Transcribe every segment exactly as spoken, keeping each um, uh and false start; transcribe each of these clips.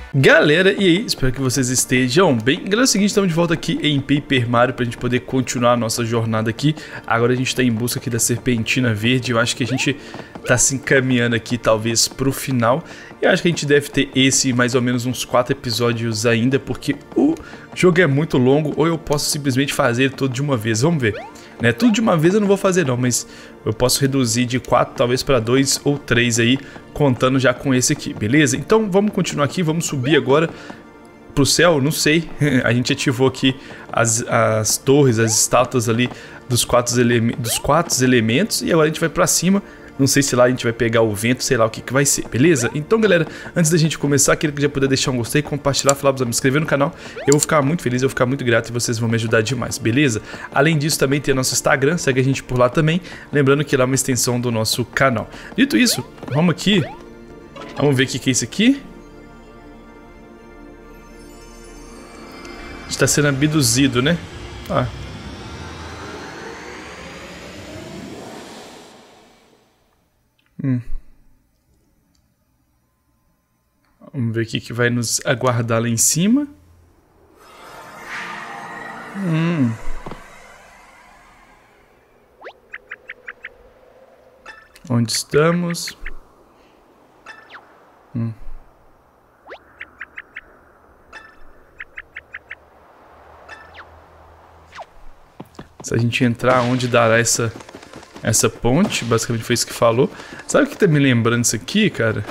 Galera, e aí? Espero que vocês estejam bem. Galera, é o seguinte, estamos de volta aqui em Paper Mario pra gente poder continuar a nossa jornada aqui. Agora a gente tá em busca aqui da Serpentina Verde. Eu acho que a gente tá se encaminhando aqui, talvez, pro final. E eu acho que a gente deve ter esse mais ou menos uns quatro episódios ainda, porque o jogo é muito longo, ou eu posso simplesmente fazer ele todo de uma vez. Vamos ver. Né? Tudo de uma vez eu não vou fazer não, mas eu posso reduzir de quatro talvez para dois ou três aí, contando já com esse aqui, beleza? Então vamos continuar aqui, vamos subir agora pro céu, não sei, a gente ativou aqui as, as torres, as estátuas ali dos quatro, eleme dos quatro elementos e agora a gente vai para cima. Não sei se lá a gente vai pegar o vento, sei lá o que que vai ser, beleza? Então, galera, antes da gente começar, queria que já puder deixar um gostei, compartilhar, falar para os amigos, se inscrever no canal. Eu vou ficar muito feliz, eu vou ficar muito grato e vocês vão me ajudar demais, beleza? Além disso, também tem nosso Instagram, segue a gente por lá também. Lembrando que lá é uma extensão do nosso canal. Dito isso, vamos aqui. Vamos ver o que que é isso aqui. A gente está sendo abduzido, né? Ah. Hum. Vamos ver o que que vai nos aguardar lá em cima. Hum. Onde estamos? Hum. Se a gente entrar onde dará essa essa ponte, basicamente foi isso que falou. Sabe o que tá me lembrando isso aqui, cara?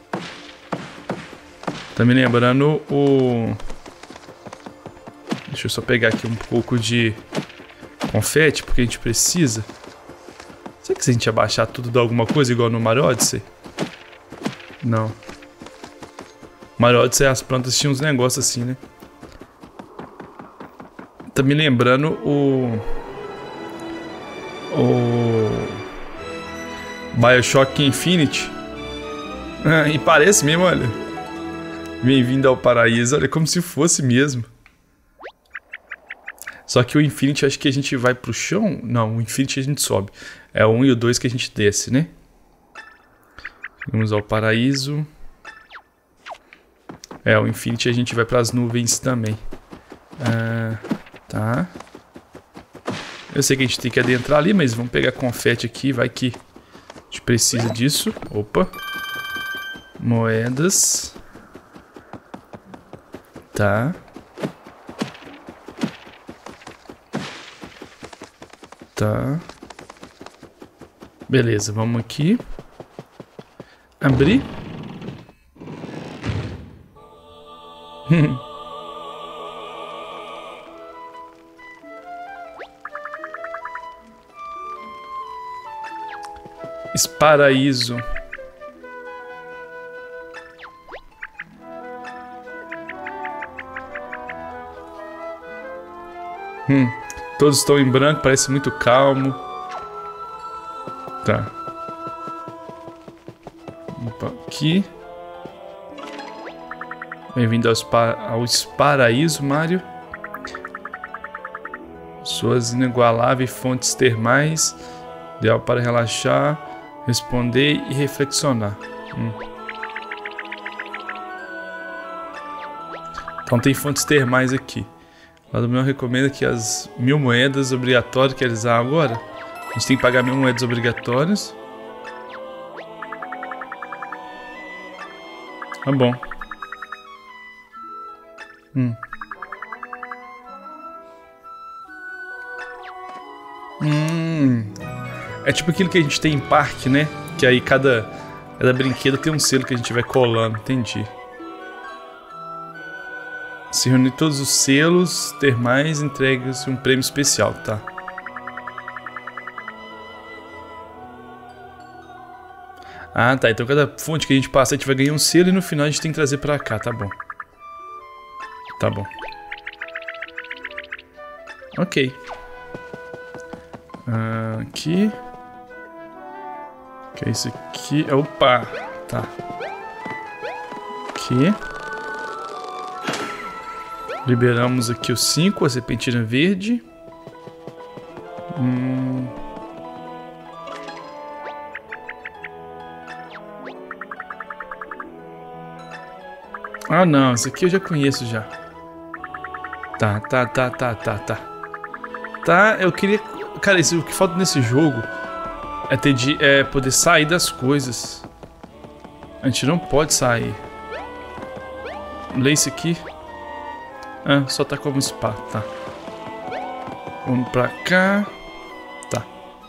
Tá me lembrando o... Deixa eu só pegar aqui um pouco de confete, porque a gente precisa. Será que se a gente abaixar tudo dá alguma coisa igual no Mario Odyssey? Não. Mario Odyssey, as plantas tinham uns negócios assim, né? Tá me lembrando o... O... BioShock Infinite. Ah, e parece mesmo, olha. Bem-vindo ao paraíso, olha, como se fosse mesmo. Só que o Infinity acho que a gente vai pro chão. Não, o Infinity a gente sobe. É o um e o dois que a gente desce, né? Vamos ao paraíso. É, o Infinity a gente vai pras nuvens também. Ah, tá. Eu sei que a gente tem que adentrar ali, mas vamos pegar confete aqui, vai que a gente precisa disso. Opa. Moedas. Tá. Tá. Beleza, vamos aqui. Abrir. Paraíso. Hum, todos estão em branco, parece muito calmo. Tá. Opa, aqui. Bem-vindo aos pa aos paraíso, Mario. Suas inigualáveis fontes termais, ideal para relaxar, responder e reflexionar. Hum. Então tem fontes termais aqui. Lá do meu recomenda que as mil moedas obrigatórias que eles há agora. A gente tem que pagar mil moedas obrigatórias. Tá bom. Hum. Hum. É tipo aquilo que a gente tem em parque, né? Que aí cada, cada brinquedo tem um selo que a gente vai colando. Entendi. Se reunir todos os selos termais, entrega-se um prêmio especial, tá? Ah, tá. Então cada fonte que a gente passa, a gente vai ganhar um selo e no final a gente tem que trazer pra cá, tá bom. Tá bom. Ok. Ah, aqui. Que é isso aqui? Opa! Tá. Aqui. Liberamos aqui os cinco, a serpentina verde. Hum. Ah, não. Esse aqui eu já conheço já. Tá, tá, tá, tá, tá, tá. Tá, eu queria... Cara, isso, o que falta nesse jogo é, ter de, é poder sair das coisas. A gente não pode sair. Lê isso aqui. Ah, só tá como spa, tá. Vamos pra cá. Tá.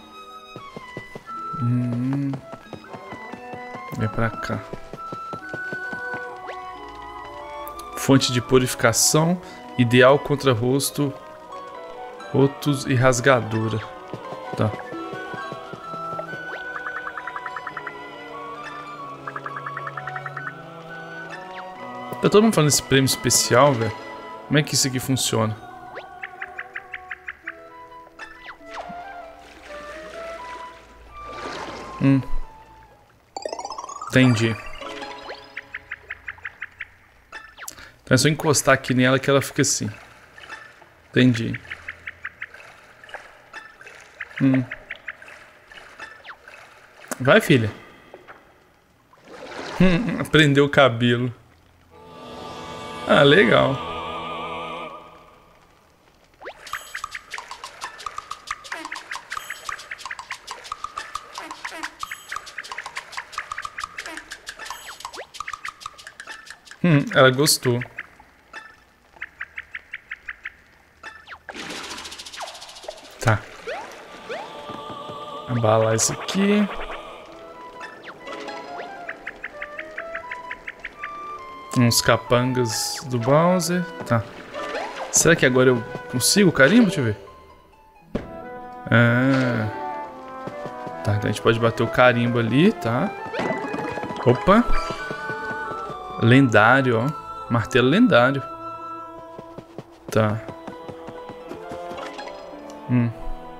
Hum. Vem pra cá. Fonte de purificação. Ideal contra rosto. Rotos e rasgadura. Tá. Tá todo mundo falando desse prêmio especial, velho. Como é que isso aqui funciona? Hum. Entendi. Então é só encostar aqui nela que ela fica assim. Entendi. Hum. Vai, filha. Hum, prendeu o cabelo. Ah, legal. Hum, ela gostou. Tá. Abalar isso aqui. Uns capangas do Bowser. Tá. Será que agora eu consigo o carimbo? Deixa eu ver. Ah. Tá, então a gente pode bater o carimbo ali, tá? Opa. Lendário, ó. Martelo lendário. Tá. Hum.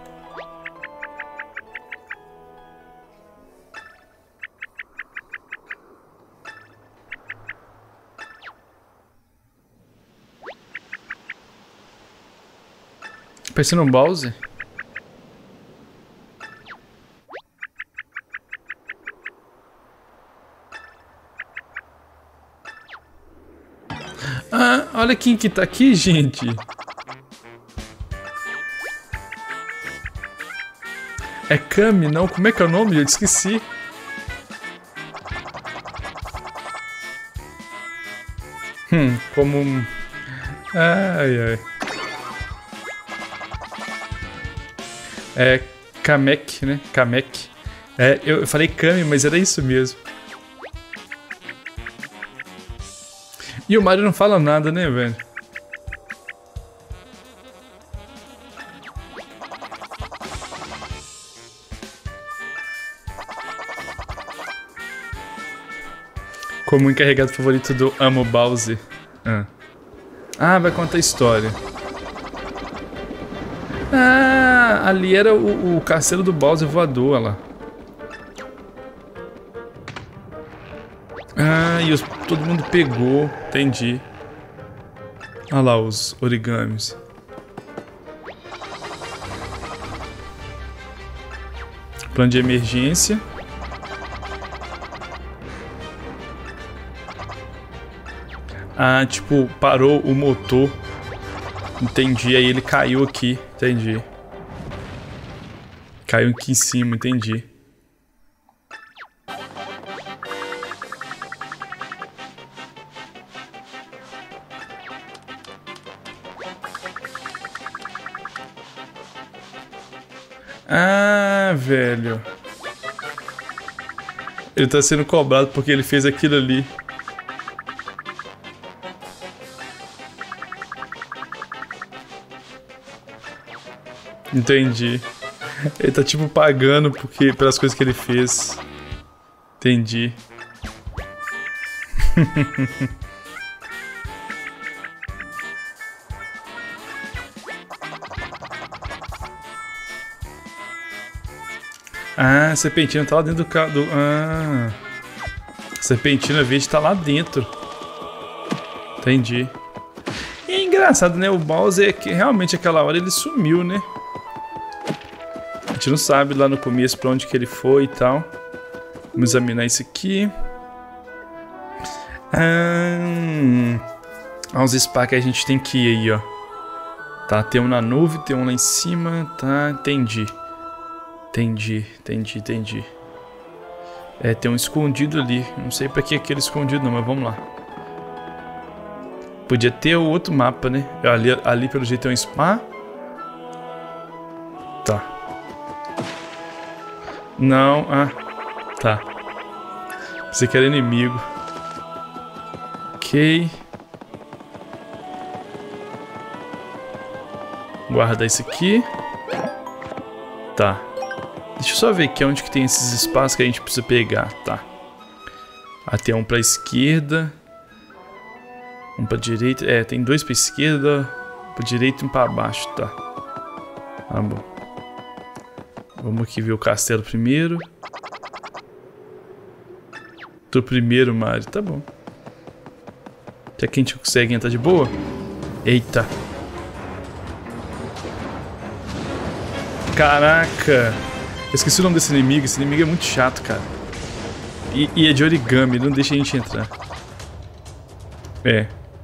Parecendo um Bowser. Ah, olha quem que tá aqui, gente. É Kami, não? Como é que é o nome? Eu esqueci. Hum, como um... Ai, ai. É Kamek, né? Kamek. É, eu falei Kami, mas era isso mesmo. E o Mario não fala nada, né, velho? Como encarregado favorito do Amo Bowser. Ah, ah, vai contar a história. Ah, ali era o, o castelo do Bowser voador, olha lá. Ah, e os, todo mundo pegou, entendi. Olha lá os origamis. Plano de emergência. Ah, tipo, parou o motor. Entendi, aí ele caiu aqui, entendi. Caiu aqui em cima, entendi. Ah, velho. Ele tá sendo cobrado porque ele fez aquilo ali. Entendi. Ele tá tipo pagando porque, pelas coisas que ele fez. Entendi. Ah, a serpentina tá lá dentro do carro. Do... Ah. A serpentina verde tá lá dentro. Entendi. E é engraçado, né? O Bowser é que realmente aquela hora ele sumiu, né? A gente não sabe lá no começo pra onde que ele foi e tal. Vamos examinar isso aqui. Ah, os spa que a gente tem que ir aí, ó. Tá, tem um na nuvem, tem um lá em cima. Tá, entendi. Entendi, entendi, entendi. É, tem um escondido ali. Não sei pra que aquele escondido não, mas vamos lá. Podia ter o outro mapa, né? Ali, ali pelo jeito tem um spa. Tá. Não, ah. Tá. Você quer inimigo. Ok. Guardar isso aqui. Tá. Deixa eu só ver aqui onde que tem esses espaços que a gente precisa pegar. Tá. Ah, tem um pra esquerda. Um pra direita. É, tem dois pra esquerda. Pra direita e um pra baixo. Tá. Tá bom. Vamos aqui ver o castelo primeiro. Do primeiro, Mario. Tá bom. Até que a gente consegue entrar de boa. Eita. Caraca. Eu esqueci o nome desse inimigo. Esse inimigo é muito chato, cara. E, e é de origami. Ele não deixa a gente entrar. É.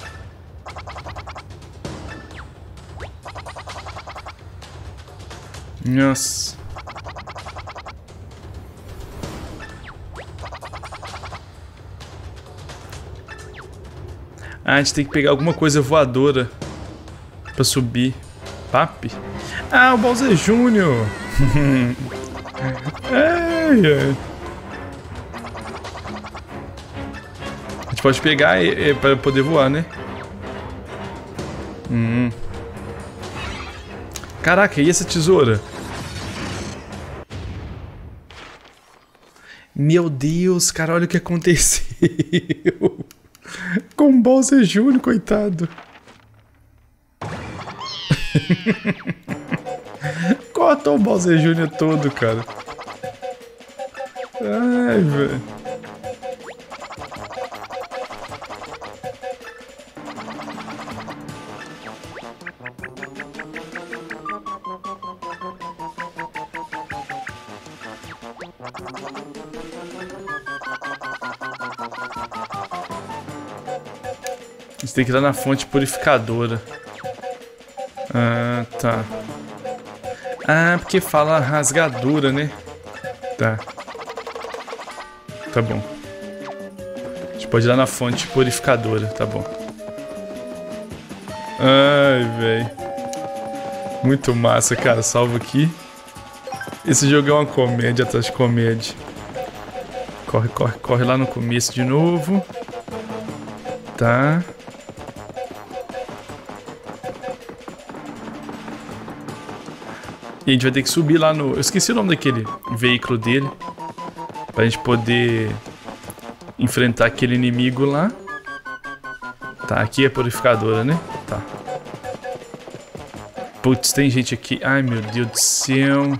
Nossa. Ah, a gente tem que pegar alguma coisa voadora pra subir. Papi? Ah, o Bowser Júnior! Ai, ai. A gente pode pegar é, é, pra poder voar, né? Hum. Caraca, e essa tesoura? Meu Deus, cara, olha o que aconteceu. Com o Bowser Júnior, coitado. Cortou o Bowser Júnior todo, cara. Ai, velho. A gente tem que ir lá na fonte purificadora. Ah, tá. Ah, porque fala rasgadura, né? Tá. Tá bom. A gente pode ir lá na fonte purificadora, tá bom. Ai, velho. Muito massa, cara. Salva aqui. Esse jogo é uma comédia atrás de comédia. Corre, corre, corre lá no começo de novo. Tá. E a gente vai ter que subir lá no... Eu esqueci o nome daquele veículo dele. Pra gente poder enfrentar aquele inimigo lá. Tá, aqui é a purificadora, né? Tá. Putz, tem gente aqui. Ai, meu Deus do céu.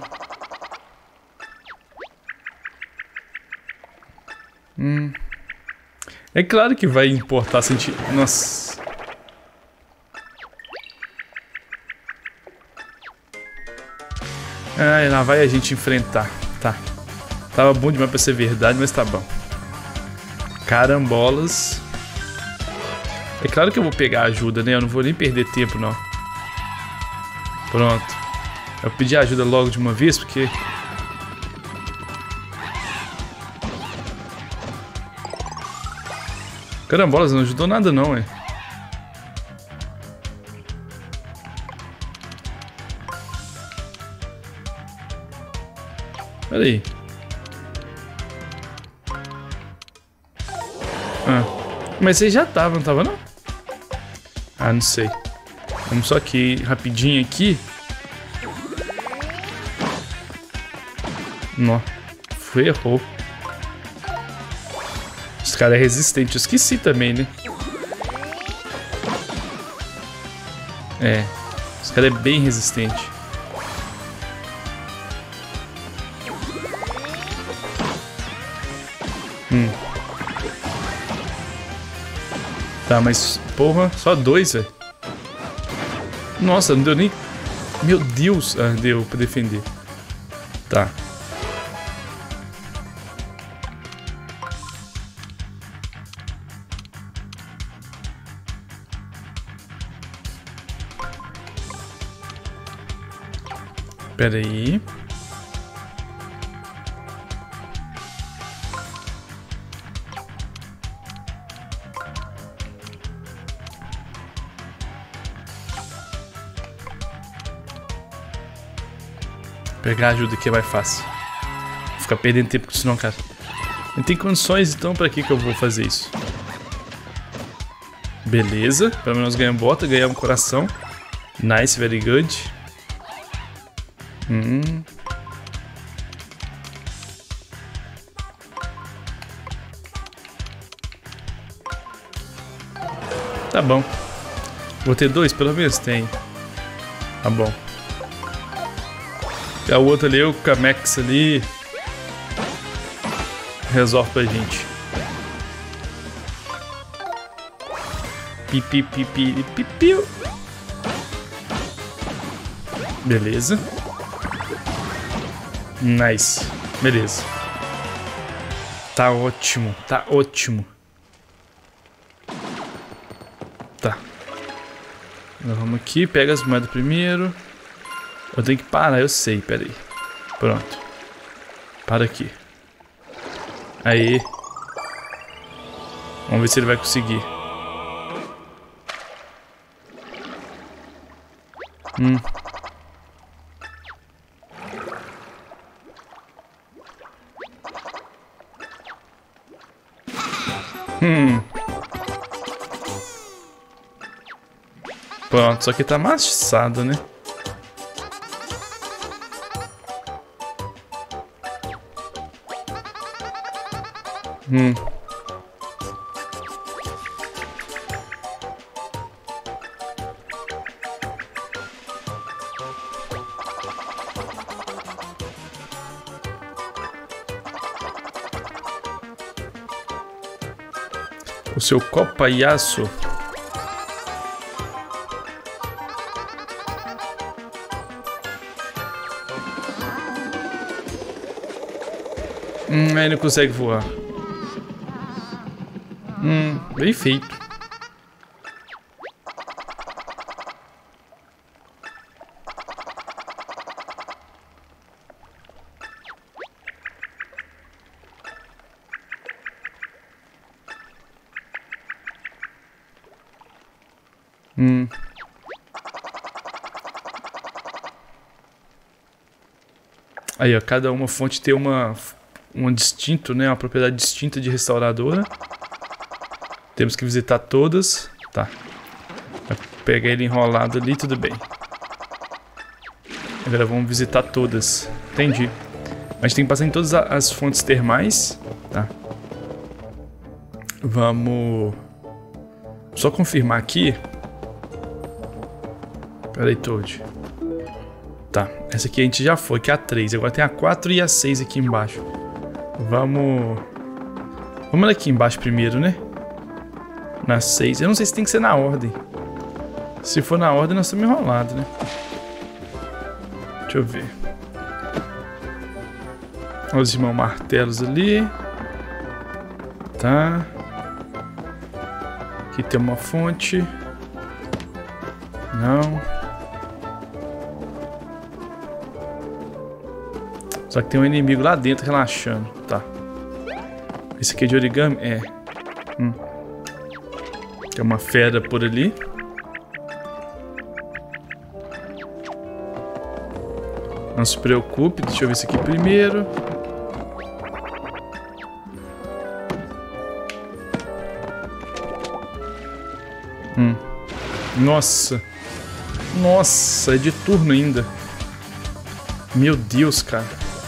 Hum. É claro que vai importar se a gente... Nossa... Ai, lá vai a gente enfrentar. Tá. Tava bom demais pra ser verdade, mas tá bom. Carambolas. É claro que eu vou pegar ajuda, né? Eu não vou nem perder tempo, não. Pronto. Eu pedi ajuda logo de uma vez, porque... Carambolas não ajudou nada, não, é. Pera aí. Ah, mas vocês já estavam, não tava não? Ah, não sei. Vamos só aqui, rapidinho aqui. Nó. Ferrou. Esse cara é resistente. Eu esqueci também, né? É. Esse cara é bem resistente. Hum. Tá, mas... Porra, só dois, velho. Nossa, não deu nem... Meu Deus. Ah, deu pra defender. Tá. Pera aí. Pegar ajuda aqui é mais fácil. Vou ficar perdendo tempo com isso não, cara. Não tem condições, então pra que que eu vou fazer isso? Beleza, pelo menos ganhamos bota, ganhamos coração. Nice, very good. Hum. Tá bom. Vou ter dois, pelo menos tem. Tá bom. E a outra ali, o Kamex ali resolve pra gente. Pipi, pipi, pipi. Beleza. Nice. Beleza. Tá ótimo, tá ótimo. Tá. Vamos aqui, pega as moedas primeiro. Eu tenho que parar, eu sei, pera aí. Pronto. Para aqui. Aí. Vamos ver se ele vai conseguir. Hum. Hum. Pronto, só que tá amassado, né? Hum. O seu copaiaço. Hum, ele não consegue voar. Hum, bem feito. Hum. Aí, ó, cada uma fonte tem uma um distinto, né, uma propriedade distinta de restauradora. Temos que visitar todas. Tá. Vai pegar ele enrolado ali, tudo bem. Agora vamos visitar todas. Entendi. A gente tem que passar em todas as fontes termais. Tá. Vamos só confirmar aqui. Pera aí, Toad. Tá, essa aqui a gente já foi, que é a três. Agora tem a quatro e a seis aqui embaixo. Vamos... Vamos aqui embaixo primeiro, né? Na seis. Eu não sei se tem que ser na ordem. Se for na ordem, nós estamos enrolados, né? Deixa eu ver. Olha os irmãos martelos ali. Tá. Aqui tem uma fonte. Não. Só que tem um inimigo lá dentro relaxando. Tá. Esse aqui é de origami? É. Hum. Tem uma fera por ali. Não se preocupe. Deixa eu ver isso aqui primeiro. Hum. Nossa. Nossa, é de turno ainda. Meu Deus, cara.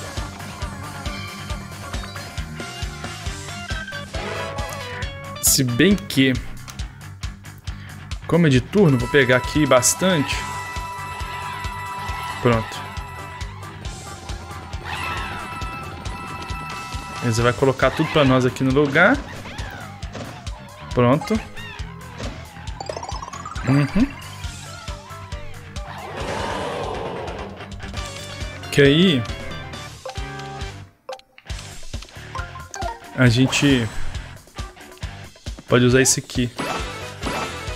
Se bem que... Como é de turno, vou pegar aqui bastante. Pronto. Ele vai colocar tudo pra nós aqui no lugar. Pronto. Uhum. Que aí... A gente... Pode usar esse aqui.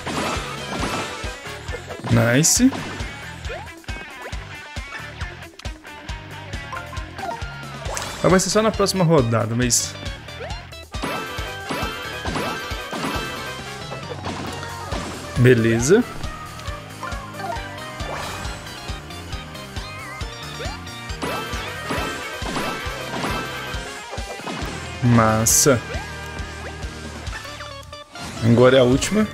Nice. vai ser só na próxima rodada, mas... Beleza. Massa. Agora é a última.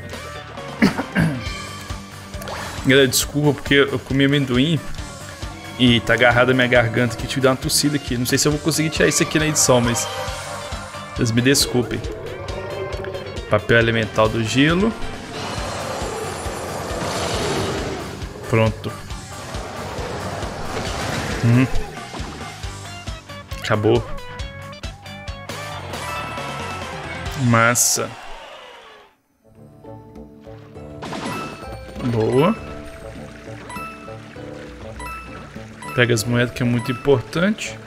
Galera, desculpa porque eu comi amendoim e tá agarrada a minha garganta que tive que dar uma tossida aqui. Não sei se eu vou conseguir tirar isso aqui na edição, mas vocês me desculpem. Papel elemental do gelo. Pronto. Hum. Acabou. Massa. Boa. Pega as moedas, que é muito importante.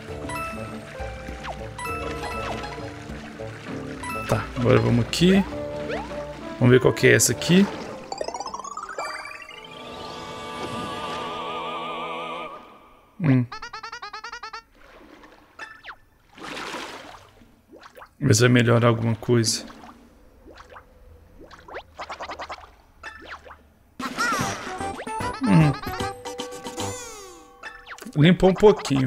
Tá, agora vamos aqui. Vamos ver qual que é essa aqui. Hum. Ver se vai melhorar alguma coisa. Hum. Limpou um pouquinho.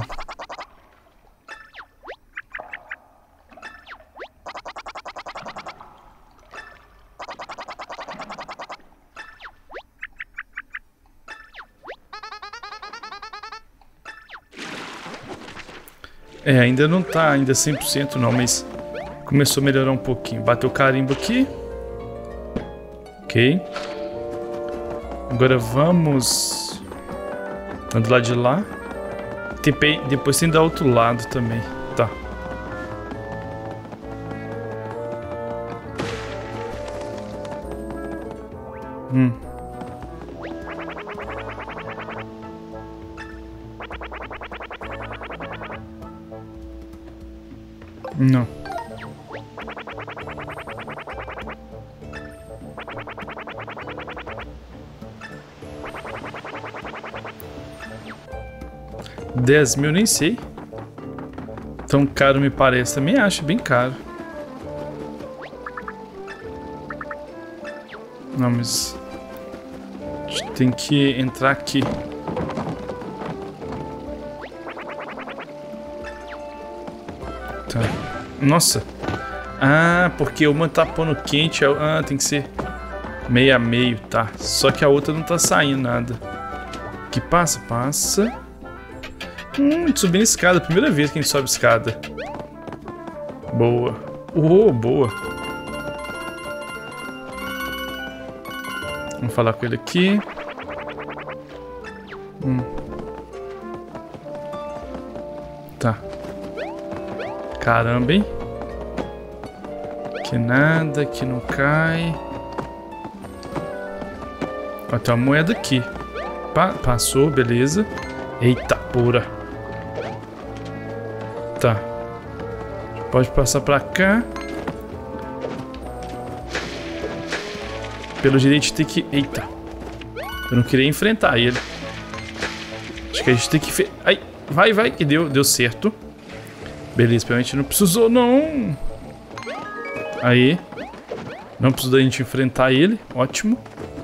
É, ainda não tá ainda cem por cento não, mas começou a melhorar um pouquinho. Bateu o carimbo aqui. Ok. Agora vamos... do lado de lá. Tem, depois tem do outro lado também. Tá. Hum. Não. dez mil, nem sei. Tão caro me parece. Também acho bem caro. Não, mas... a gente tem que entrar aqui. Tá. Nossa. Ah, porque uma tá pondo quente. Ah, tem que ser meio a meio, tá. Só que a outra não tá saindo nada. Que passa, passa. Hum, subindo escada. Primeira vez que a gente sobe escada. Boa. Oh, boa. Vamos falar com ele aqui. Hum. Tá. Caramba, hein? Que nada, que não cai. Ó, tem uma moeda aqui. Pa passou, beleza. Eita, pura. Tá. Pode passar pra cá. Pelo jeito a gente tem que... Eita. Eu não queria enfrentar ele. Acho que a gente tem que... Ai, vai, vai, que deu, deu certo. Beleza, pelo menos não precisou, não. Aí. Não precisou a gente enfrentar ele. Ótimo.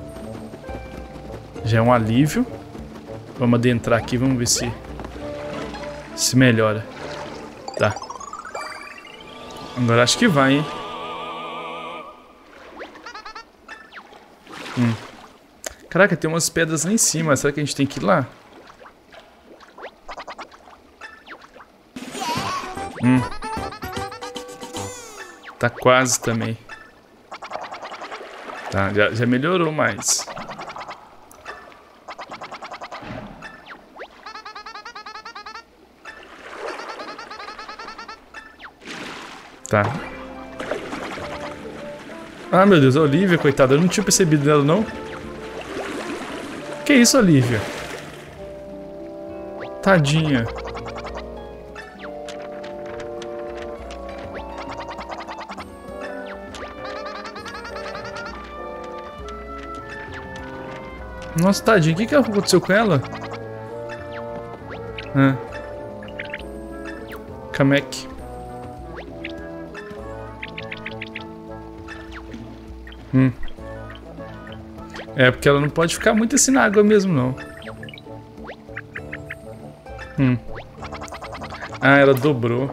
Já é um alívio. Vamos adentrar aqui, vamos ver se... se melhora. Tá. Agora acho que vai, hein. Hum. Caraca, tem umas pedras lá em cima. Será que a gente tem que ir lá? Hum. Tá quase também. Tá, já, já melhorou mais. Tá. Ah, meu Deus, a Olivia, coitada. Eu não tinha percebido dela, não. Que isso, Olivia? Tadinha. Nossa, tadinha. O que que aconteceu com ela? Ah. Kamek. Hum. É, porque ela não pode ficar muito assim na água mesmo, não. Hum. Ah, ela dobrou.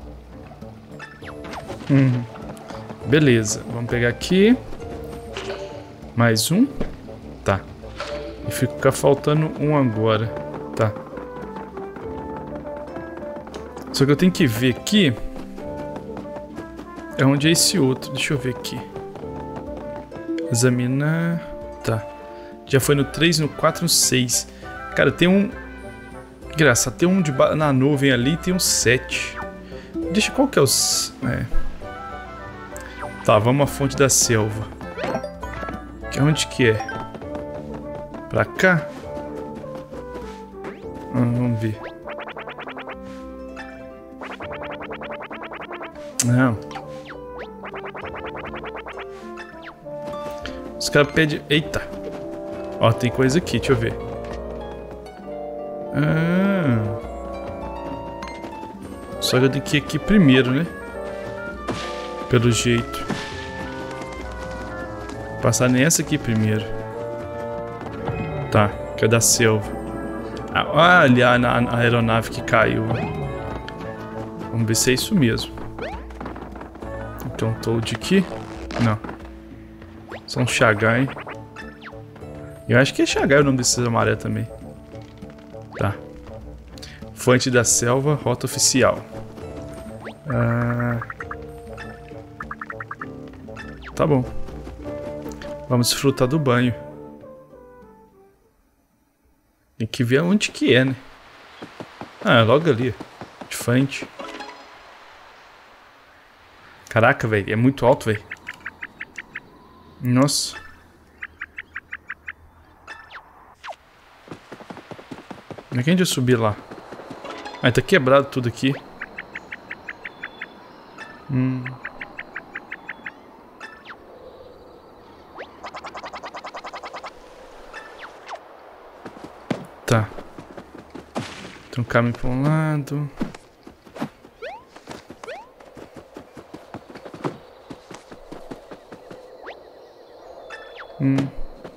Hum. Beleza, vamos pegar aqui. Mais um. Tá. E fica faltando um agora. Tá. Só que eu tenho que ver aqui. É onde é esse outro. Deixa eu ver aqui. Examinar. Tá. Já foi no três, no quatro, no seis. Cara, tem um... Engraçado, tem um de ba... na nuvem ali, tem um sete. Deixa, qual que é os... É. Tá, vamos à fonte da selva. Que onde que é? Pra cá? Ah, vamos ver. Não. Os caras pedem... Eita. Ó, tem coisa aqui, deixa eu ver. Ah. Só que eu tenho que ir aqui primeiro, né? Pelo jeito. Passar nessa aqui primeiro. Tá, que é da selva. Ah, ali a, a aeronave que caiu. Vamos ver se é isso mesmo. Então, Toad aqui. Não. São Chagai. Eu acho que é Chagai o nome desses amarelos também. Tá. Fonte da selva, rota oficial. Ah. Tá bom. Vamos desfrutar do banho. Tem que ver onde que é, né? Ah, é logo ali. De frente. Caraca, velho. É muito alto, velho. Nossa. Como é que a gente ia subir lá? Ah, tá quebrado tudo aqui. Hum... Tá. Tem um caminho para um lado. Hum.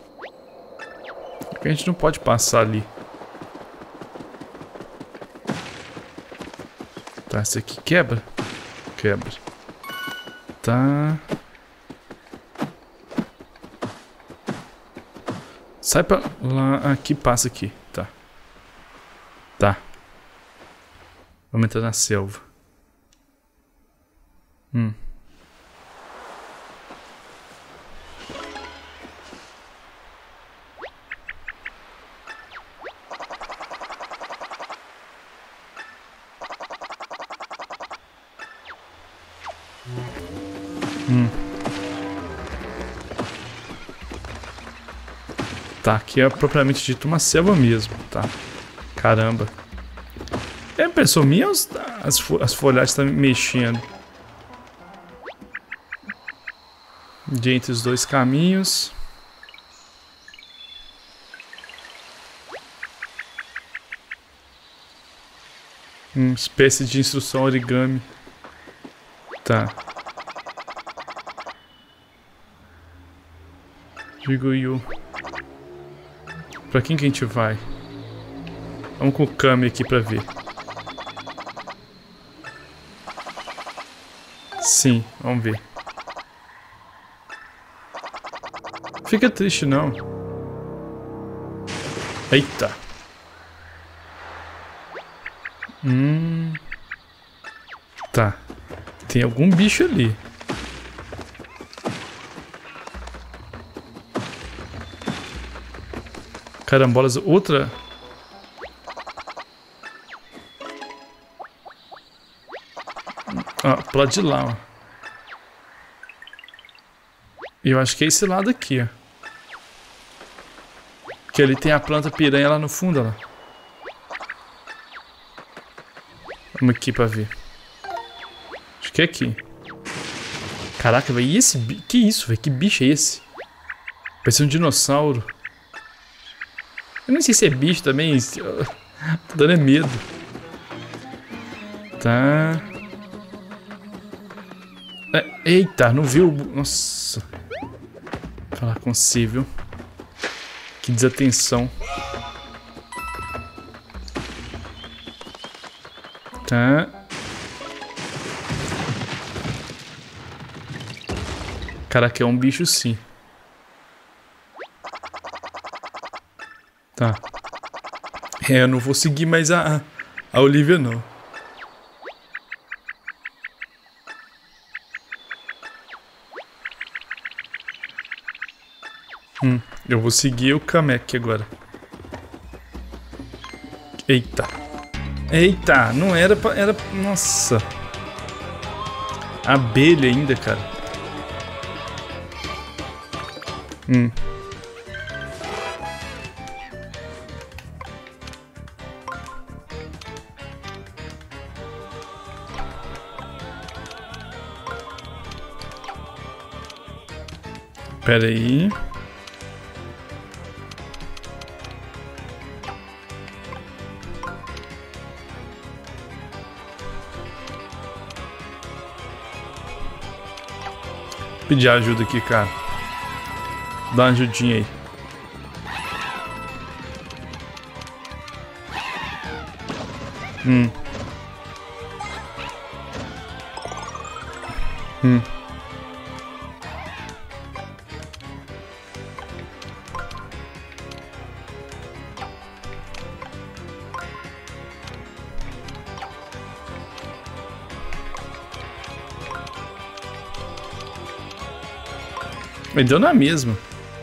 A gente não pode passar ali. Tá, esse aqui quebra? Quebra. Tá. Sai pra lá. Aqui, passa aqui. Tá. Tá. Vamos entrar na selva. Hum. Hum. Tá, aqui é propriamente dito uma selva mesmo, tá? Caramba. É impressão minha ou as, fo as folhagens estão mexendo? De entre os dois caminhos. Uma espécie de instrução origami. Tá. Digo eu. Pra quem que a gente vai? Vamos com o Kami aqui pra ver. Sim, vamos ver. Fica triste não. Eita. Hum. Tá. Tem algum bicho ali. Carambolas, outra. Ah, pro lado de lá, ó. E eu acho que é esse lado aqui, ó. Que ali tem a planta piranha lá no fundo, ó. Lá. Vamos aqui pra ver. Acho que é aqui. Caraca, velho. E esse bicho? Que isso, velho? Que bicho é esse? Parece um dinossauro. Eu nem sei se é bicho também. Tô dando é medo. Tá. É, eita, não viu? Nossa. Vou falar com você, viu? Que desatenção. Tá. Caraca, é um bicho sim. Tá. É, eu não vou seguir mais a, a Olivia, não. Hum, eu vou seguir o Kamek agora. Eita. Eita, não era pra... Era... Nossa. Abelha ainda, cara. Hum. Pera aí. Pedir ajuda aqui, cara. Dá uma ajudinha aí. Hum. Hum. Me deu na mesma.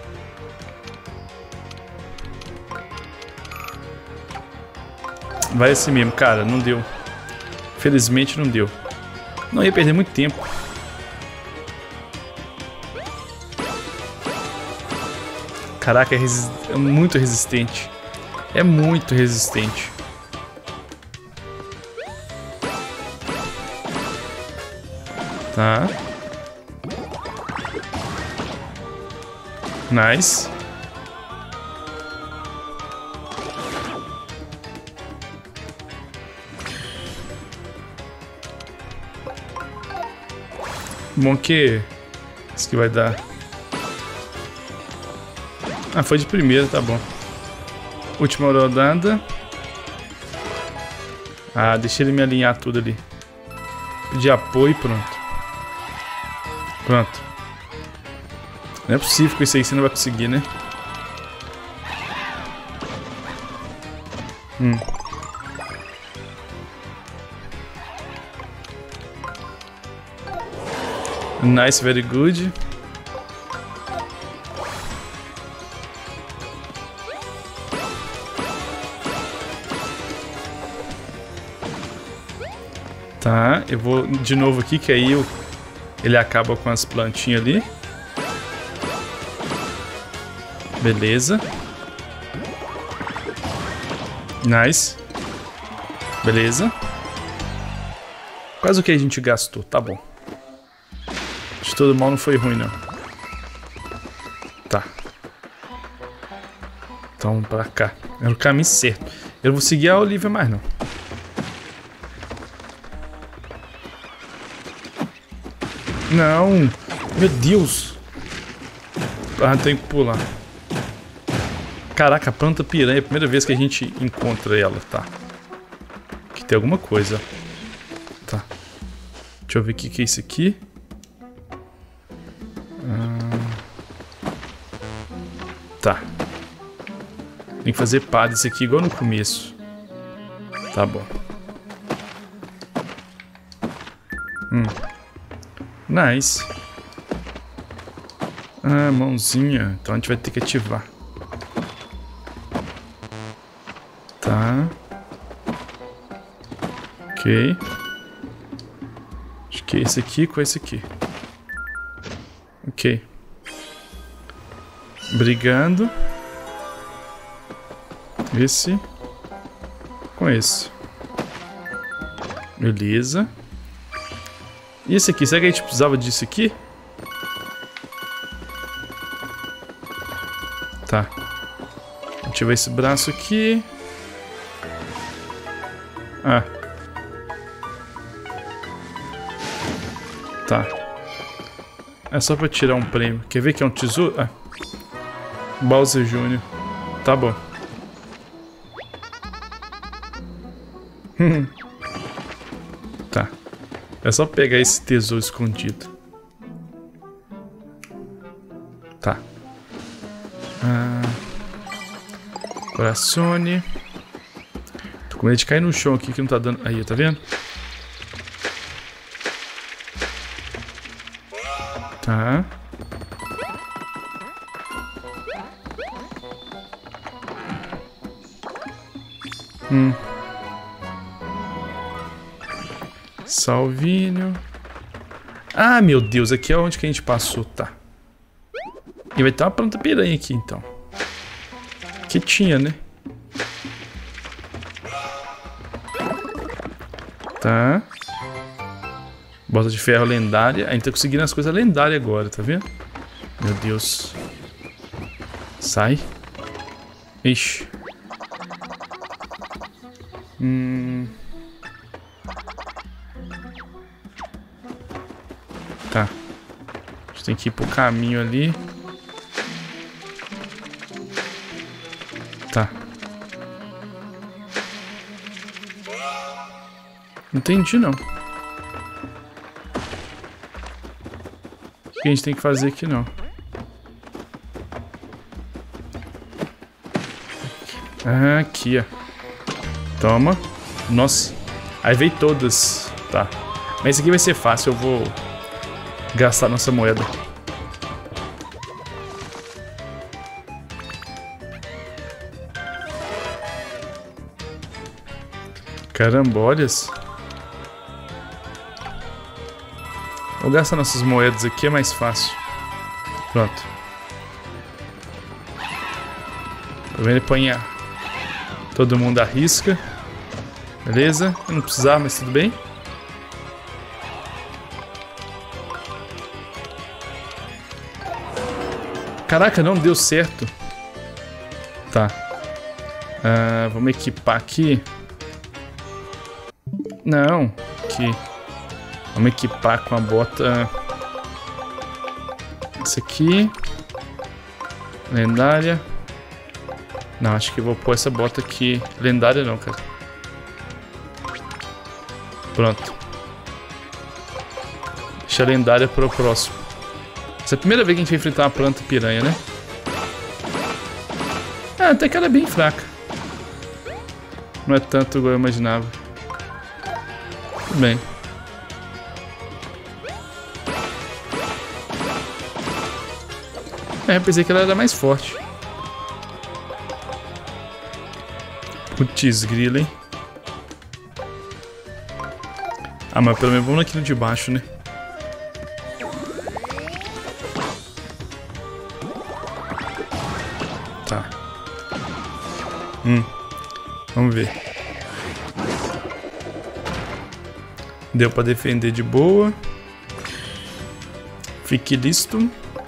Vai assim mesmo, cara. Não deu. Felizmente não deu. Não ia perder muito tempo. Caraca, é, resi- é muito resistente. É muito resistente. Tá. Nice. Bom que... Isso que vai dar... Ah, foi de primeira, tá bom. Última rodada. Ah, deixa ele me alinhar tudo ali. Pedir apoio e pronto. Pronto. Não é possível que com isso aí você não vai conseguir, né? Hum. Nice, very good. Tá, eu vou de novo aqui, que aí eu, ele acaba com as plantinhas ali. Beleza. Nice. Beleza. Quase o que a gente gastou, tá bom. De todo mal não foi ruim, não. Tá. Então vamos pra cá. Era o caminho certo. Eu não vou seguir a Olivia mais, não. Não. Meu Deus. Ah, tem que pular. Caraca, a planta piranha é a primeira vez que a gente encontra ela, tá? Aqui tem alguma coisa. Tá. Deixa eu ver o que, que é isso aqui. Ah. Tá. Tem que fazer pares aqui igual no começo. Tá bom. Hum. Nice. Ah, mãozinha. Então a gente vai ter que ativar. Tá. Ok. Acho que é esse aqui com esse aqui. Ok. Brigando. Esse. Com esse. Beleza. E esse aqui? Será que a gente precisava disso aqui? Tá. Ativar esse braço aqui. Ah. Tá. É só pra tirar um prêmio. Quer ver que é um tesouro? Ah. Bowser Júnior Tá bom. Tá. É só pegar esse tesouro escondido. Tá. Ah. Coraçone. Tô com medo de cair no chão aqui que não tá dando... Aí, tá vendo? Tá. Hum. Salvinho. Ah, meu Deus, aqui é onde que a gente passou, tá. E vai ter uma planta piranha aqui, então. Que tinha, né? Tá. Bota de ferro lendária. A gente tá conseguindo as coisas lendárias agora, tá vendo? Meu Deus. Sai. Ixi. Hum. Tá. A gente tem que ir pro caminho ali. Tá. Não entendi, não. O que a gente tem que fazer aqui, não? Ah, aqui, ó. Toma. Nossa. Aí veio todas. Tá. Mas esse aqui vai ser fácil. Eu vou gastar nossa moeda. Carambolhas. Vou gastar nossas moedas aqui, é mais fácil. Pronto. Tá vendo? Ele põe a... Todo mundo arrisca. Beleza? Eu não precisava, mas tudo bem. Caraca, não deu certo. Tá. Uh, vamos equipar aqui. Não. Aqui. Vamos equipar com a bota. Essa aqui. Lendária. Não, acho que eu vou pôr essa bota aqui. Lendária não, cara. Pronto. Deixa a lendária para o próximo. Essa é a primeira vez que a gente vai enfrentar uma planta piranha, né? Ah, até que ela é bem fraca. Não é tanto igual eu imaginava. Tudo bem. É, eu pensei que ela era mais forte. Putz, grila, hein? Ah, mas pelo menos vamos naquilo de baixo, né? Tá. Hum. Vamos ver. Deu pra defender de boa. Fique listo.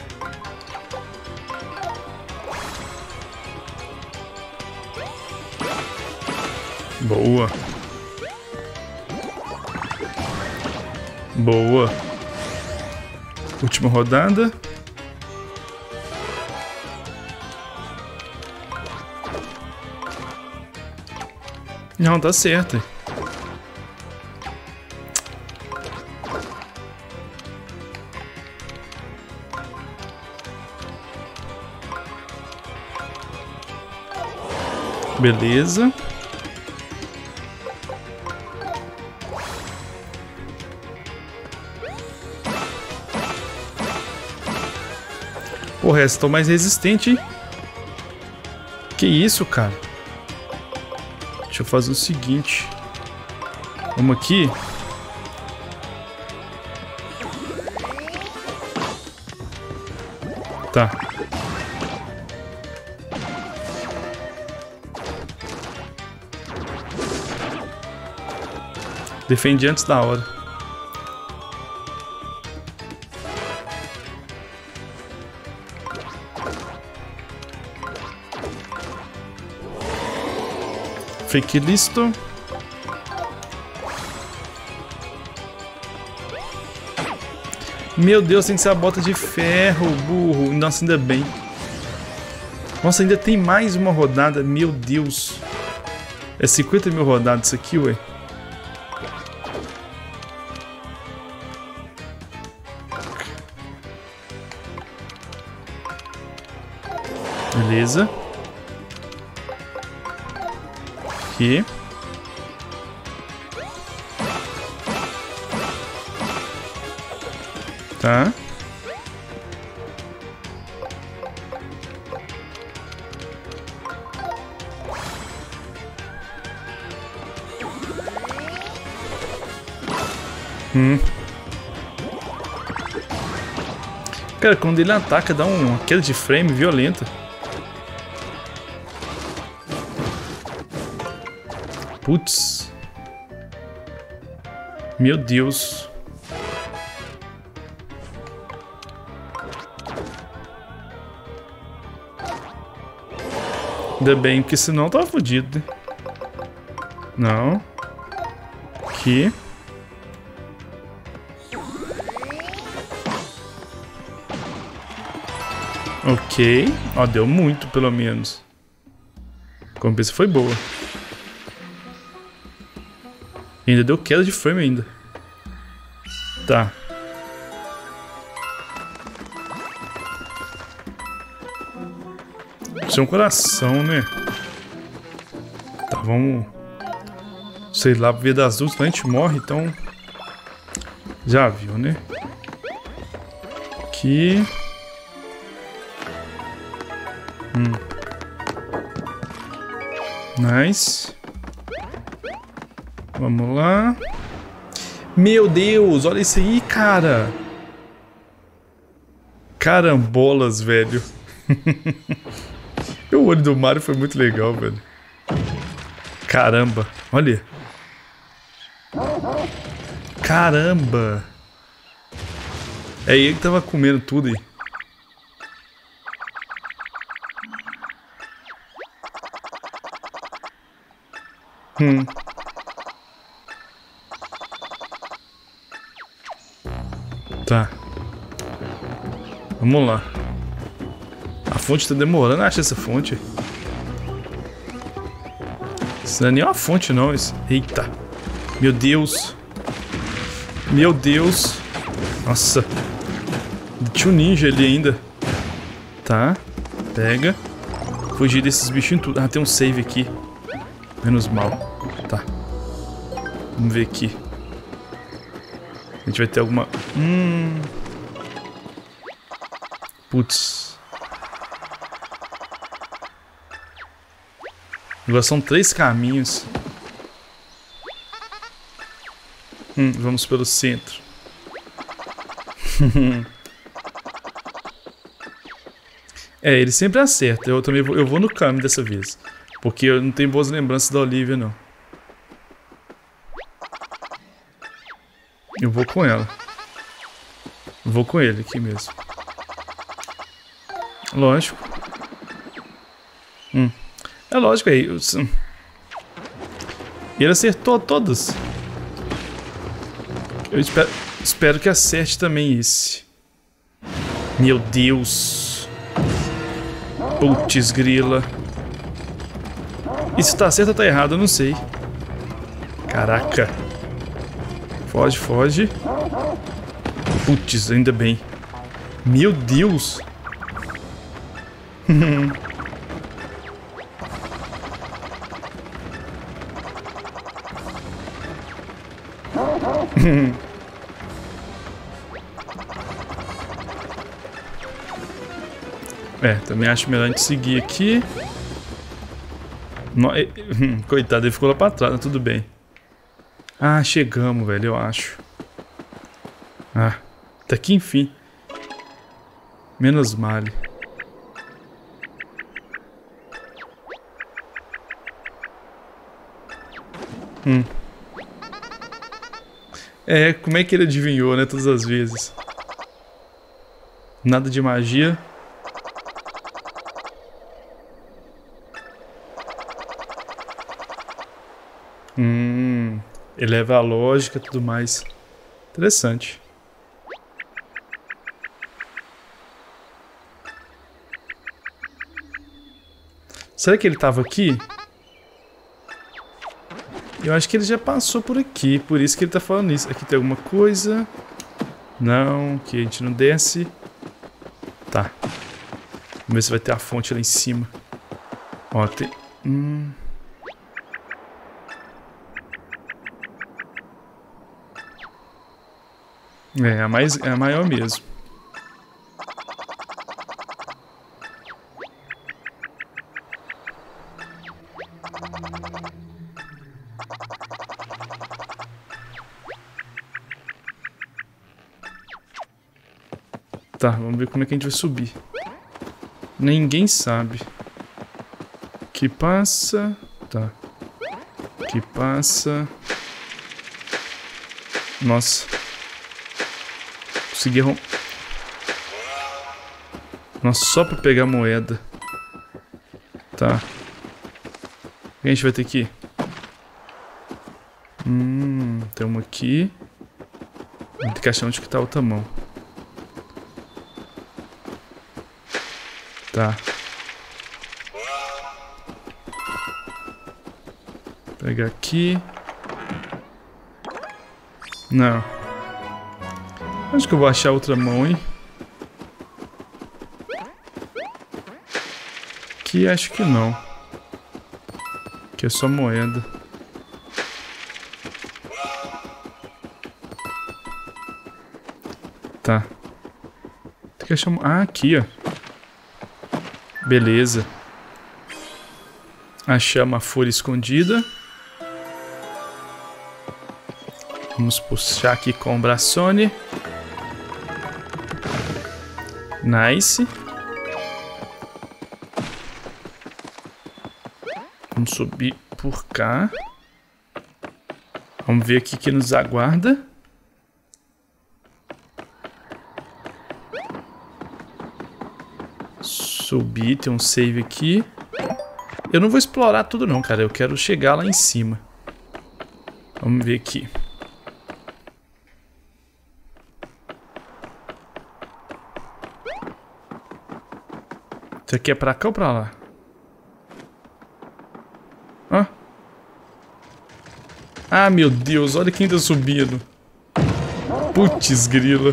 Boa. Boa. Última rodada. Não, tá certo. Beleza. Porra, essa tô mais resistente, hein? Que isso, cara? Deixa eu fazer o seguinte. Vamos aqui. Tá. Defendi antes da hora. Fique listo. Meu Deus, tem que ser a bota de ferro, burro. Nossa, ainda bem. Nossa, ainda tem mais uma rodada. Meu Deus. É cinquenta mil rodadas isso aqui, ué. Beleza. Aqui. Tá. Hum. Cara, quando ele ataca, dá uma queda de frame violenta. Putz. Meu Deus. Ainda bem, porque senão eu tava fodido, né? Não. Aqui. Ok. Ó, deu muito, pelo menos. A compensa foi boa. E ainda deu queda de frame ainda. Tá. Isso é um coração, né? Tá, vamos... Sei lá, ver das duas, a gente morre, então... Já viu, né? Aqui... Hum. Nice. Vamos lá. Meu Deus, olha isso aí, cara. Carambolas, velho. O olho do Mario foi muito legal, velho. Caramba, olha. Caramba. É ele que tava comendo tudo aí. Hum. Tá. Vamos lá. A fonte tá demorando a achar essa fonte. Isso não é nem uma fonte, não. Isso. Eita. Meu Deus. Meu Deus. Nossa. Tinha um ninja ali ainda. Tá. Pega. Fugir desses bichinhos tudo. Ah, tem um save aqui. Menos mal. Tá. Vamos ver aqui. A gente vai ter alguma... Hum... Putz. Agora são três caminhos. Hum, vamos pelo centro. É, ele sempre acerta. Eu também vou, eu vou no caminho dessa vez. Porque eu não tenho boas lembranças da Olivia, não. Eu vou com ela. Vou com ele aqui mesmo. Lógico. Hum. É lógico aí. Ele acertou todas. Eu espero, espero que acerte também esse. Meu Deus. Putz grila. Isso tá certo ou tá errado? Eu não sei. Caraca. Foge, foge. Putz, ainda bem. Meu Deus. É, também acho melhor a gente seguir aqui. No... Coitado, ele ficou lá pra trás, mas tudo bem. Ah, chegamos, velho, eu acho. Ah, até que enfim. Menos mal. Hum. É, como é que ele adivinhou, né, todas as vezes? Nada de magia. Hum, eleva a lógica e tudo mais. Interessante. Será que ele tava aqui? Eu acho que ele já passou por aqui, por isso que ele tá falando isso. Aqui tem alguma coisa? Não, que a gente não desce. Tá. Vamos ver se vai ter a fonte lá em cima. Ó, tem... Hum... É, a, mais, é a maior mesmo. Tá, vamos ver como é que a gente vai subir. Ninguém sabe. Que passa... Tá. Que passa... Nossa. Consegui arrumar... Nossa, só pra pegar a moeda. Tá. O que a gente vai ter que ir? Hum, tem uma aqui. Vou ter que achar onde que tá a outra mão. Tá. Pegar aqui. Não. Acho que eu vou achar outra mão, hein? Aqui acho que não. Aqui é só moeda. Tá. Tem que achar... Ah, aqui, ó. Beleza. Achamos a folha escondida. Vamos puxar aqui com o braçone. Nice. Vamos subir por cá. Vamos ver aqui que nos aguarda. Subir, tem um save aqui. Eu não vou explorar tudo não, cara. Eu quero chegar lá em cima. Vamos ver aqui. Isso aqui é pra cá ou pra lá? Ah. Ah, meu Deus. Olha quem tá subindo. Putz, grila.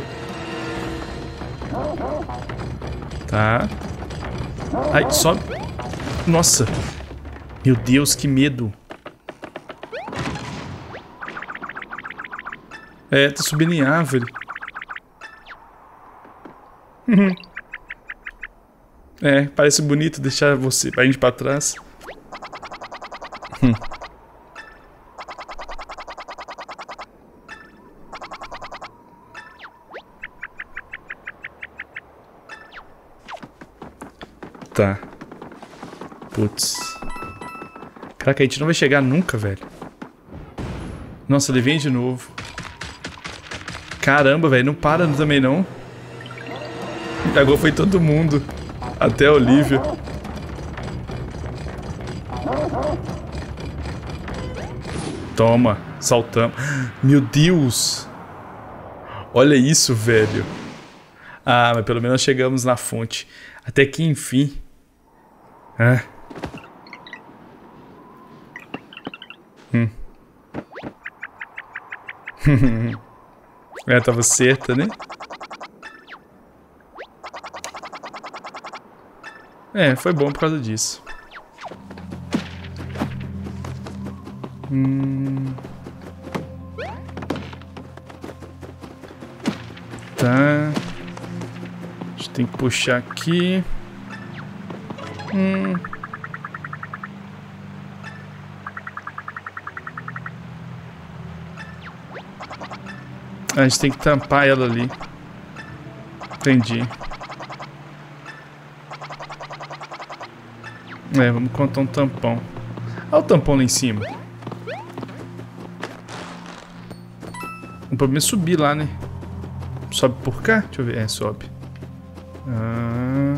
Tá. Ai, sobe. Nossa. Meu Deus, que medo. É, tá subindo em árvore. É, parece bonito deixar você a gente pra trás. Tá. Putz. Caraca, a gente não vai chegar nunca, velho. Nossa, ele vem de novo. Caramba, velho, não para também não. Agora foi todo mundo. Até a Olivia. Toma, saltamos. Meu Deus. Olha isso, velho. Ah, mas pelo menos chegamos na fonte. Até que enfim. Ah. Hum. É, tava certa, né? É, foi bom por causa disso. Hum. Tá. A gente tem que puxar aqui. Hum. A gente tem que tampar ela ali. Entendi. É, vamos contar um tampão. Olha o tampão lá em cima. O problema é subir lá, né? Sobe por cá? Deixa eu ver. É, sobe. Ah.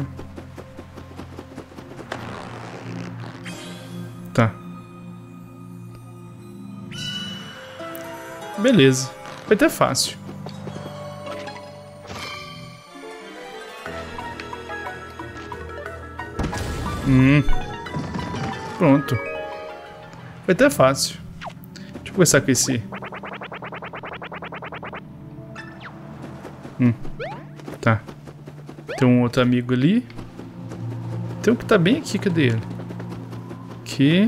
Tá. Beleza. Vai ter fácil. Hum. Pronto. Foi até fácil. Deixa eu conversar com esse... Hum. Tá. Tem um outro amigo ali. Tem um que tá bem aqui. Cadê ele? Aqui.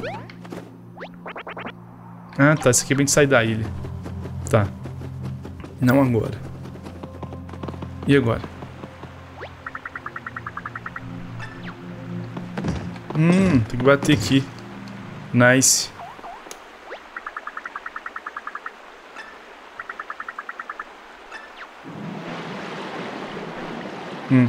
Ah, tá. Esse aqui é bem de sair da ilha. Tá. Não agora. E agora? Hum, tem que bater aqui. Nice. Hum.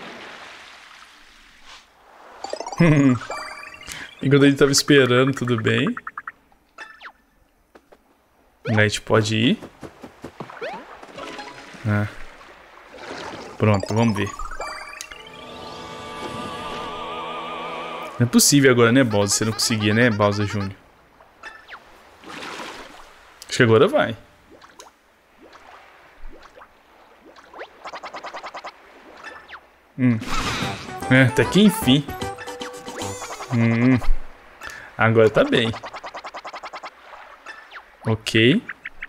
Enquanto a gente tava esperando, tudo bem. A gente pode ir. Ah. Pronto, vamos ver. Não é possível agora, né, Bowser? Você não conseguia, né, Bowser Júnior? Acho que agora vai. Hum. É, até que enfim. Hum. Agora tá bem. Ok.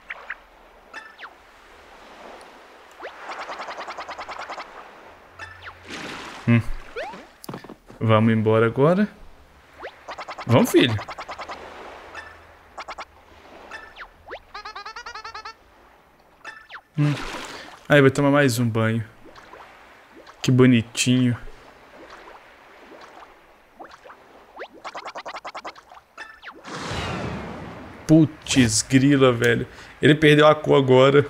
Hum. Vamos embora agora. Vamos, filho. Hum. Aí vai tomar mais um banho. Que bonitinho. Putz, grila, velho. Ele perdeu a cor agora.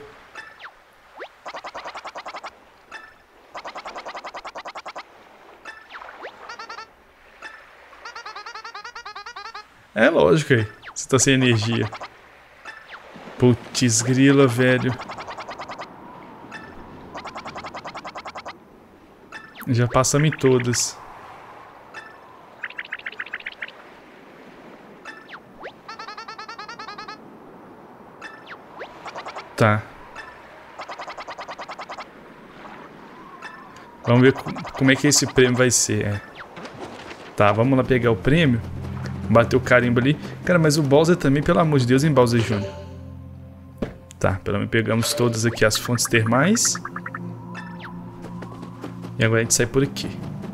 É lógico aí. Você tá sem energia. Putz, grila, velho. Já passamos em todas. Tá. Vamos ver como é que esse prêmio vai ser. É. Tá, vamos lá pegar o prêmio. Bater o carimbo ali. Cara, mas o Bowser também, pelo amor de Deus, hein, Bowser Júnior. Tá, pelo menos pegamos todas aqui as fontes termais. E agora a gente sai por aqui.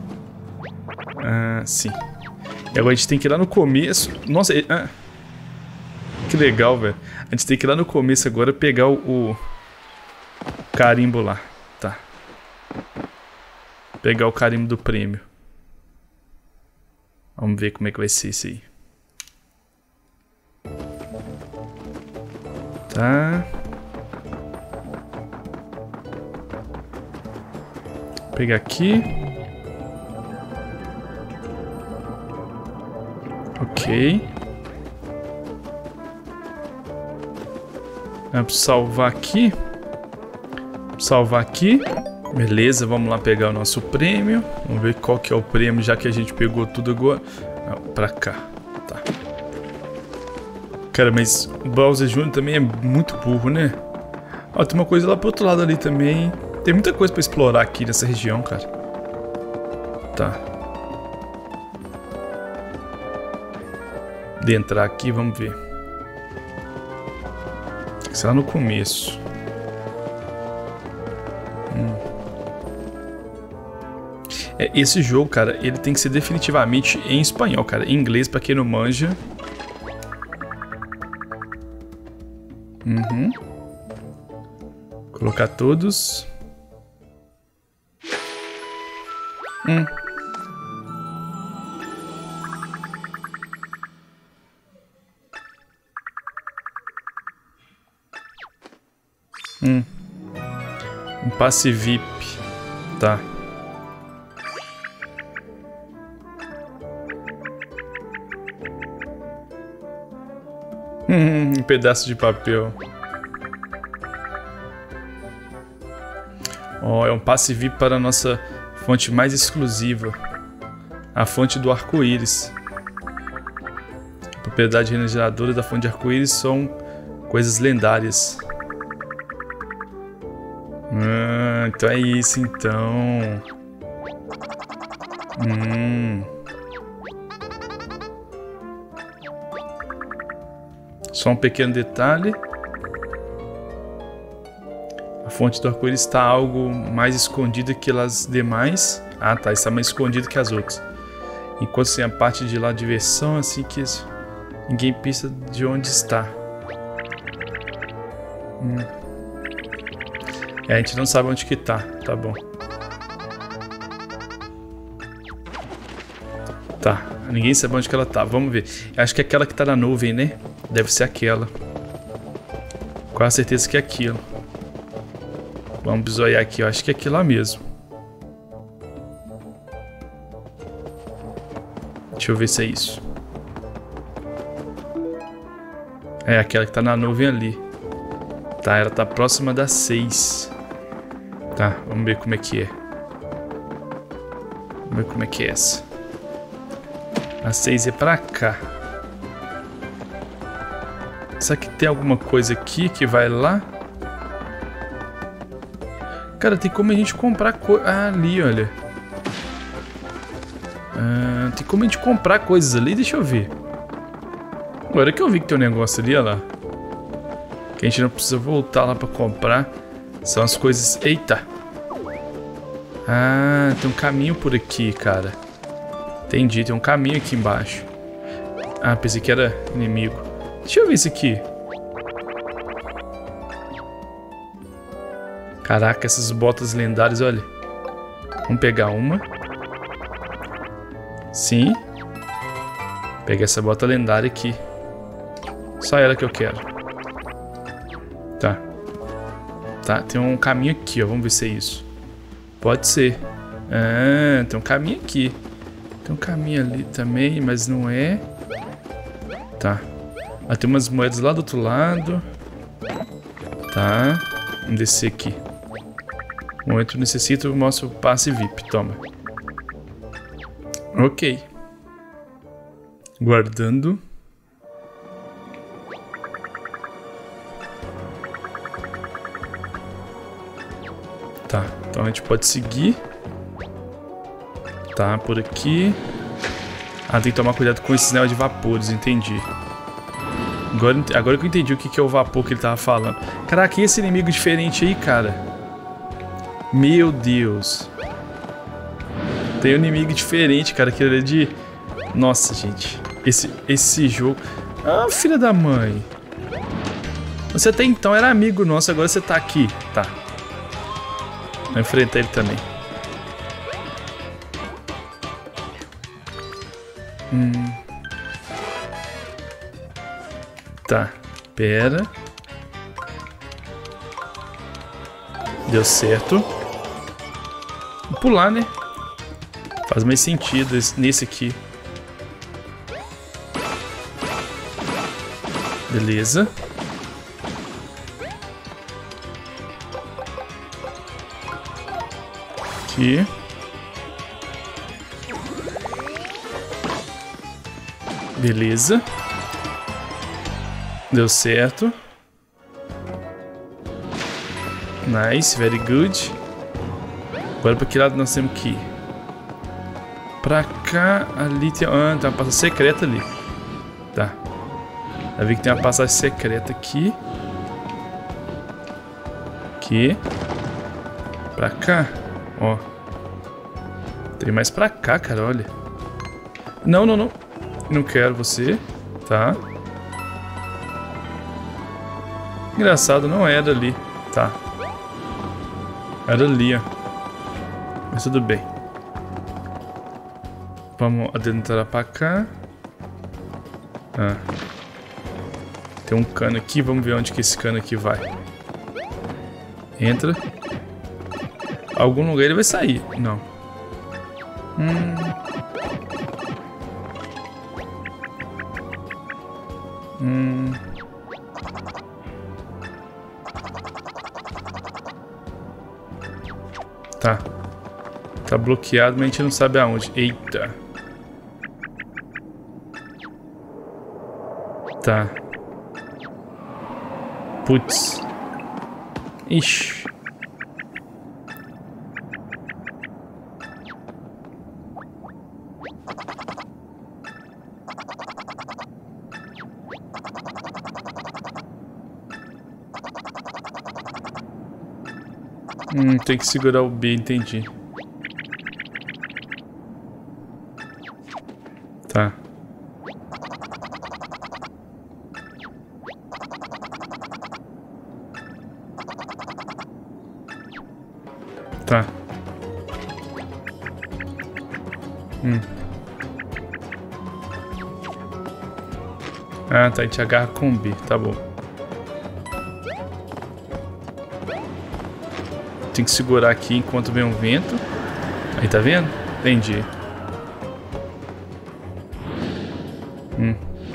Ah, sim. E agora a gente tem que ir lá no começo. Nossa, ah, que legal, velho. A gente tem que ir lá no começo agora pegar o, o carimbo lá. Tá. Pegar o carimbo do prêmio. Vamos ver como é que vai ser isso aí. Tá. Vou pegar aqui. Ok. Vamos salvar aqui. Salvar aqui. Beleza, vamos lá pegar o nosso prêmio. Vamos ver qual que é o prêmio, já que a gente pegou tudo agora. Não, pra cá. Tá. Cara, mas o Bowser Júnior também é muito burro, né? Ó, tem uma coisa lá pro outro lado ali também. Tem muita coisa pra explorar aqui nessa região, cara. Tá. De entrar aqui, vamos ver. Sei lá no começo. Hum. É, esse jogo, cara, ele tem que ser definitivamente em espanhol, cara. Em inglês, pra quem não manja. Uhum. Colocar todos. Hum. Hum. Um passe V I P. Tá. Hum, um pedaço de papel. Ó, oh, é um passe V I P para a nossa fonte mais exclusiva. A fonte do arco-íris. A propriedade regeneradora da fonte de arco-íris são coisas lendárias. Ah, então é isso, então. Hum. Só um pequeno detalhe. A fonte do arco-íris está algo mais escondida que as demais. Ah, tá. Está mais escondida que as outras. Enquanto tem a parte de lá diversão, assim que ninguém pensa de onde está. Hum. É, a gente não sabe onde que tá. Tá bom. Tá. Ninguém sabe onde que ela tá. Vamos ver. Acho que é aquela que tá na nuvem, né? Deve ser aquela. Quase certeza que é aquilo. Vamos bisoiar aqui. Eu acho que é aquilo lá mesmo. Deixa eu ver se é isso. É aquela que tá na nuvem ali. Tá, ela tá próxima das seis. Tá, vamos ver como é que é. Vamos ver como é que é essa. A seis é pra cá. Será que tem alguma coisa aqui que vai lá? Cara, tem como a gente comprar coisa... Ah, ali, olha. Ah, tem como a gente comprar coisas ali? Deixa eu ver. Agora que eu vi que tem um negócio ali, olha lá. Que a gente não precisa voltar lá pra comprar. São as coisas... Eita! Ah, tem um caminho por aqui, cara. Entendi, tem um caminho aqui embaixo. Ah, pensei que era inimigo. Deixa eu ver isso aqui. Caraca, essas botas lendárias, olha. Vamos pegar uma. Sim. Pegar essa bota lendária aqui. Só ela que eu quero. Tá. Tá, tem um caminho aqui, ó. Vamos ver se é isso. Pode ser. Ah, tem um caminho aqui. Tem um caminho ali também, mas não é. Tá. Ah, tem umas moedas lá do outro lado. Tá. Vamos descer aqui. Momento necessito, mostro o passe V I P. Toma. Ok. Guardando. Tá. Então a gente pode seguir. Tá, por aqui. Ah, tem que tomar cuidado com esses negócios de vapores, entendi. Agora, agora que eu entendi o que, que é o vapor que ele tava falando. Caraca, e esse inimigo diferente aí, cara? Meu Deus. Tem um inimigo diferente, cara, que ele é de... Nossa, gente. Esse, esse jogo... Ah, filha da mãe. Você até então era amigo nosso, agora você tá aqui. Tá. Vou enfrentar ele também. Hum. Tá, pera. Deu certo. Vou pular, né? Faz mais sentido nesse aqui. Beleza. Aqui. Beleza. Deu certo. Nice, very good. Agora pra que lado nós temos que ir? Pra cá, ali tem, ah, tem uma passagem secreta ali. Tá. Já vi que tem uma passagem secreta aqui. Aqui. Pra cá. Ó. Tem mais pra cá, cara, olha. Não, não, não. Não quero você. Tá. Engraçado, não era ali. Tá. Era ali, ó. Mas tudo bem. Vamos adentrar pra cá. Ah. Tem um cano aqui. Vamos ver onde que esse cano aqui vai. Entra. Algum lugar ele vai sair. Não. Hum... Hum. Tá. Tá bloqueado, mas a gente não sabe aonde. Eita. Tá. Putz. Ixi. Hum, tem que segurar o B, entendi. Tá. Tá. Hum. Ah, tá. A gente agarra com B. Tá bom. Tem que segurar aqui enquanto vem um vento. Aí, tá vendo? Entendi. Hum.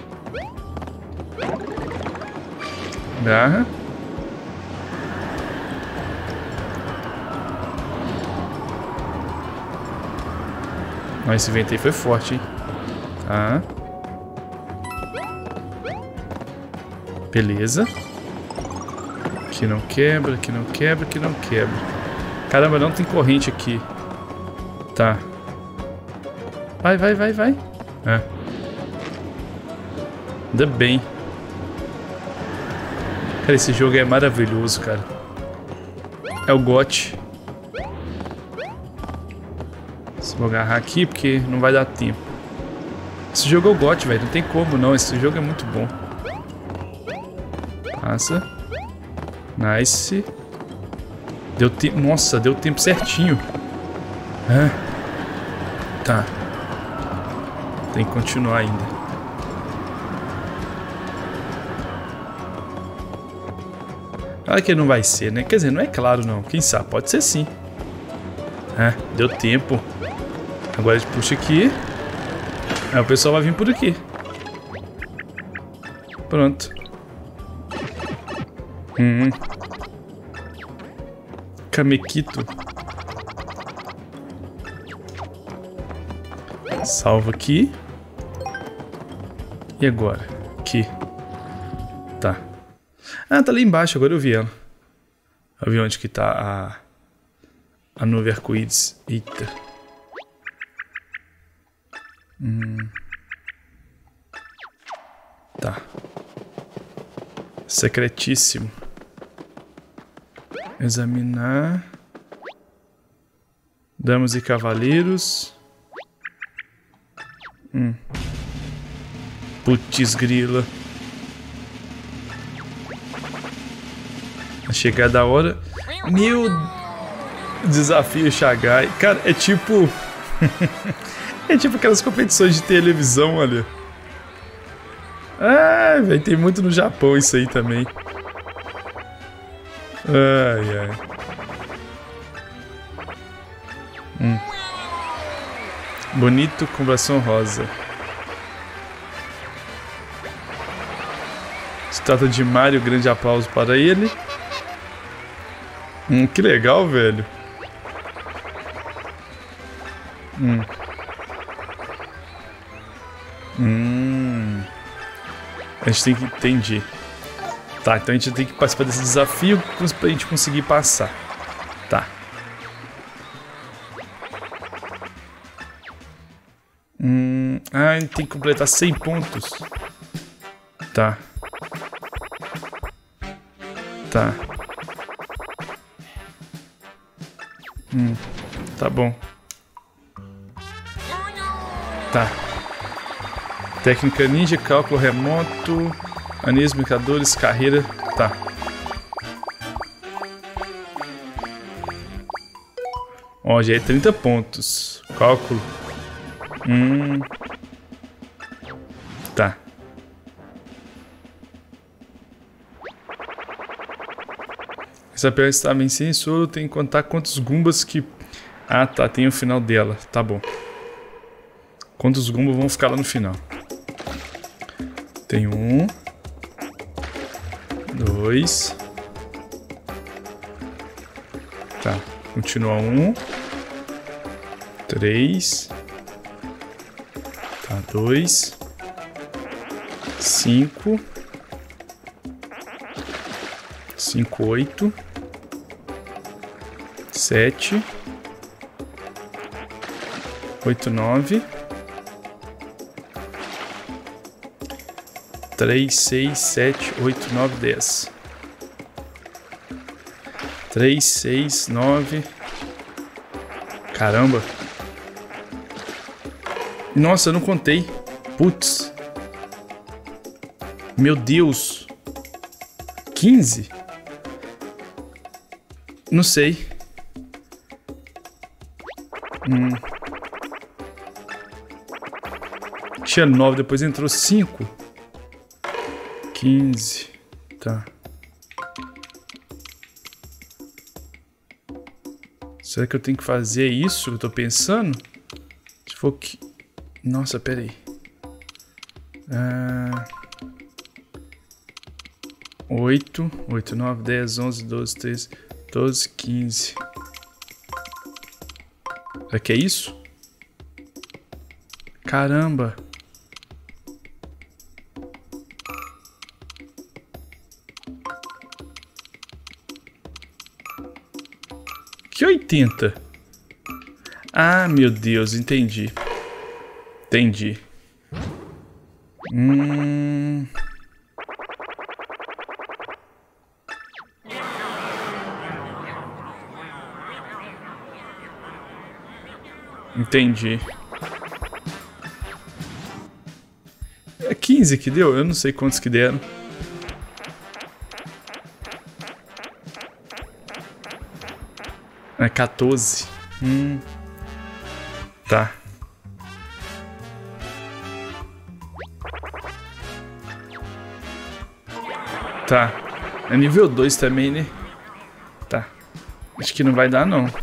Agarra. Mas esse vento aí foi forte, hein? Tá. Beleza. Aqui não quebra, aqui não quebra, aqui não quebra. Caramba, não tem corrente aqui. Tá. Vai, vai, vai, vai. É. Ainda bem. Cara, esse jogo é maravilhoso, cara. É o G O T. Vou agarrar aqui porque não vai dar tempo. Esse jogo é o G O T, velho. Não tem como não. Esse jogo é muito bom. Passa. Nice. Deu tempo. Nossa, deu tempo certinho. Ah. Tá. Tem que continuar ainda. Claro que não vai ser, né? Quer dizer, não é claro não. Quem sabe? Pode ser sim. Ah, deu tempo. Agora a gente puxa aqui. Aí o pessoal vai vir por aqui. Pronto. Hum. Kamequito. Salva aqui. E agora? Aqui. Tá. Ah, tá ali embaixo. Agora eu vi ela. Eu vi onde que tá a... A nuvem arco-íris. Eita. Hum. Tá. Secretíssimo. Examinar. Damas e cavaleiros. Hum. Putz grila. A chegada da hora. Meu desafio Shagai. Cara, é tipo... É tipo aquelas competições de televisão, olha. Ah, velho, tem muito no Japão isso aí também. Ai, ai. Hum. Bonito com coração rosa. Se trata de Mario, grande aplauso para ele. Hum, que legal, velho. Hum. Hum. A gente tem que entender. Tá, então a gente tem que participar desse desafio pra gente conseguir passar. Tá. Hum. Ah, a gente tem que completar cem pontos. Tá. Tá. Hum. Tá bom. Tá. Técnica ninja, cálculo remoto, anéis, brincadores, carreira. Tá. Ó, já é trinta pontos. Cálculo. Hum. Tá. Essa peça está bem sensor, tem que contar quantos Goombas que... Ah, tá, tem o final dela. Tá bom. Quantos Goombas vão ficar lá no final? Tem um, dois, tá, continua um, três, tá, dois, cinco, cinco, oito, sete, oito, nove, três, seis, sete, oito, nove, dez. três, seis, nove. Caramba. Nossa, eu não contei. Putz. Meu Deus. quinze? Não sei. Hum. Tinha nove, depois entrou cinco. quinze. Tá. Será que eu tenho que fazer isso que eu tô pensando? Se for que... Nossa, pera aí. Ah... oito, oito, nove, dez, onze, doze, treze, doze, quinze. Será que é isso? Caramba! Que oitenta? Ah, meu Deus, entendi. Entendi. Hum... Entendi. É quinze que deu? Eu não sei quantos que deram. É quatorze. Hum. Tá. Tá. É nível dois também, né? Tá. Acho que não vai dar, não.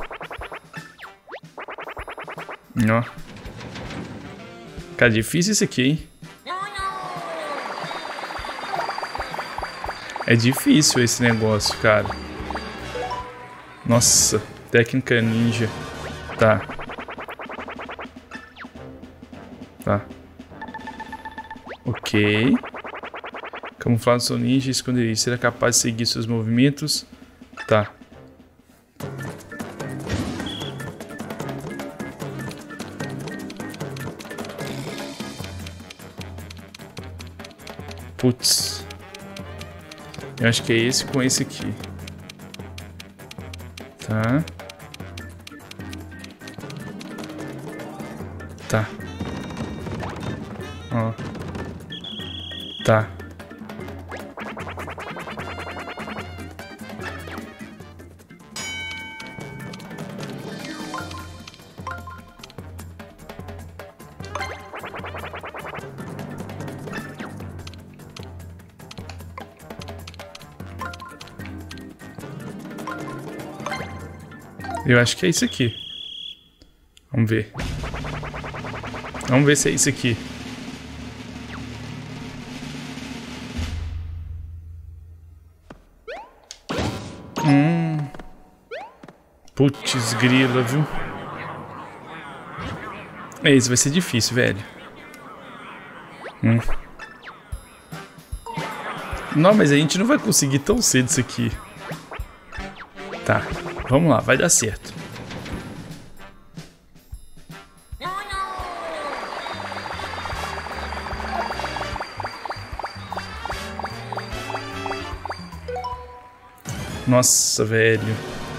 Ó. Cara, difícil isso aqui, hein? É difícil esse negócio, cara. Nossa, técnica ninja. Tá. Tá. Ok. Camuflado seu ninja e esconder isso. Será capaz de seguir seus movimentos? Tá. Putz. Eu acho que é esse com esse aqui. Tá. Tá. Ó. Tá. Eu acho que é isso aqui. Vamos ver. Vamos ver se é isso aqui. Hum. Putz, grila, viu? Esse vai ser difícil, velho. Hum. Não, mas a gente não vai conseguir tão cedo isso aqui. Tá. Vamos lá, vai dar certo. Nossa, velho.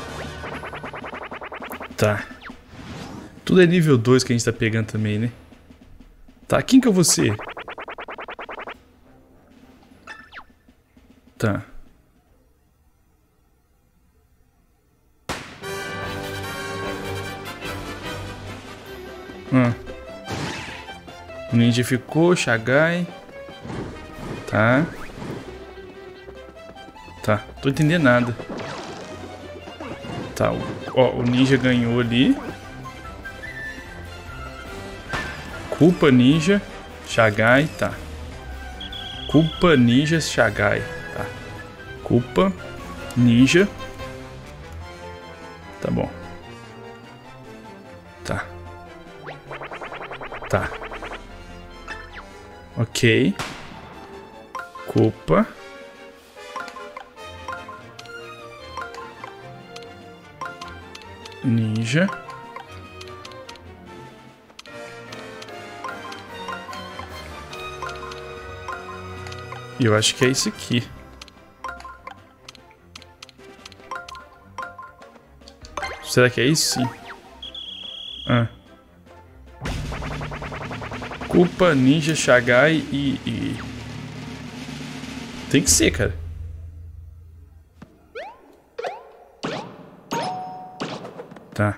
Tá. Tudo é nível dois que a gente tá pegando também, né? Tá, quem que é você? Tá. Hum. O ninja ficou, Shagai. Tá. Tá, tô entendendo nada. Tá, ó, o ninja ganhou ali. Culpa ninja, Shagai, tá. Culpa ninja, Shagai, tá. Culpa ninja. Tá bom. Tá. Tá. Ok. Culpa. Ninja. Eu acho que é isso aqui. Será que é isso? Sim. Ah. Koopa, Ninja, Shagai e, e... Tem que ser, cara. Tá.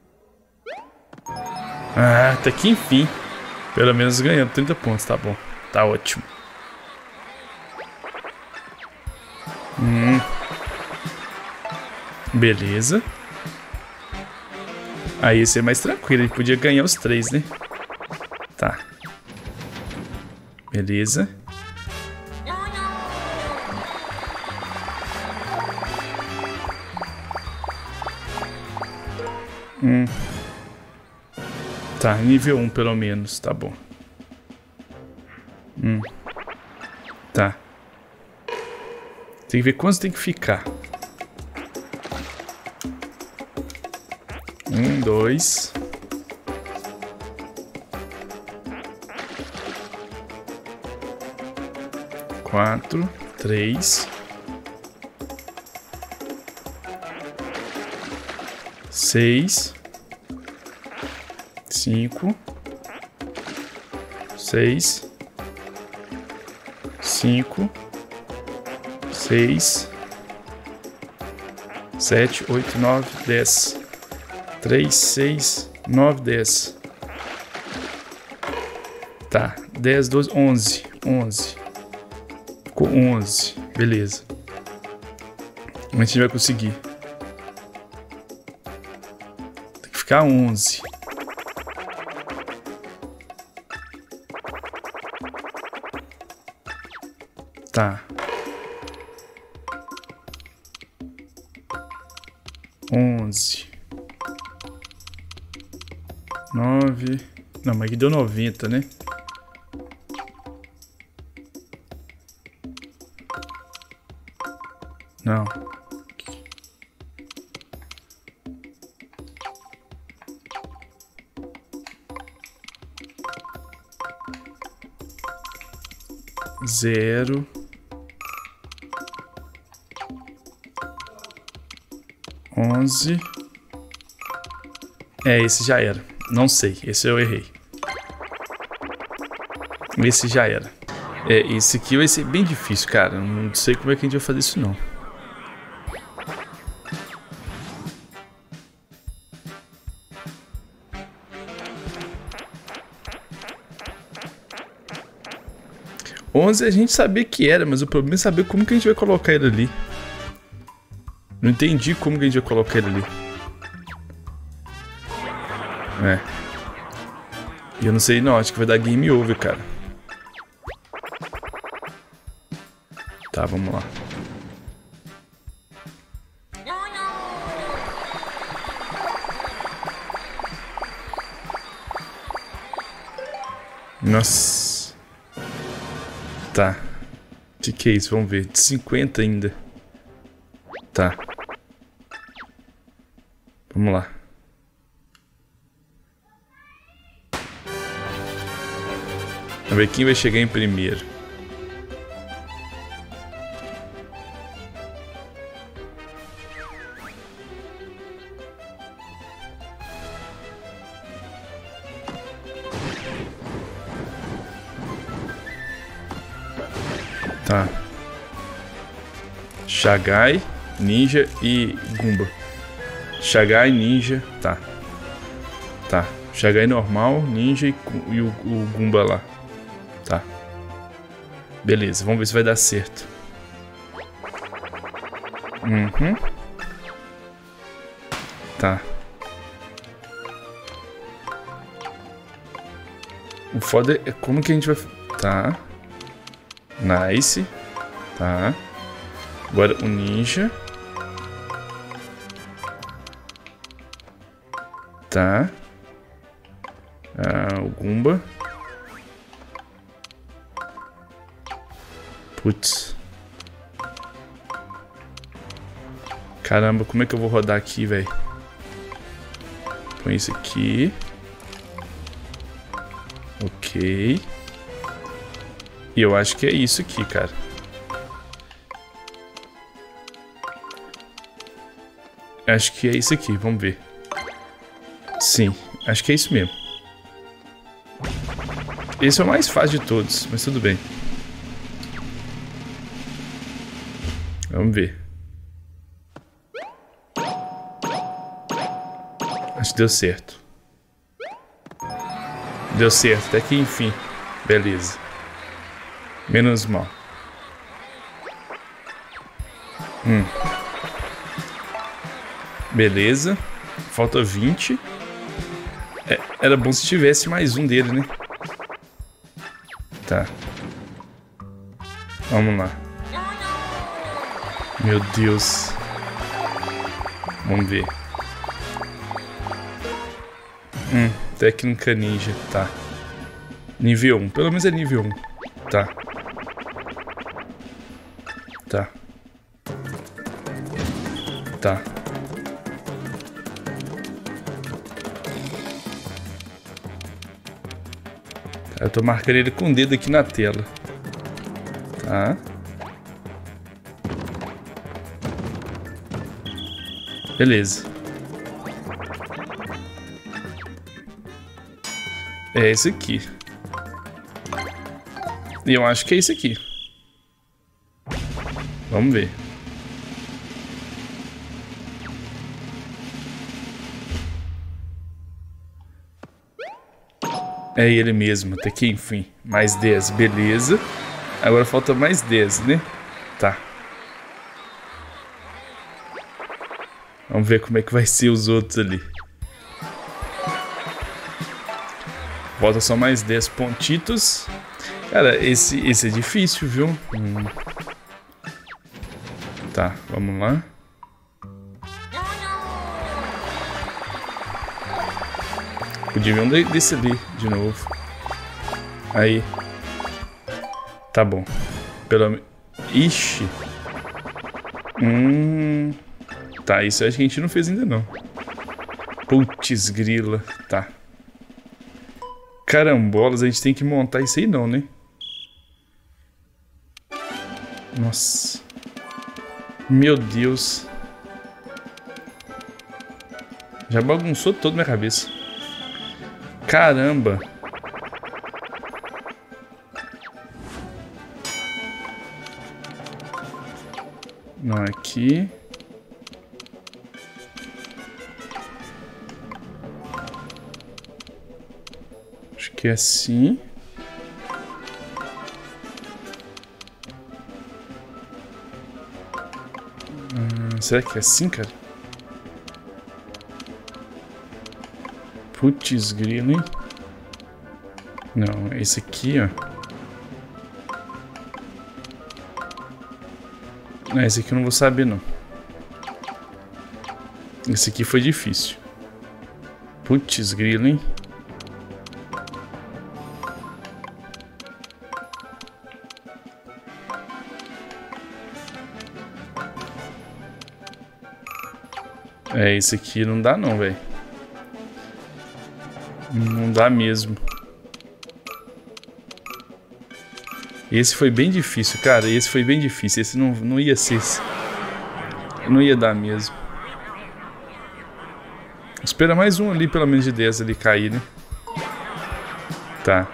Ah, até que enfim. Pelo menos ganhando trinta pontos, tá bom. Tá ótimo. Hum. Beleza. Aí ia ser mais tranquilo, a gente podia ganhar os três, né? Tá. Beleza. Hum. Tá, nível um pelo menos, tá bom. Hum. Tá. Tem que ver quantos tem que ficar. Um, dois. Quatro, três. Seis. Cinco. Seis. Cinco. Seis. Sete, oito, nove, dez. Três, seis, nove, dez. Tá, dez, doze, onze. Onze. Ficou onze. Beleza. A gente vai conseguir. Tem que ficar onze. Tá. Onze. Nove. Não, mas aqui deu noventa, né? Não. Zero. Onze. É, esse já era. Não sei, esse eu errei. Esse já era. É, esse aqui vai ser bem difícil, cara. Não sei como é que a gente vai fazer isso, não. onze a gente sabia que era, mas o problema é saber como que a gente vai colocar ele ali. Não entendi como que a gente vai colocar ele ali. É. E eu não sei não, acho que vai dar game over, cara. Tá, vamos lá. Nossa. Tá. O que que é isso? Vamos ver. De cinquenta ainda. Tá. Vamos lá. Vamos ver quem vai chegar em primeiro. Tá. Shagai, Ninja e Goomba. Shagai, Ninja, tá. Tá. Shagai normal, Ninja e, e o, o Goomba lá. Tá. Beleza, vamos ver se vai dar certo. Uhum. Tá. O foda é como que a gente vai... Tá. Nice. Tá. Agora o Ninja. Tá. Ah, o Goomba. Putz. Caramba, como é que eu vou rodar aqui, velho? Põe isso aqui. Ok. E eu acho que é isso aqui, cara. Acho que é isso aqui, vamos ver. Sim, acho que é isso mesmo. Esse é o mais fácil de todos, mas tudo bem. Vamos ver. Acho que deu certo. Deu certo, até que enfim. Beleza. Menos mal. Hum. Beleza. Falta vinte. É, era bom se tivesse mais um dele, né? Tá. Vamos lá. Meu Deus. Vamos ver. Hum, técnica ninja, tá. Nível um, pelo menos é nível um. Tá. Tá. Tá. Eu tô marcando ele com o dedo aqui na tela. Tá. Beleza. É esse aqui. E eu acho que é esse aqui. Vamos ver. É ele mesmo, até que enfim. Mais dez, beleza. Agora falta mais dez, né? Tá. Vamos ver como é que vai ser os outros ali. Falta só mais dez pontitos. Cara, esse, esse é difícil, viu? Hum. Tá, vamos lá. Podia vir um desse ali de novo. Aí. Tá bom. Pelo menos. Ixi. Hum. Tá, isso acho que a gente não fez ainda não. Putz grila. Tá. Carambolas, a gente tem que montar isso aí não, né? Nossa. Meu Deus. Já bagunçou toda minha cabeça. Caramba. Não, aqui. Acho que é assim. Hum, será que é assim, cara? Putz grilo, hein? Não, esse aqui, ó. Não, esse aqui eu não vou saber, não. Esse aqui foi difícil. Putz grilo, hein? É, esse aqui não dá não, velho. Não dá mesmo. Esse foi bem difícil, cara. Esse foi bem difícil. Esse não, não ia ser... Não ia dar mesmo. Espera mais um ali, pelo menos de dez ali cair, né? Tá.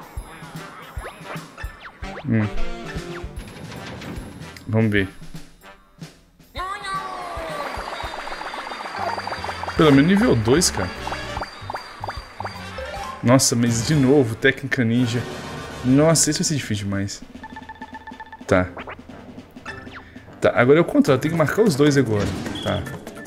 Hum. Vamos ver. Pelo menos nível dois, cara. Nossa, mas de novo, técnica ninja. Nossa, esse vai ser difícil demais. Tá. Tá, agora é o contrário, tem que marcar os dois agora. Tá.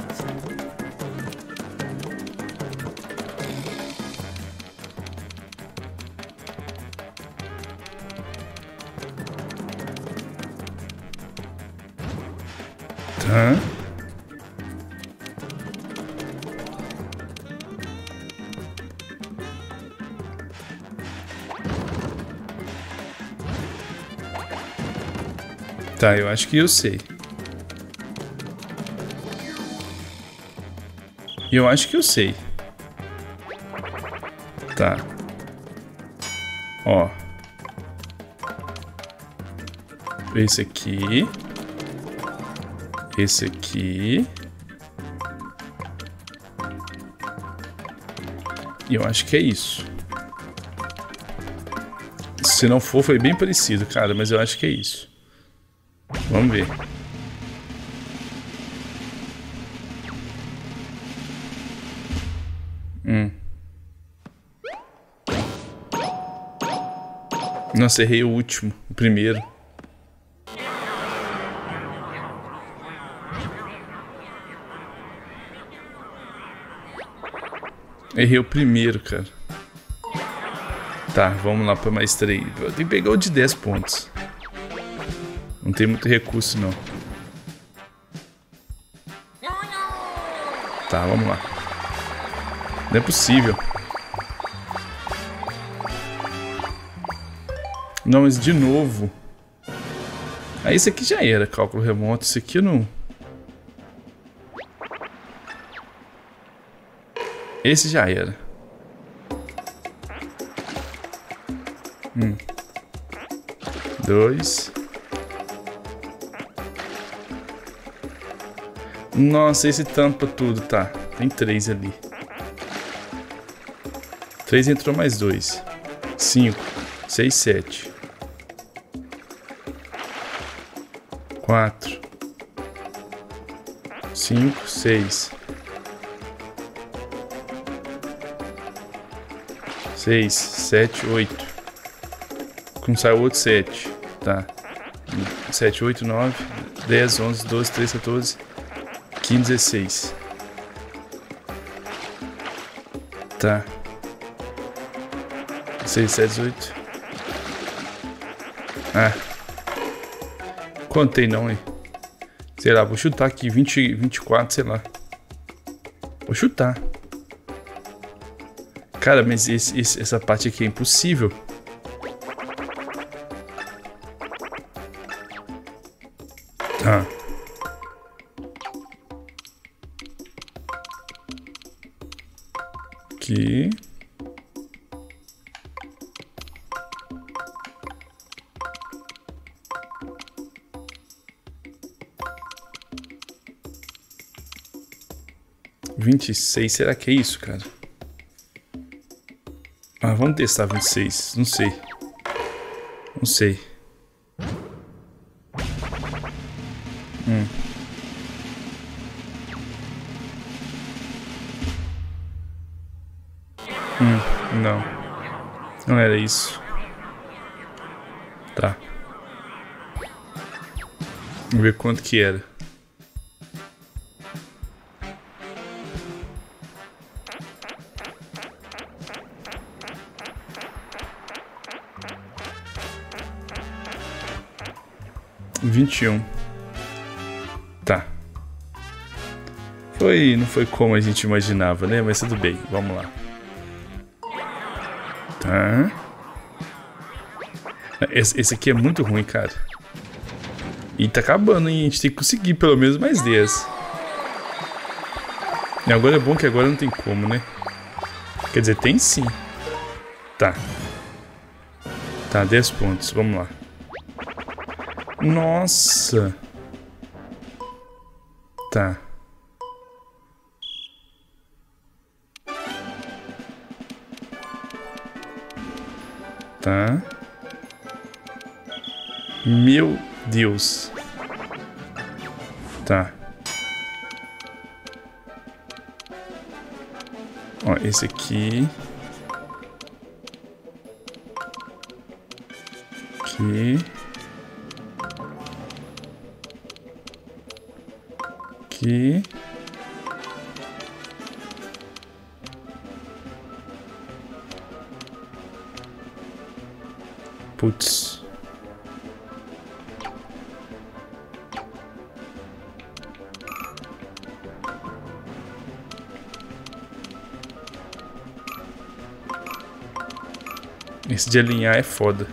Tá. Tá, eu acho que eu sei. Eu acho que eu sei. Tá. Ó. Esse aqui. Esse aqui. E eu acho que é isso. Se não for, foi bem parecido, cara, mas eu acho que é isso. Vamos ver. Hum. Nossa, errei o último, o primeiro. Errei o primeiro, cara. Tá, vamos lá pra mais três. Eu tenho que pegar o de dez pontos. Não tem muito recurso, não. Tá, vamos lá. Não é possível. Não, mas de novo. Ah, esse aqui já era cálculo remoto. Esse aqui eu não... Esse já era. Um. Dois. Nossa, esse tampa tudo, tá. Tem três ali. Três entrou mais dois. Cinco. Seis, sete. Quatro. Cinco, seis. Seis, sete, oito. Como sai o outro sete. Tá. Sete, oito, nove, dez, onze, doze, treze, quatorze, quinze, dezesseis. Tá. Seis, sete, oito. Ah. Contei não, hein? Sei lá, vou chutar aqui. vinte, vinte e quatro, sei lá. Vou chutar. Cara, mas esse, esse, essa parte aqui é impossível. Tá. Aqui. vinte e seis, será que é isso, cara? Ah, vamos testar vinte e seis. Não sei. Não sei. Hum. Hum, não. Não era isso. Tá. Vamos ver quanto que era. vinte e um. Tá. Foi, não foi como a gente imaginava, né? Mas tudo bem, vamos lá. Tá. Esse, esse aqui é muito ruim, cara. E tá acabando, hein? A gente tem que conseguir pelo menos mais dez. E agora é bom que agora não tem como, né? Quer dizer, tem sim. Tá. Tá, dez pontos, vamos lá. Nossa. Tá. Tá. Meu Deus. Tá. Ó, esse aqui. Aqui. Aqui. Putz. Esse de alinhar é foda.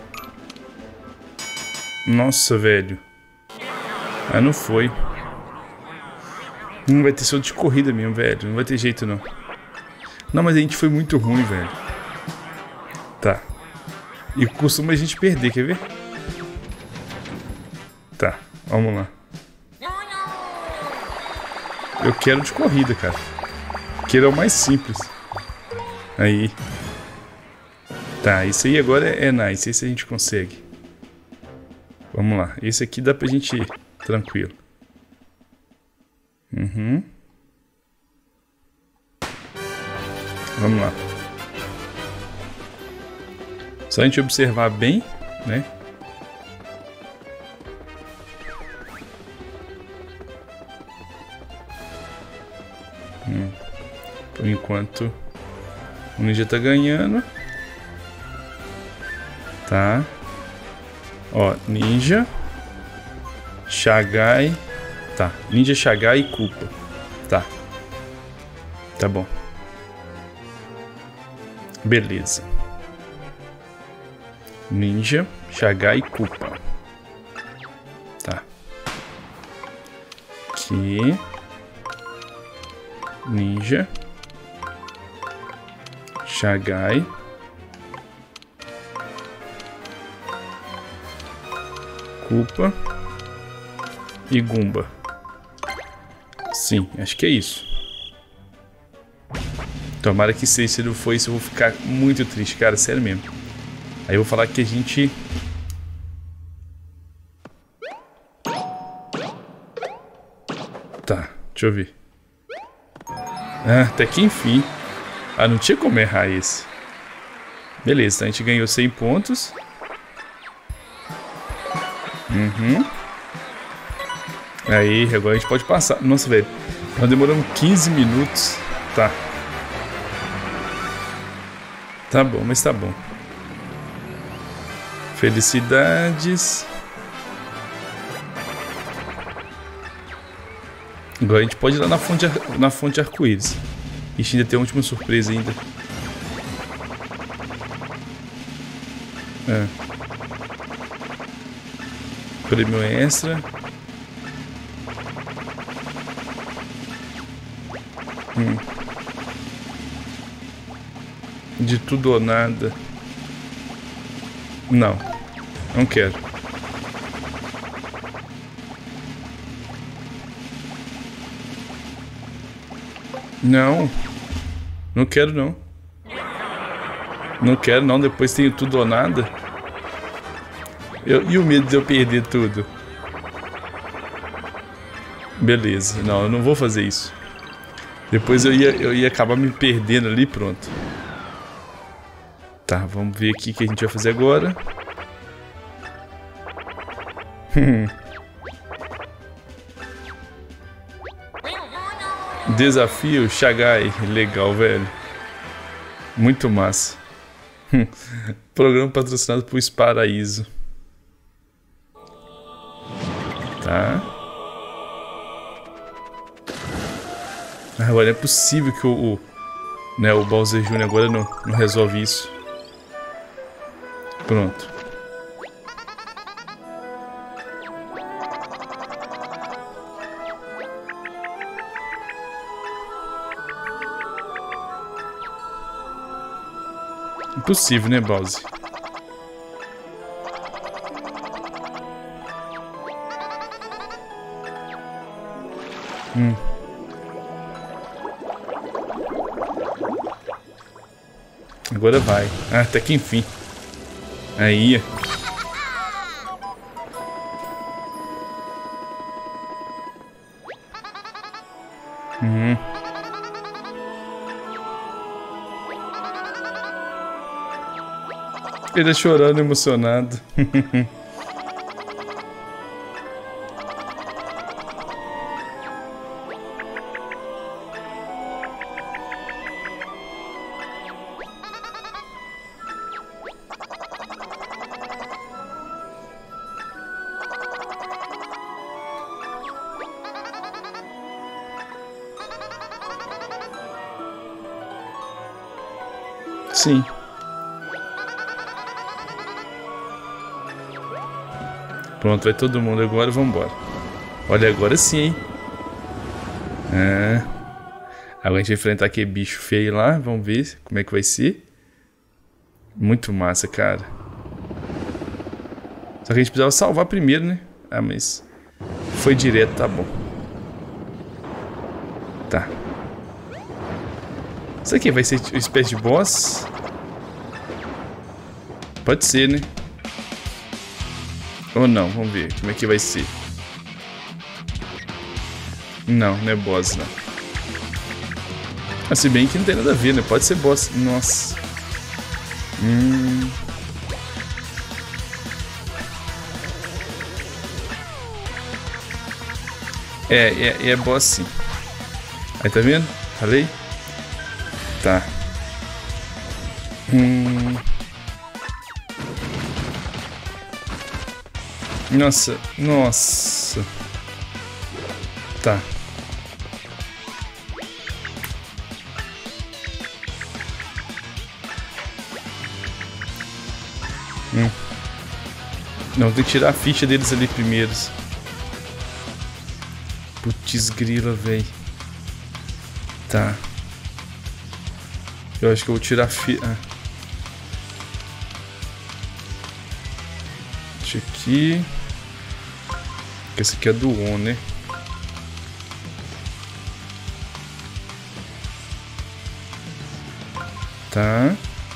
Nossa, velho. Ah, não foi. Não vai ter só de corrida mesmo, velho. Não vai ter jeito, não. Não, mas a gente foi muito ruim, velho. Tá. E costuma a gente perder, quer ver? Tá, vamos lá. Eu quero de corrida, cara. Que é o mais simples. Aí. Tá, isso aí agora é, é nice. Esse a gente consegue. Vamos lá. Esse aqui dá pra gente ir. Tranquilo. Uhum. Vamos lá. Só a gente observar bem, né? Hum. Por enquanto, o ninja tá ganhando. Tá. Ó, ninja. Shagai. Tá. Ninja, Shagai e Koopa. Tá. Tá bom. Beleza. Ninja, Shagai e Koopa. Tá. Aqui. Ninja. Shagai. Koopa. E Goomba. Sim, acho que é isso. Tomara que seja, se não for isso, eu vou ficar muito triste, cara, sério mesmo. Aí eu vou falar que a gente... Tá, deixa eu ver. Ah, até que enfim. Ah, não tinha como errar esse. Beleza, então a gente ganhou cem pontos. Uhum. Aí, agora a gente pode passar. Nossa, velho. Nós demoramos quinze minutos. Tá. Tá bom, mas tá bom. Felicidades. Agora a gente pode ir lá na fonte, na fonte arco-íris. Ixi, ainda tem uma última surpresa ainda. É. Prêmio extra. Hum. De tudo ou nada. Não. Não quero. Não. Não quero não. Não quero não. Depois tenho tudo ou nada. Eu, e o medo de eu perder tudo? Beleza. Não, eu não vou fazer isso. Depois eu ia, eu ia acabar me perdendo ali, pronto. Tá, vamos ver aqui o que a gente vai fazer agora. Desafio Shagai. Legal, velho. Muito massa. Programa patrocinado por Sparaíso. Tá. Agora não é possível que o, o, né, o Bowser Júnior agora não, não resolve isso. Pronto. Impossível, né, Bowser? Hum. Agora vai. Ah, até que enfim. Aí. Uhum. Ele chorando, emocionado. Sim. Pronto, vai todo mundo agora, vamos embora. Olha, agora sim, hein? É. Agora a gente vai enfrentar aquele bicho feio lá, vamos ver como é que vai ser. Muito massa, cara. Só que a gente precisava salvar primeiro, né? Ah, mas foi direto, tá bom. Tá. Isso aqui vai ser uma espécie de boss? Pode ser, né? Ou não, vamos ver como é que vai ser. Não, não é boss, não. Mas se bem que não tem nada a ver, né? Pode ser boss. Nossa. Hum... É, é, é boss sim. Aí, tá vendo? Falei? Tá. Hum... Nossa, nossa. Tá. Hum. Não, tem que tirar a ficha deles ali primeiro. Putz grila, velho. Tá. Eu acho que eu vou tirar a ficha. Ah. Deixa aqui. Esse aqui é do on, né? Tá.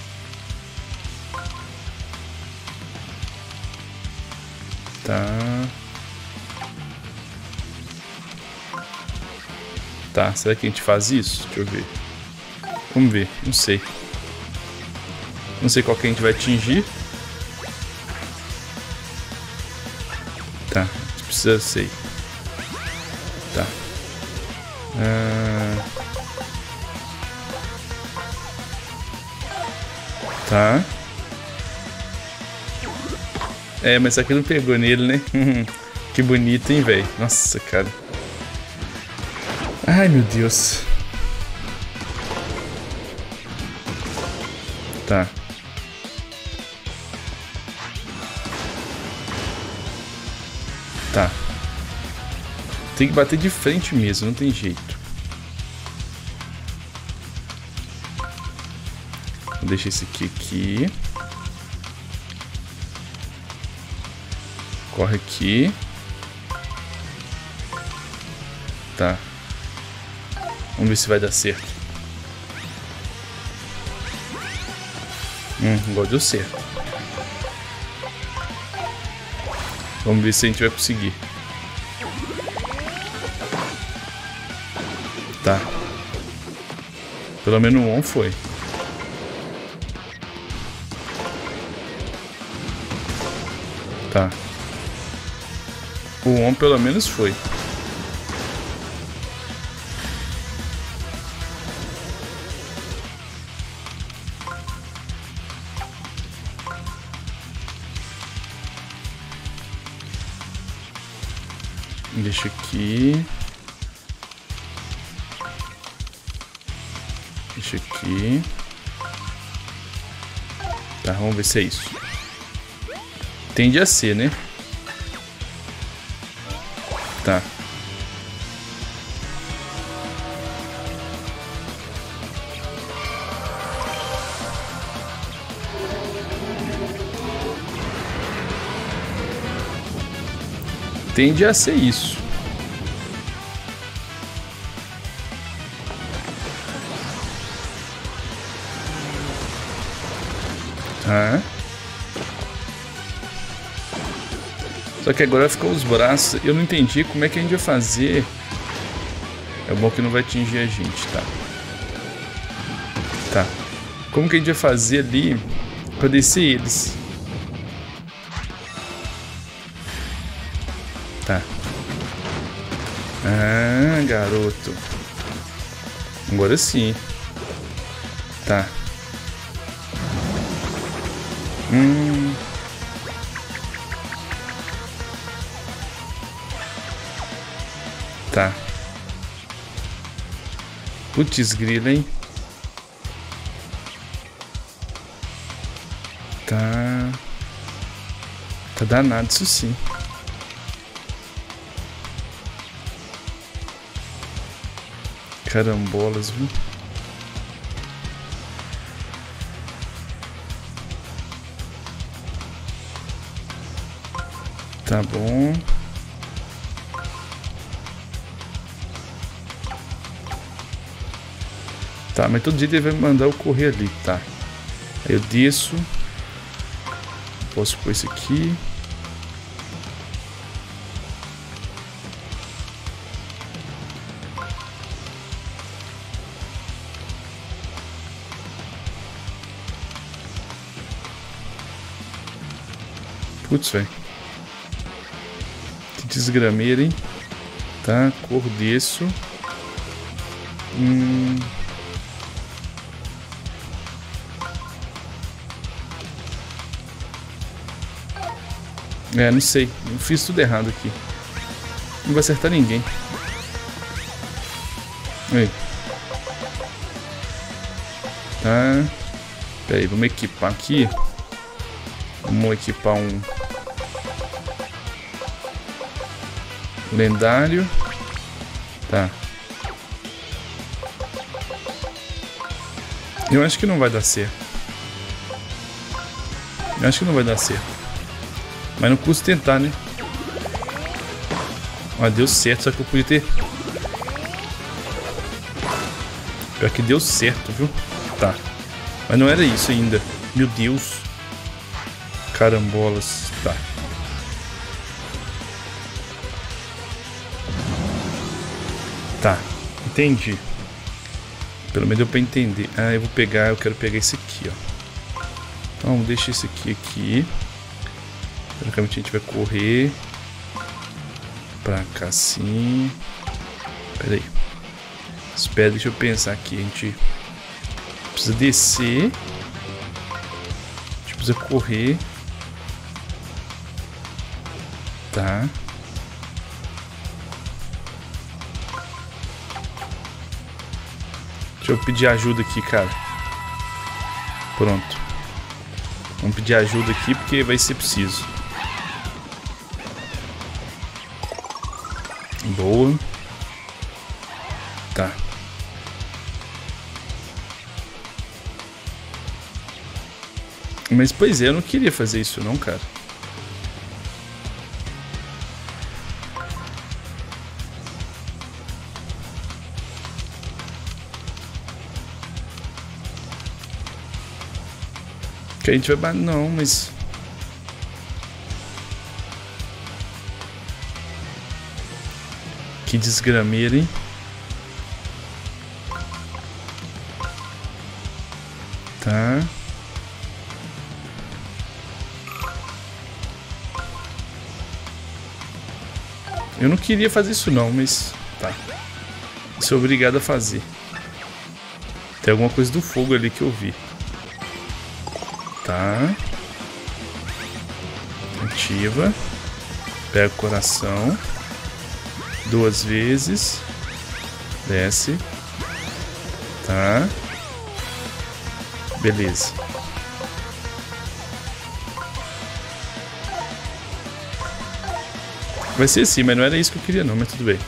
Tá. Tá, será que a gente faz isso? Deixa eu ver. Vamos ver, não sei. Não sei qual que a gente vai atingir. Tá, a gente precisa sei. Tá. Ah... Tá. É, mas aqui não pegou nele, né? Que bonito, hein, velho? Nossa, cara. Ai, meu Deus. Tá. Tá. Tem que bater de frente mesmo, não tem jeito. Vou deixar esse aqui aqui. Corre aqui. Tá. Vamos ver se vai dar certo. Hum, agora deu certo. Vamos ver se a gente vai conseguir. Tá. Pelo menos um on foi. Tá. O on pelo menos foi. Deixa aqui. Deixa aqui. Tá, vamos ver se é isso. Tende a ser, né? Tá. Tende a ser isso. Tá. Só que agora ficou os braços. Eu não entendi como é que a gente vai fazer. É bom que não vai atingir a gente, tá? Tá. Como que a gente vai fazer ali pra descer eles? Tá. Ah, garoto. Agora sim. Tá. Hum. Tá. Putz grila, hein? Tá. Tá danado isso sim. Carambolas, viu? Tá bom. Tá, mas todo jeito ele vai mandar eu correr ali, tá. Aí eu desço. Posso pôr esse aqui. Putz, velho. Que desgrameira, hein? Tá, corro, desço. Hum... É, não sei. Eu fiz tudo errado aqui. Não vai acertar ninguém. Aí. Tá. Pera aí, vamos equipar aqui. Vamos equipar um lendário. Tá. Eu acho que não vai dar certo. Eu acho que não vai dar certo. Mas não custa tentar, né? Ó, deu certo, só que eu podia ter... Pior que deu certo, viu? Tá. Mas não era isso ainda. Meu Deus. Carambolas. Tá. Tá. Entendi. Pelo menos deu pra entender. Ah, eu vou pegar... Eu quero pegar esse aqui, ó. Então, deixa esse aqui aqui. Teoricamente a gente vai correr pra cá assim. Pera aí. Espera, deixa eu pensar aqui. A gente precisa descer. A gente precisa correr. Tá. Deixa eu pedir ajuda aqui, cara. Pronto. Vamos pedir ajuda aqui porque vai ser preciso. Boa. Tá. Mas, pois é, eu não queria fazer isso não, cara. Que a gente vai... Não, mas... Que desgrameira, hein? Tá. Eu não queria fazer isso não, mas... Tá. Sou obrigado a fazer. Tem alguma coisa do fogo ali que eu vi. Tá. Ativa. Pega o coração. Duas vezes. Desce. Tá. Beleza. Vai ser assim, mas não era isso que eu queria não, mas tudo bem.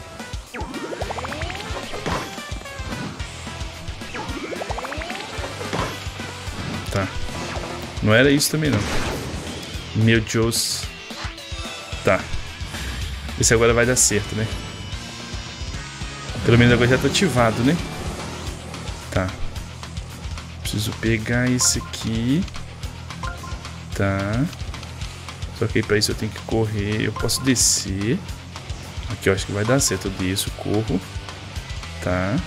Tá. Não era isso também não. Meu Deus. Tá. Esse agora vai dar certo, né? Pelo menos agora já tá ativado, né? Tá. Preciso pegar esse aqui. Tá. Só que aí pra isso eu tenho que correr. Eu posso descer. Aqui eu acho que vai dar certo. Eu desço, corro. Tá.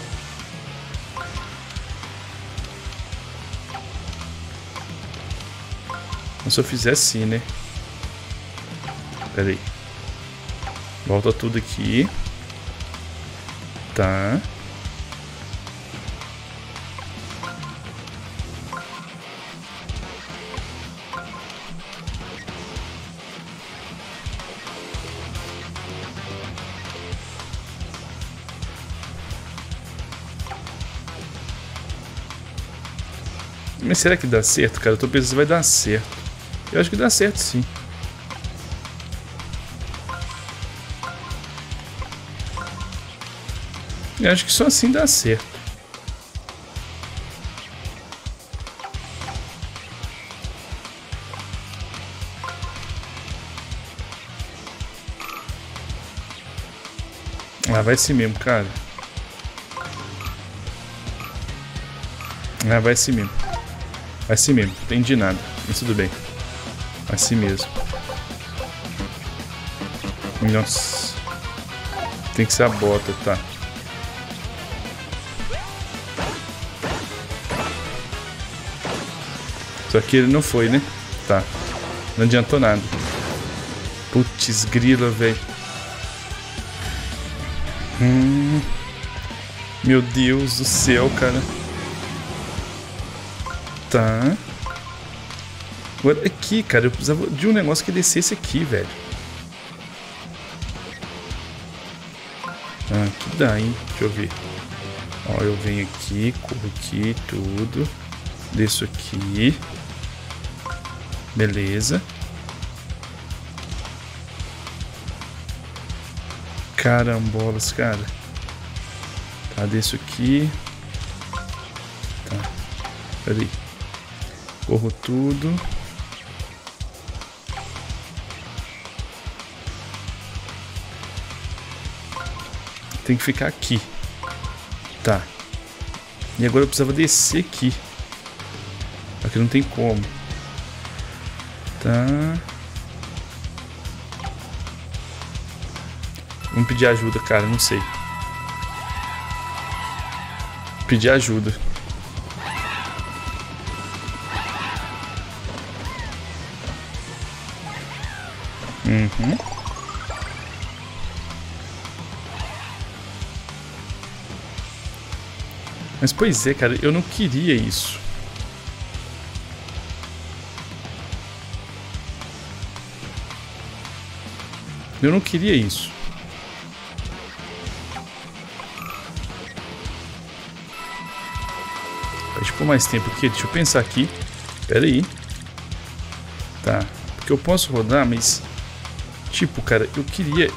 Mas se eu fizer assim, né? Pera aí. Volta tudo aqui. Tá. Mas será que dá certo, cara? Eu tô pensando se vai dar certo. Eu acho que dá certo, sim. Eu acho que só assim dá certo. Ah, vai ser mesmo, cara. Ah, vai assim mesmo. Vai assim mesmo, não entendi nada. Mas tudo bem. Vai assim mesmo. Nossa. Tem que ser a bota, tá. Só que ele não foi, né? Tá. Não adiantou nada. Putz, grila, velho. Hum. Meu Deus do céu, cara. Tá. Agora aqui, cara, eu precisava de um negócio que descesse aqui, velho. Ah, que dá, hein? Deixa eu ver. Ó, eu venho aqui, corro aqui, tudo. Desço aqui. Beleza. Carambolas, cara. Tá, desço aqui. Tá. Peraí. Corro tudo. Tem que ficar aqui. Tá. E agora eu precisava descer aqui. Aqui não tem como. Tá. Vamos pedir ajuda, cara. Não sei. Pedir ajuda. Uhum. Mas pois é, cara, eu não queria isso. Eu não queria isso. Deixa eu pôr mais tempo aqui, deixa eu pensar aqui. Pera aí. Tá, porque eu posso rodar, mas... Tipo, cara, eu queria...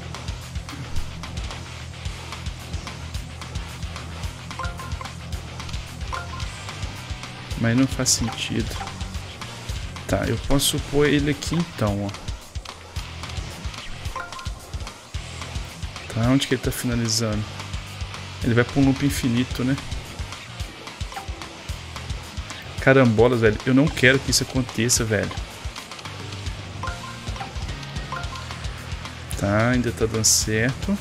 Mas não faz sentido. Tá, eu posso pôr ele aqui então, ó. Tá, onde que ele tá finalizando? Ele vai pra um loop infinito, né? Carambolas, velho. Eu não quero que isso aconteça, velho. Tá, ainda tá dando certo.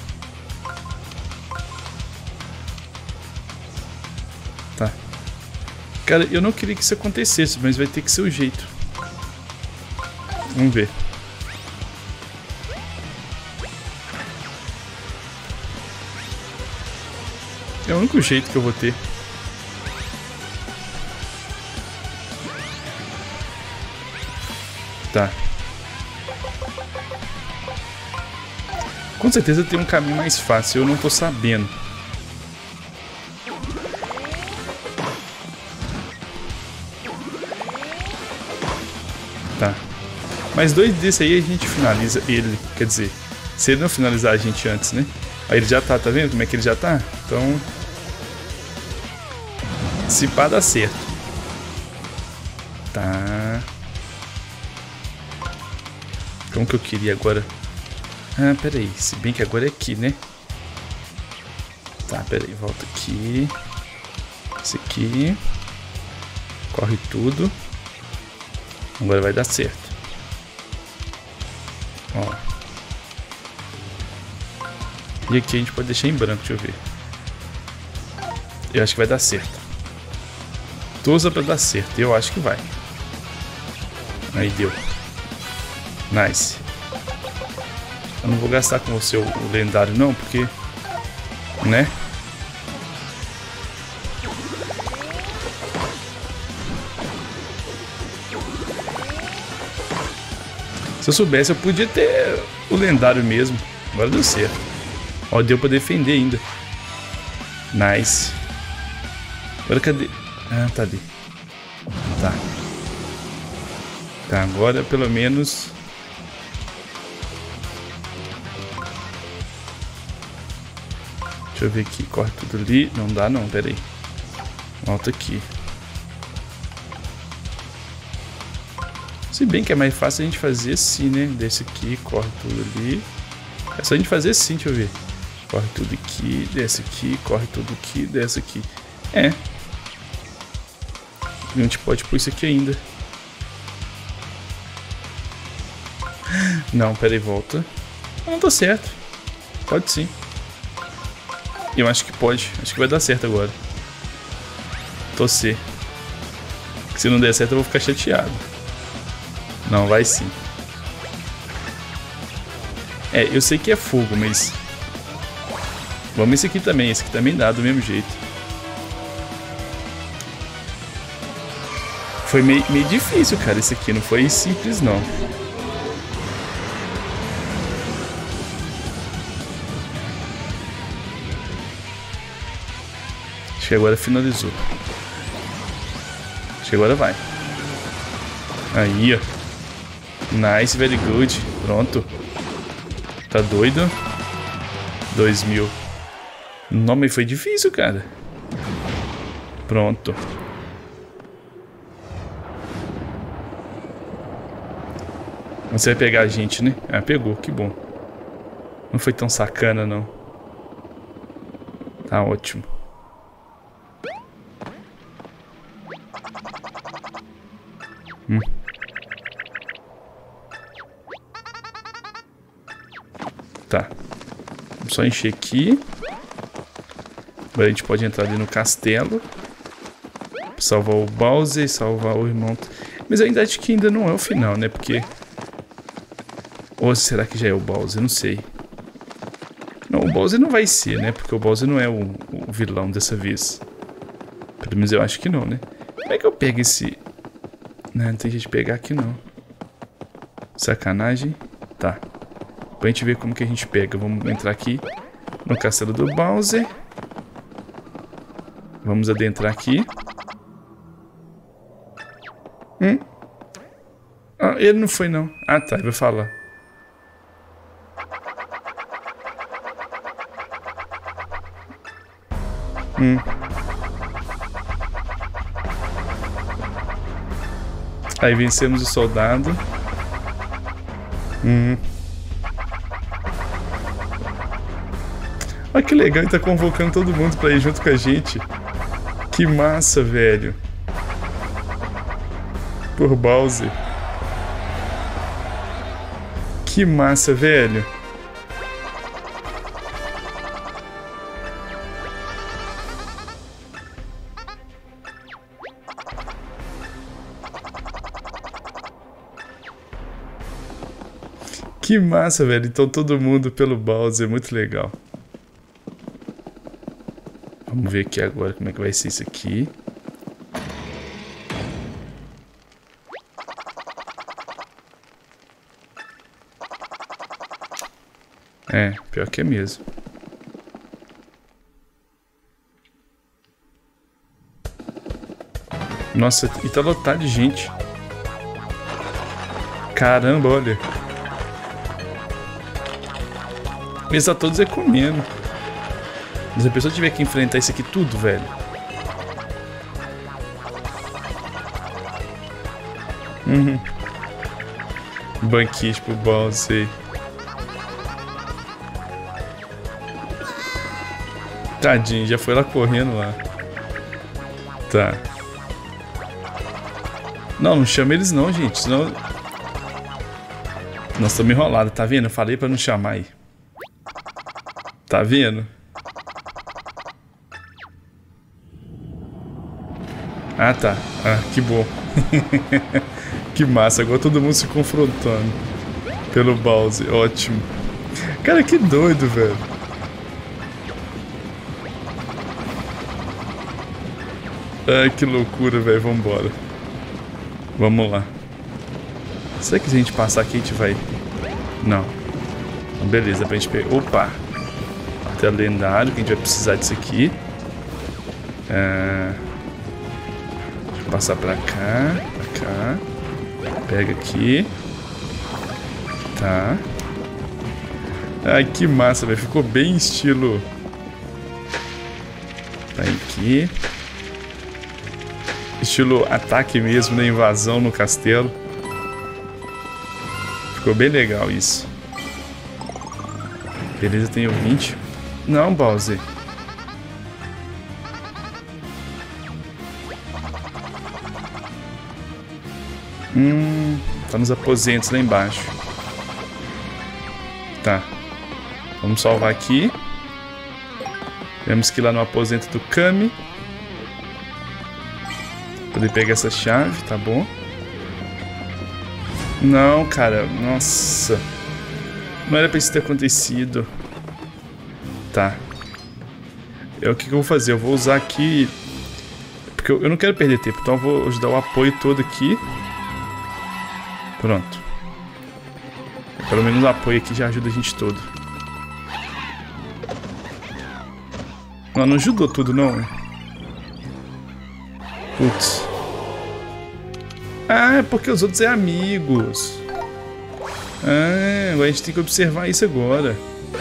Tá. Cara, eu não queria que isso acontecesse, mas vai ter que ser o jeito. Vamos ver. É o único jeito que eu vou ter. Tá. Com certeza tem um caminho mais fácil, eu não tô sabendo. Tá. Mas dois desses aí a gente finaliza ele. Quer dizer, se ele não finalizar a gente antes, né? Aí ele já tá, tá vendo como é que ele já tá? Então... Se pá, dá certo. Tá. Como que eu queria agora? Ah, pera aí. Se bem que agora é aqui, né? Tá, pera aí. Volta aqui. Esse aqui. Corre tudo. Agora vai dar certo. Ó. E aqui a gente pode deixar em branco, deixa eu ver. Eu acho que vai dar certo. Torça pra dar certo, eu acho que vai. Aí deu. Nice. Eu não vou gastar com você o, o lendário não, porque... Né? Se eu soubesse, eu podia ter o lendário mesmo. Agora deu certo. Ó, deu pra defender ainda. Nice. Agora cadê? Ah, tá ali. Tá. Tá, agora pelo menos... Deixa eu ver aqui. Corre tudo ali. Não dá não, pera aí. Volta aqui. Se bem que é mais fácil a gente fazer assim, né? Desce aqui, corre tudo ali. É só a gente fazer assim, deixa eu ver. Corre tudo aqui, desce aqui, corre tudo aqui, desce aqui. É. E a gente pode pôr isso aqui ainda. Não, pera aí, volta. Não, tá certo. Pode sim. Eu acho que pode. Acho que vai dar certo agora. Torcer. Se não der certo eu vou ficar chateado. Não, vai sim. É, eu sei que é fogo, mas... Vamos esse aqui também. Esse aqui também dá do mesmo jeito. Foi meio, meio difícil, cara, esse aqui. Não foi simples, não. Acho que agora finalizou. Acho que agora vai. Aí, ó. Nice, very good. Pronto. Tá doido? Dois mil. Não, mas foi difícil, cara. Pronto. Você vai pegar a gente, né? Ah, pegou, que bom. Não foi tão sacana, não. Tá ótimo. Hum. Tá. Vamos só encher aqui. Agora a gente pode entrar ali no castelo. Salvar o Bowser e salvar o irmão. Mas eu ainda acho que ainda não é o final, né? Porque... Ou será que já é o Bowser? Não sei. Não, o Bowser não vai ser, né? Porque o Bowser não é o, o vilão dessa vez. Pelo menos eu acho que não, né? Como é que eu pego esse... Não, não tem jeito de pegar aqui, não. Sacanagem. Tá. Pra gente ver como que a gente pega. Vamos entrar aqui no castelo do Bowser. Vamos adentrar aqui. Hum? Ah, ele não foi, não. Ah, tá. Ele vai falar. Hum. Aí vencemos o soldado. Hum. Olha que legal, ele tá convocando todo mundo pra ir junto com a gente. Que massa, velho. Por Bowser. Que massa, velho. Que massa, velho. Então todo mundo pelo Bowser. Muito legal. Vamos ver aqui agora como é que vai ser isso aqui. É, pior que é mesmo. Nossa, e tá lotado de gente. Caramba, olha. Eles estão todos é comendo. Mas a pessoa tiver que enfrentar isso aqui tudo, velho. Uhum. Banquete pro Bowser. Tadinho, já foi lá correndo lá. Tá. Não, não chama eles não, gente. Senão... Nós estamos enrolados, tá vendo? Eu falei pra não chamar aí. Tá vendo? Ah, tá. Ah, que bom. Que massa. Agora todo mundo se confrontando pelo Bowser. Ótimo. Cara, que doido, velho. Ai, que loucura, velho. Vambora. Vamos lá. Será que se a gente passar aqui a gente vai... Não. Beleza, pra gente pegar... Opa! Até lendário, que a gente vai precisar disso aqui. É... Deixa eu passar pra cá. Pra cá. Pega aqui. Tá. Ai, que massa, velho. Ficou bem estilo... Tá aqui. Estilo ataque mesmo, né? Invasão no castelo. Ficou bem legal isso. Beleza, tenho vinte. Não, Bowser. Hum, tá nos aposentos lá embaixo. Tá. Vamos salvar aqui. Temos que ir lá no aposento do Kami. Poder pegar essa chave, tá bom? Não, cara, nossa. Não era pra isso ter acontecido. Tá. É o que, que eu vou fazer? Eu vou usar aqui... Porque eu, eu não quero perder tempo, então eu vou ajudar o apoio todo aqui. Pronto. Pelo menos o apoio aqui já ajuda a gente todo. Não, não ajudou tudo, não. Putz. Ah, é porque os outros é amigos. Ah, agora a gente tem que observar isso agora.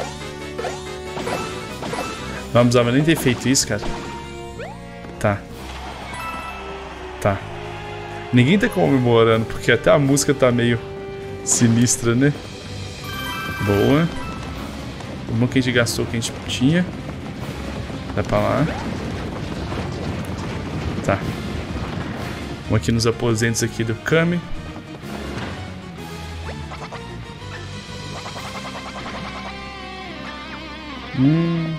Não precisava nem ter feito isso, cara. Tá. Tá. Ninguém tá comemorando, porque até a música tá meio sinistra, né? Boa. O bom que a gente gastou o que a gente tinha. Vai pra lá. Tá. Vamos aqui nos aposentos aqui do Kami. Hum.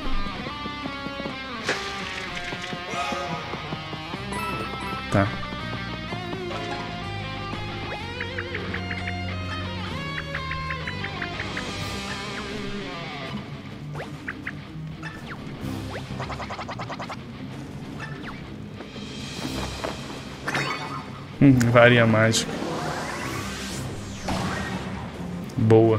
Tá. Hum, varinha mágica. Boa.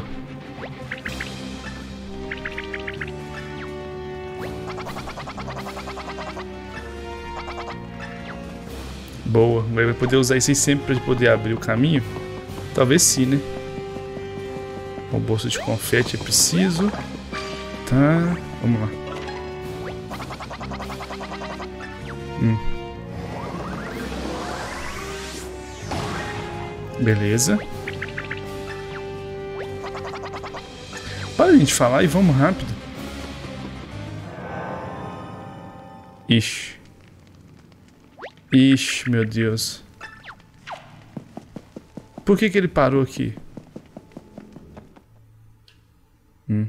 Boa. Vai poder usar isso aí sempre para poder abrir o caminho? Talvez sim, né? Uma bolsa de confete é preciso. Tá. Vamos lá. Hum. Beleza. Para a gente falar e vamos rápido. Ixi. Ixi, meu Deus. Por que que ele parou aqui? Hum.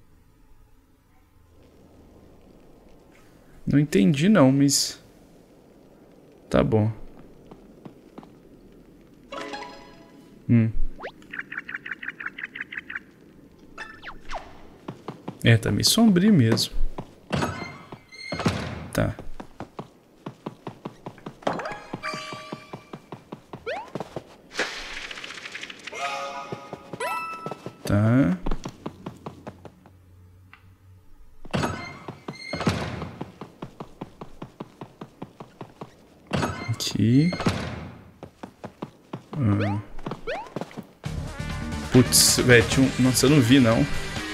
Não entendi não, mas... Tá bom. Hum. É, tá meio sombrio mesmo. Tá. Tá. Aqui. Hum. Putz, velho, tinha um... Nossa, eu não vi, não.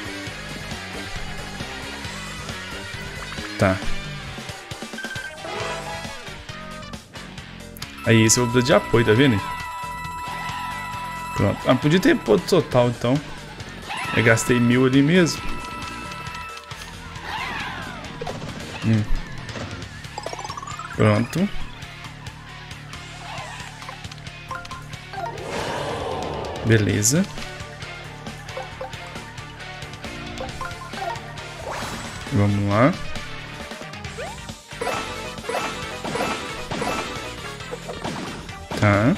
Tá. Aí, esse eu vou precisar de apoio, tá vendo? Pronto. Ah, podia ter posto total, então. Eu gastei mil ali mesmo. Hum. Pronto. Beleza. Vamos lá. Tá.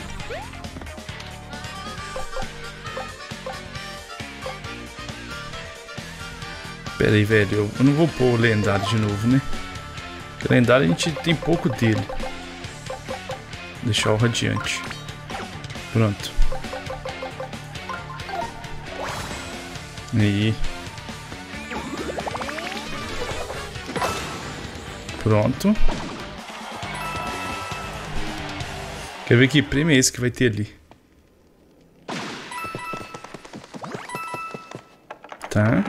Pera aí, velho. Eu, eu não vou pôr o lendário de novo, né? Porque lendário a gente tem pouco dele. Deixar o radiante. Pronto. Aí. Pronto. Quer ver que prêmio é esse que vai ter ali? Tá.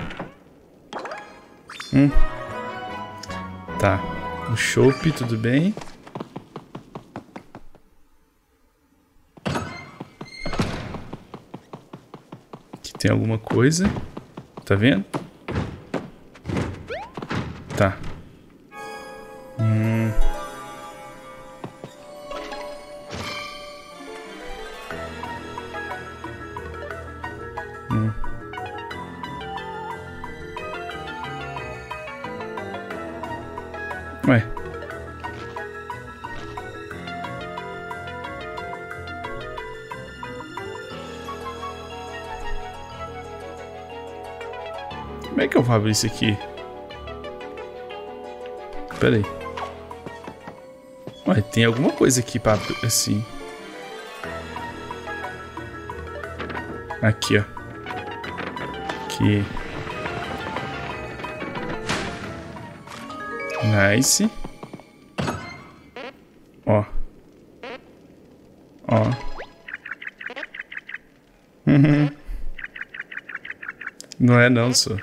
Hum. Tá. O chopp, tudo bem. Aqui tem alguma coisa. Tá vendo? Tá. Hum. Ué. Como é que eu vou abrir isso aqui? Pera aí. Ué, tem alguma coisa aqui pra abrir, assim. Aqui, ó. Aqui. Nice. Ó. Ó. Não é não, só.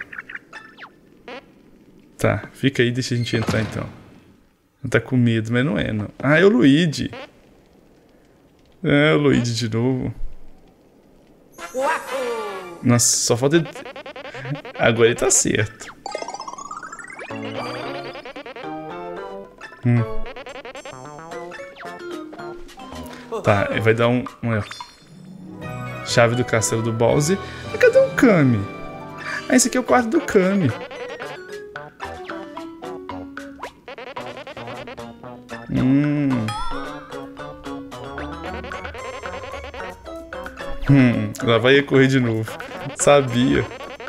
Tá, fica aí, deixa a gente entrar então. Não tá com medo, mas não é, não. Ah, é o Luigi. É o Luigi de novo. Nossa, só falta... Agora ele tá certo. Hum. Tá, ele vai dar um... um... Chave do castelo do Bowser. Mas cadê o Kami? Ah, esse aqui é o quarto do Kami. Hum. Hum, ela vai correr de novo. Sabia.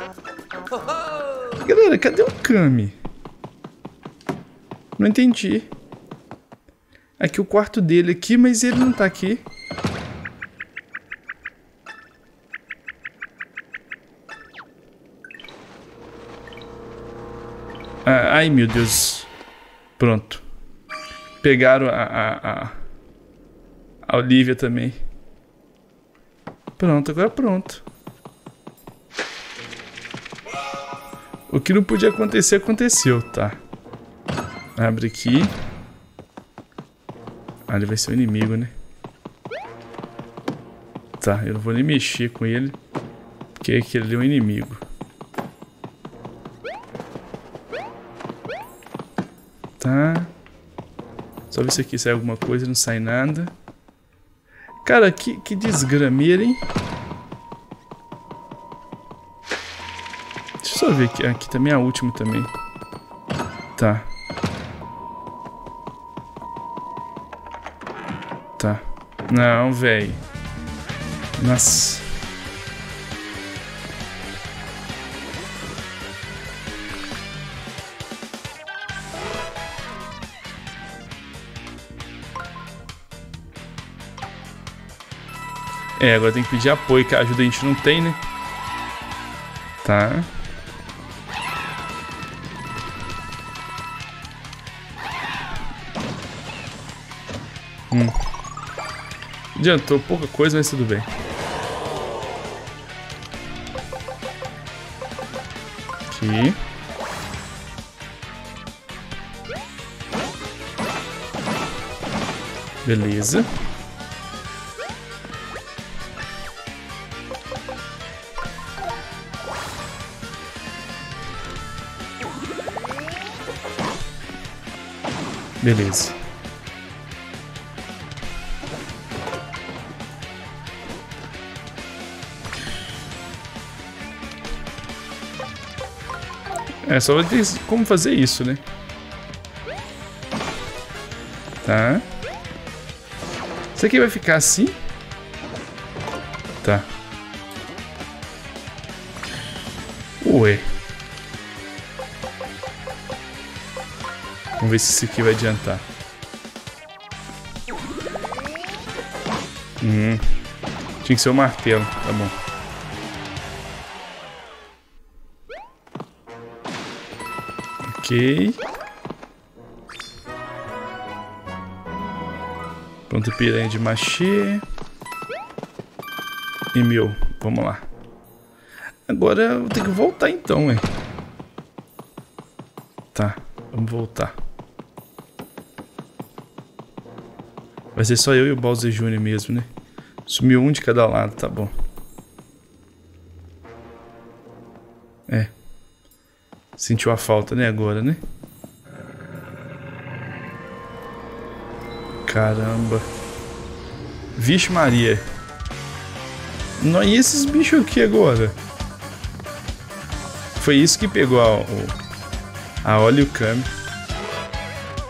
Galera, cadê o Kami? Não entendi. Aqui o quarto dele aqui, mas ele não tá aqui. Ah, ai, meu Deus. Pronto. Pegaram a, a, a, a Olivia também. Pronto, agora pronto. O que não podia acontecer, aconteceu, tá? Abre aqui. Ah, ele vai ser o inimigo, né? Tá, eu não vou nem mexer com ele, porque aquele é um inimigo. Tá. Só ver se aqui sai alguma coisa, não sai nada. Cara, que, que desgrameira, hein? Deixa eu só ver aqui. Aqui também é a última também. Tá. Tá. Não, velho. Nossa. É, agora tem que pedir apoio, que a ajuda a gente não tem, né? Tá. Hum. Adiantou pouca coisa, mas tudo bem. Aqui. Beleza. Beleza. É, só vai ter como fazer isso, né? Tá. Isso aqui vai ficar assim? Tá. Ué. Vamos ver se isso aqui vai adiantar. Hum. Tinha que ser o martelo, tá bom. Ok. Pronto, piranha de machê. E meu, vamos lá. Agora eu vou ter que voltar então, hein. Tá, vamos voltar. Vai ser só eu e o Bowser Júnior mesmo, né? Sumiu um de cada lado, tá bom. É. Sentiu a falta, né, agora, né? Caramba. Vixe Maria. Não, e esses bichos aqui agora? Foi isso que pegou a, a Olha e o Kami.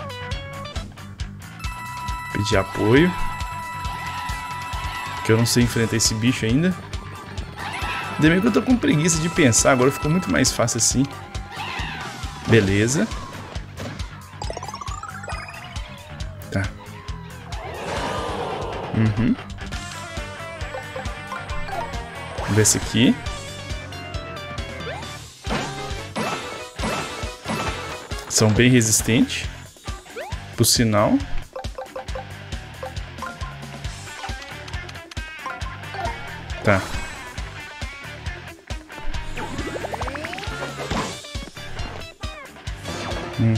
Pedir apoio. Que eu não sei enfrentar esse bicho ainda. Ainda bem que eu tô com preguiça de pensar. Agora ficou muito mais fácil assim. Beleza. Tá. Uhum. Vamos ver esse aqui. São bem resistentes. Por sinal. Tá. Hum.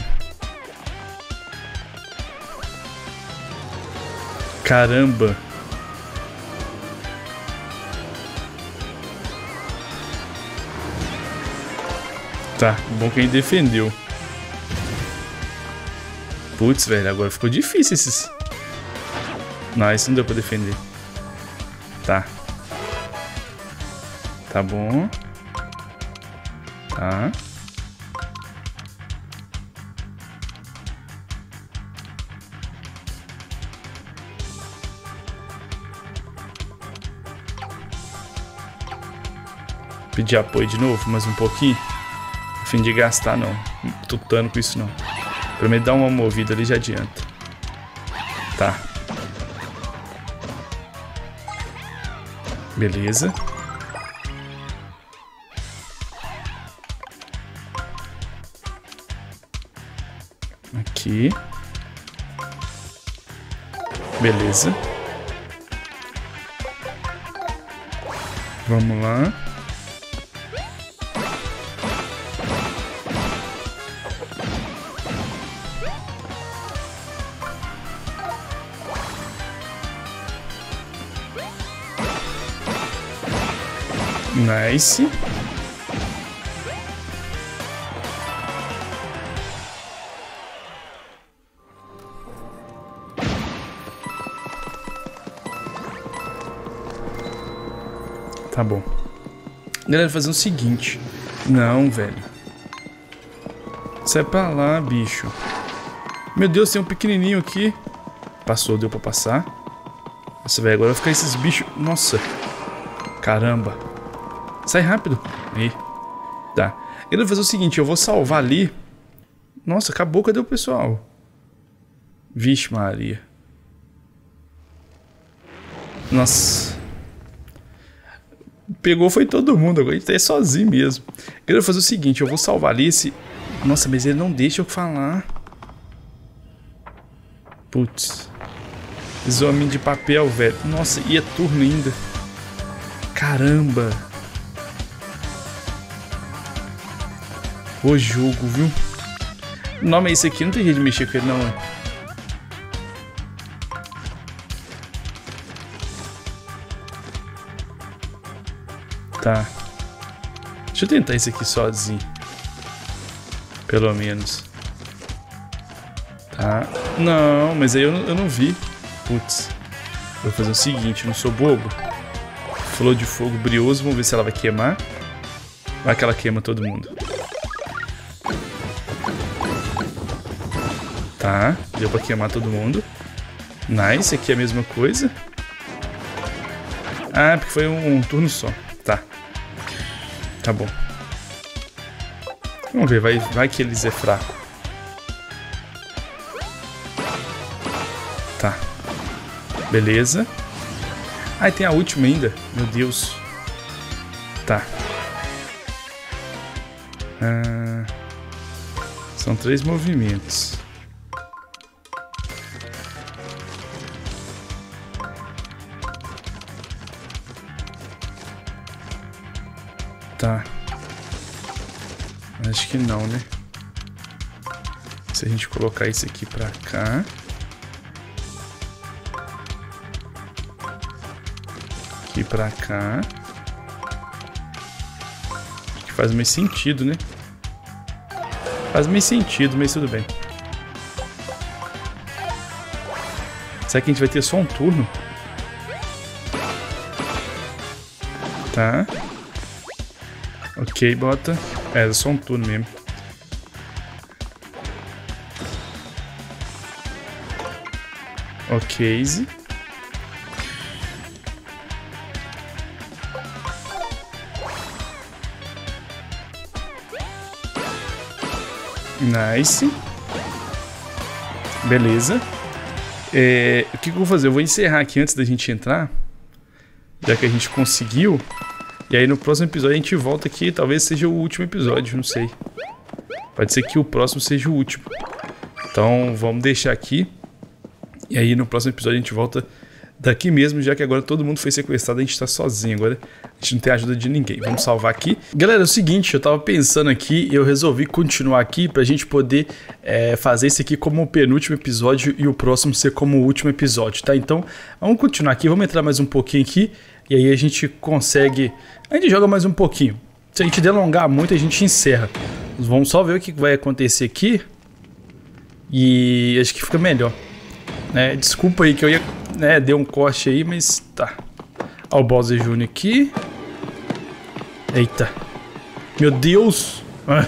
Caramba. Tá, bom que ele defendeu. Putz, velho, agora ficou difícil esses. Não, esse não deu pra defender. Tá. Tá bom. Tá. Pedir apoio de novo, mais um pouquinho. A fim de gastar, não. Não tô tutando com isso, não. Pra me dar uma movida ali já adianta. Tá. Beleza. Aqui. Beleza. Vamos lá. Nice. Tá bom. Galera, fazer o seguinte. Não, velho. Sai pra lá, bicho. Meu Deus, tem um pequenininho aqui. Passou, deu pra passar. Nossa, velho, agora vai ficar esses bichos. Nossa. Caramba. Sai rápido. Aí. Tá. Eu vou fazer o seguinte, eu vou salvar ali. Nossa, acabou. Cadê o pessoal? Vixe Maria. Nossa. Pegou foi todo mundo. Agora a gente tá aí sozinho mesmo. Eu vou fazer o seguinte, eu vou salvar ali esse... Nossa, mas ele não deixa eu falar. Putz. Esse homem de papel, velho. Nossa, e é turno ainda. Caramba. O jogo, viu? Não, mas esse aqui não tem jeito de mexer com ele, não, é? Tá. Deixa eu tentar esse aqui sozinho. Pelo menos. Tá. Não, mas aí eu não, eu não vi. Putz. Vou fazer o seguinte, não sou bobo. Flor de fogo brioso, vamos ver se ela vai queimar. Vai que ela queima todo mundo. Tá, deu pra queimar todo mundo. Nice, aqui é a mesma coisa. Ah, porque foi um, um turno só. Tá. Tá bom. Vamos ver, vai, vai que eles é fraco. Tá. Beleza. Ah, e tem a última ainda. Meu Deus. Tá. Ah, são três movimentos. Tá. Acho que não, né? Se a gente colocar isso aqui pra cá. Aqui pra cá. Acho que faz mais sentido, né? Faz meio sentido, mas tudo bem. Será que a gente vai ter só um turno? Tá. Ok, bota. É, era só um turno mesmo. Ok. Nice. Beleza. É, o que, que eu vou fazer? Eu vou encerrar aqui antes da gente entrar. Já que a gente conseguiu. E aí no próximo episódio a gente volta aqui. Talvez seja o último episódio, não sei. Pode ser que o próximo seja o último. Então vamos deixar aqui. E aí no próximo episódio a gente volta daqui mesmo, já que agora todo mundo foi sequestrado, a gente tá sozinho agora. A gente não tem ajuda de ninguém. Vamos salvar aqui. Galera, é o seguinte, eu tava pensando aqui, eu resolvi continuar aqui pra gente poder é, fazer esse aqui como o penúltimo episódio e o próximo ser como o último episódio, tá? Então, vamos continuar aqui, vamos entrar mais um pouquinho aqui e aí a gente consegue... A gente joga mais um pouquinho. Se a gente delongar muito, a gente encerra. Vamos só ver o que vai acontecer aqui e acho que fica melhor. É, desculpa aí que eu ia... Né, deu um corte aí, mas tá. Ó o Bowser Júnior aqui. Eita. Meu Deus. Ah,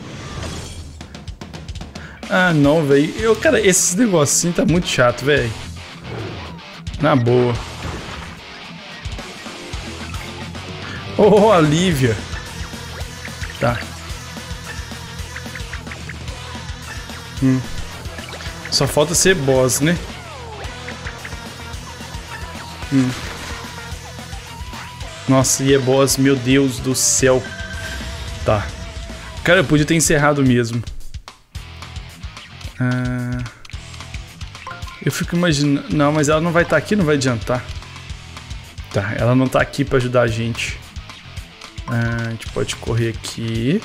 ah não, velho. Eu, cara, esses negocinhos tá muito chato, velho. Na boa. Oh, a Lívia. Tá. Hum. Só falta ser boss, né? Hum. Nossa, e é boss, meu Deus do céu. Tá. Cara, eu podia ter encerrado mesmo. Ah, eu fico imaginando... Não, mas ela não vai estar aqui, não vai adiantar. Tá, ela não tá aqui pra ajudar a gente. Ah, a gente pode correr aqui.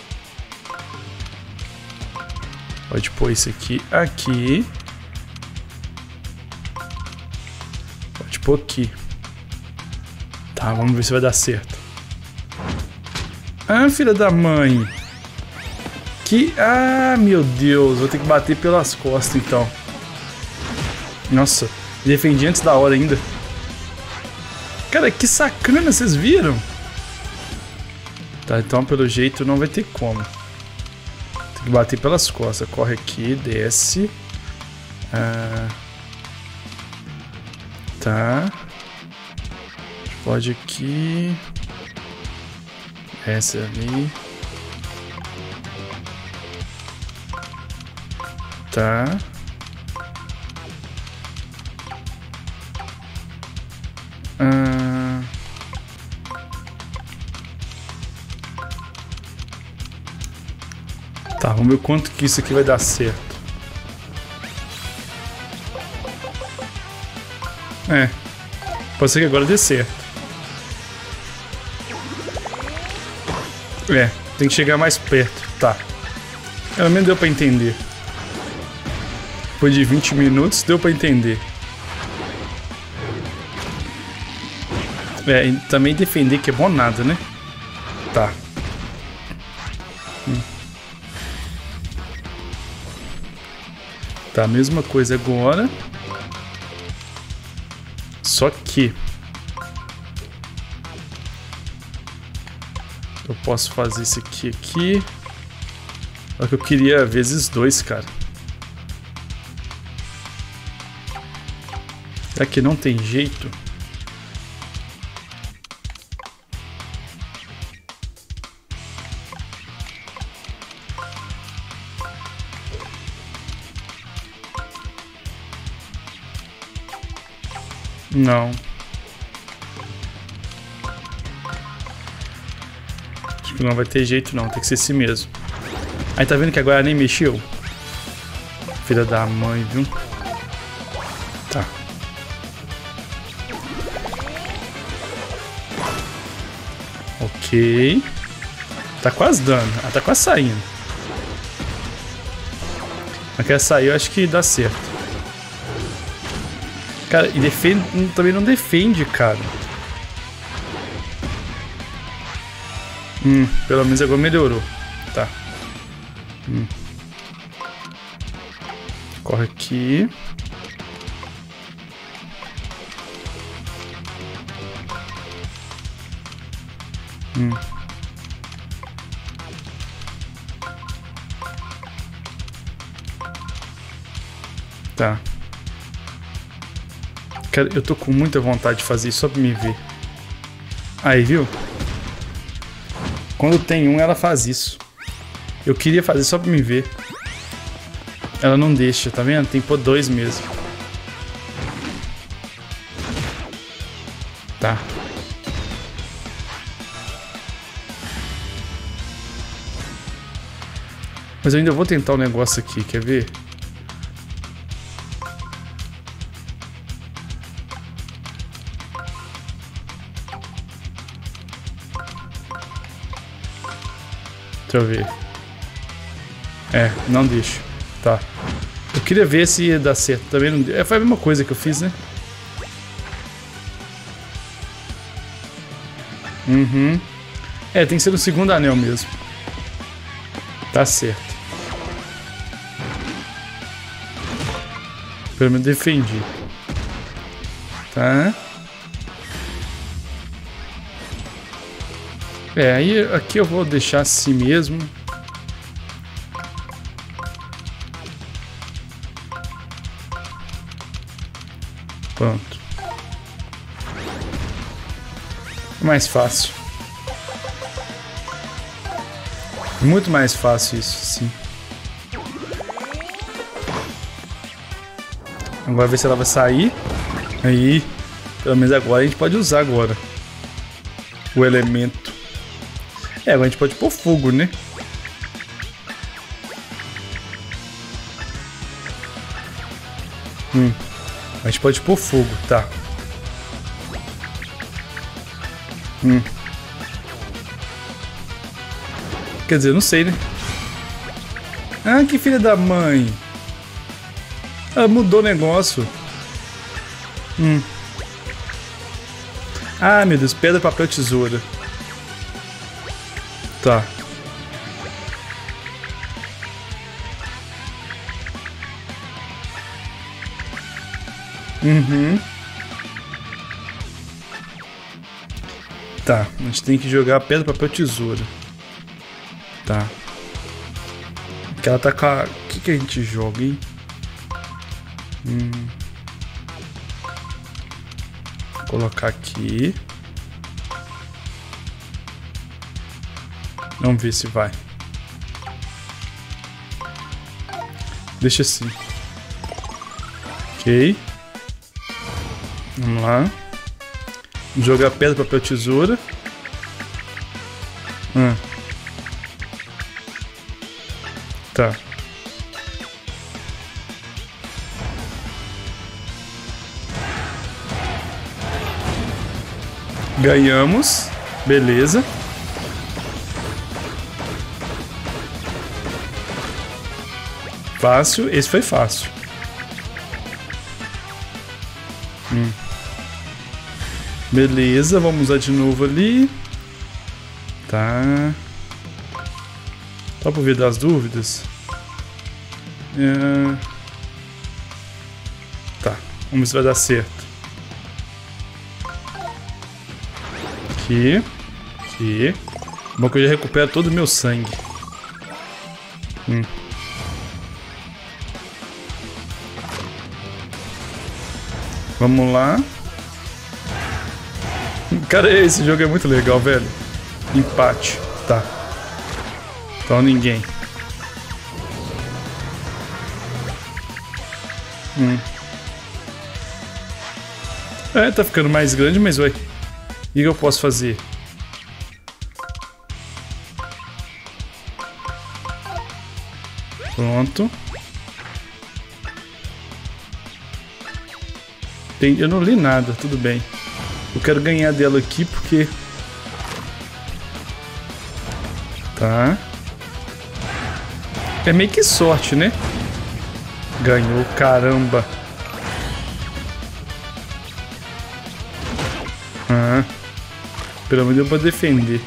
Pode pôr isso aqui aqui. Pode pôr aqui. Tá, vamos ver se vai dar certo. Ah, filha da mãe. Que... Ah, meu Deus. Vou ter que bater pelas costas, então. Nossa, defendi antes da hora ainda. Cara, que sacana, vocês viram? Tá, então pelo jeito não vai ter como. Tem que bater pelas costas. Corre aqui, desce. Ah... Tá. Pode aqui. Essa ali. Tá. Ah. Tá, vamos ver quanto que isso aqui vai dar certo. É. Pode ser que agora dê certo. É, tem que chegar mais perto. Tá. Pelo menos deu pra entender. Depois de vinte minutos, deu pra entender. É, e também defender que é bom nada, né? Tá. Hum. Tá, mesma coisa agora. Só que... eu posso fazer isso aqui, aqui. Só que eu queria vezes dois, cara. Será que não tem jeito? Não. Acho que não vai ter jeito não, tem que ser assim mesmo. Aí tá vendo que agora nem mexeu? Filha da mãe, viu? Tá. Ok. Tá quase dando. Ah, tá quase saindo. Mas quer sair, eu acho que dá certo. Cara, e defende, também não defende, cara. Hum, pelo menos agora melhorou. Tá. Hum. Corre aqui. Hum. Tá. Cara, eu tô com muita vontade de fazer isso só pra me ver. Aí, viu? Quando tem um, ela faz isso. Eu queria fazer só pra me ver. Ela não deixa, tá vendo? Tem que pôr dois mesmo. Tá. Mas eu ainda vou tentar um negócio aqui, quer ver? Deixa eu ver. É, não deixa. Tá. Eu queria ver se ia dar certo. Também não deu. É, foi a mesma coisa que eu fiz, né? Uhum. É, tem que ser no segundo anel mesmo. Tá certo. Pelo menos defendi. Tá. É, aí aqui eu vou deixar assim mesmo. Pronto. Mais fácil. Muito mais fácil isso, sim. Agora ver se ela vai sair. Aí, pelo menos agora a gente pode usar agora o elemento. É, agora a gente pode pôr fogo, né? Hum. A gente pode pôr fogo, tá. Hum. Quer dizer, não sei, né? Ah, que filha da mãe. Ah, mudou o negócio. Hum. Ah, meu Deus. Pedra, papel, tesoura. Tá. Uhum. Tá. A gente tem que jogar pedra, papel, tesoura. Tá. Que ela tá com a... O que que a gente joga, hein? Hum. Vou colocar aqui. Vamos ver se vai. Deixa assim. Ok. Vamos lá. Jogar pedra, papel, tesoura. Hum. Tá. Ganhamos. Beleza. Fácil. Esse foi fácil. Hum. Beleza. Vamos usar de novo ali. Tá. Só por via das dúvidas. É... Tá. Vamos ver se vai dar certo. Aqui. Aqui. Bom que eu já recupero todo o meu sangue. Hum. Vamos lá. Cara, esse jogo é muito legal, velho. Empate. Tá. Então ninguém. Hum. É, tá ficando mais grande, mas ué. O que eu posso fazer? Pronto. Tem, eu não li nada, tudo bem. Eu quero ganhar dela aqui porque... Tá. É meio que sorte, né? Ganhou, caramba. Ah, pelo menos deu pra defender.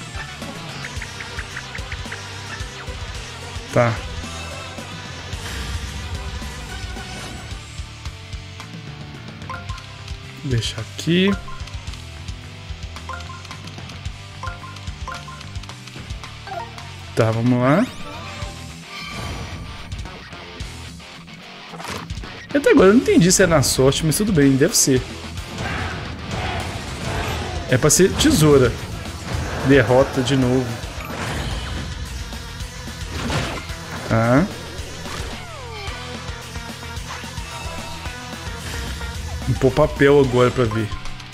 Tá. Deixa aqui. Tá, vamos lá. Até agora eu não entendi se é na sorte, mas tudo bem, deve ser. É pra ser tesoura. Derrota de novo. Tá. Vou pôr papel agora pra ver.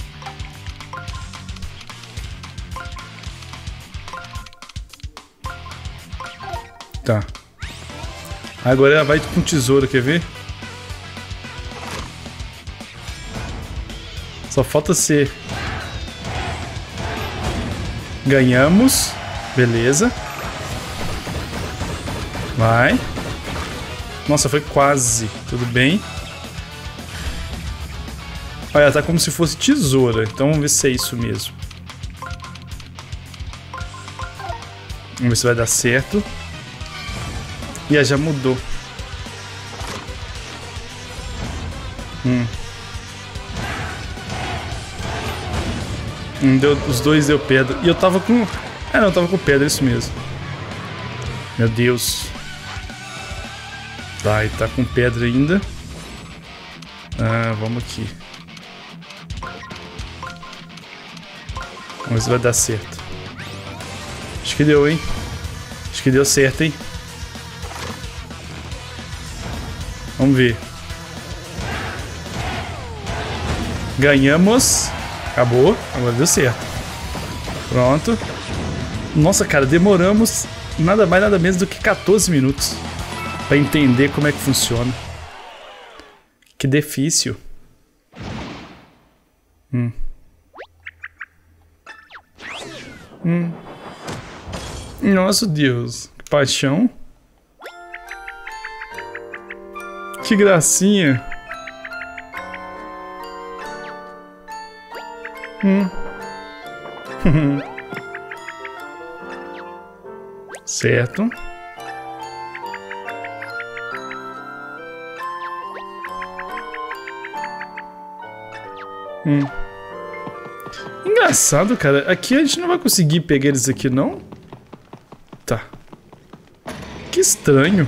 Tá. Agora ela vai com tesoura, quer ver? Só falta ser. Ganhamos. Beleza. Vai. Nossa, foi quase. Tudo bem. Olha, tá como se fosse tesoura. Então vamos ver se é isso mesmo. Vamos ver se vai dar certo. E já mudou. Hum. Hum, deu, os dois deu pedra. E eu tava com... Ah, não, eu tava com pedra, é isso mesmo. Meu Deus. Tá, e tá com pedra ainda. Ah, vamos aqui. Vamos ver se vai dar certo. Acho que deu, hein? Acho que deu certo, hein? Vamos ver. Ganhamos. Acabou. Agora deu certo. Pronto. Nossa, cara, demoramos nada mais, nada menos do que quatorze minutos pra entender como é que funciona. Que difícil. Hum. Hum. Nossa, Deus. Que paixão. Que gracinha. Hum. Certo. Hum. Engraçado, cara. Aqui a gente não vai conseguir pegar eles aqui, não? Tá. Que estranho.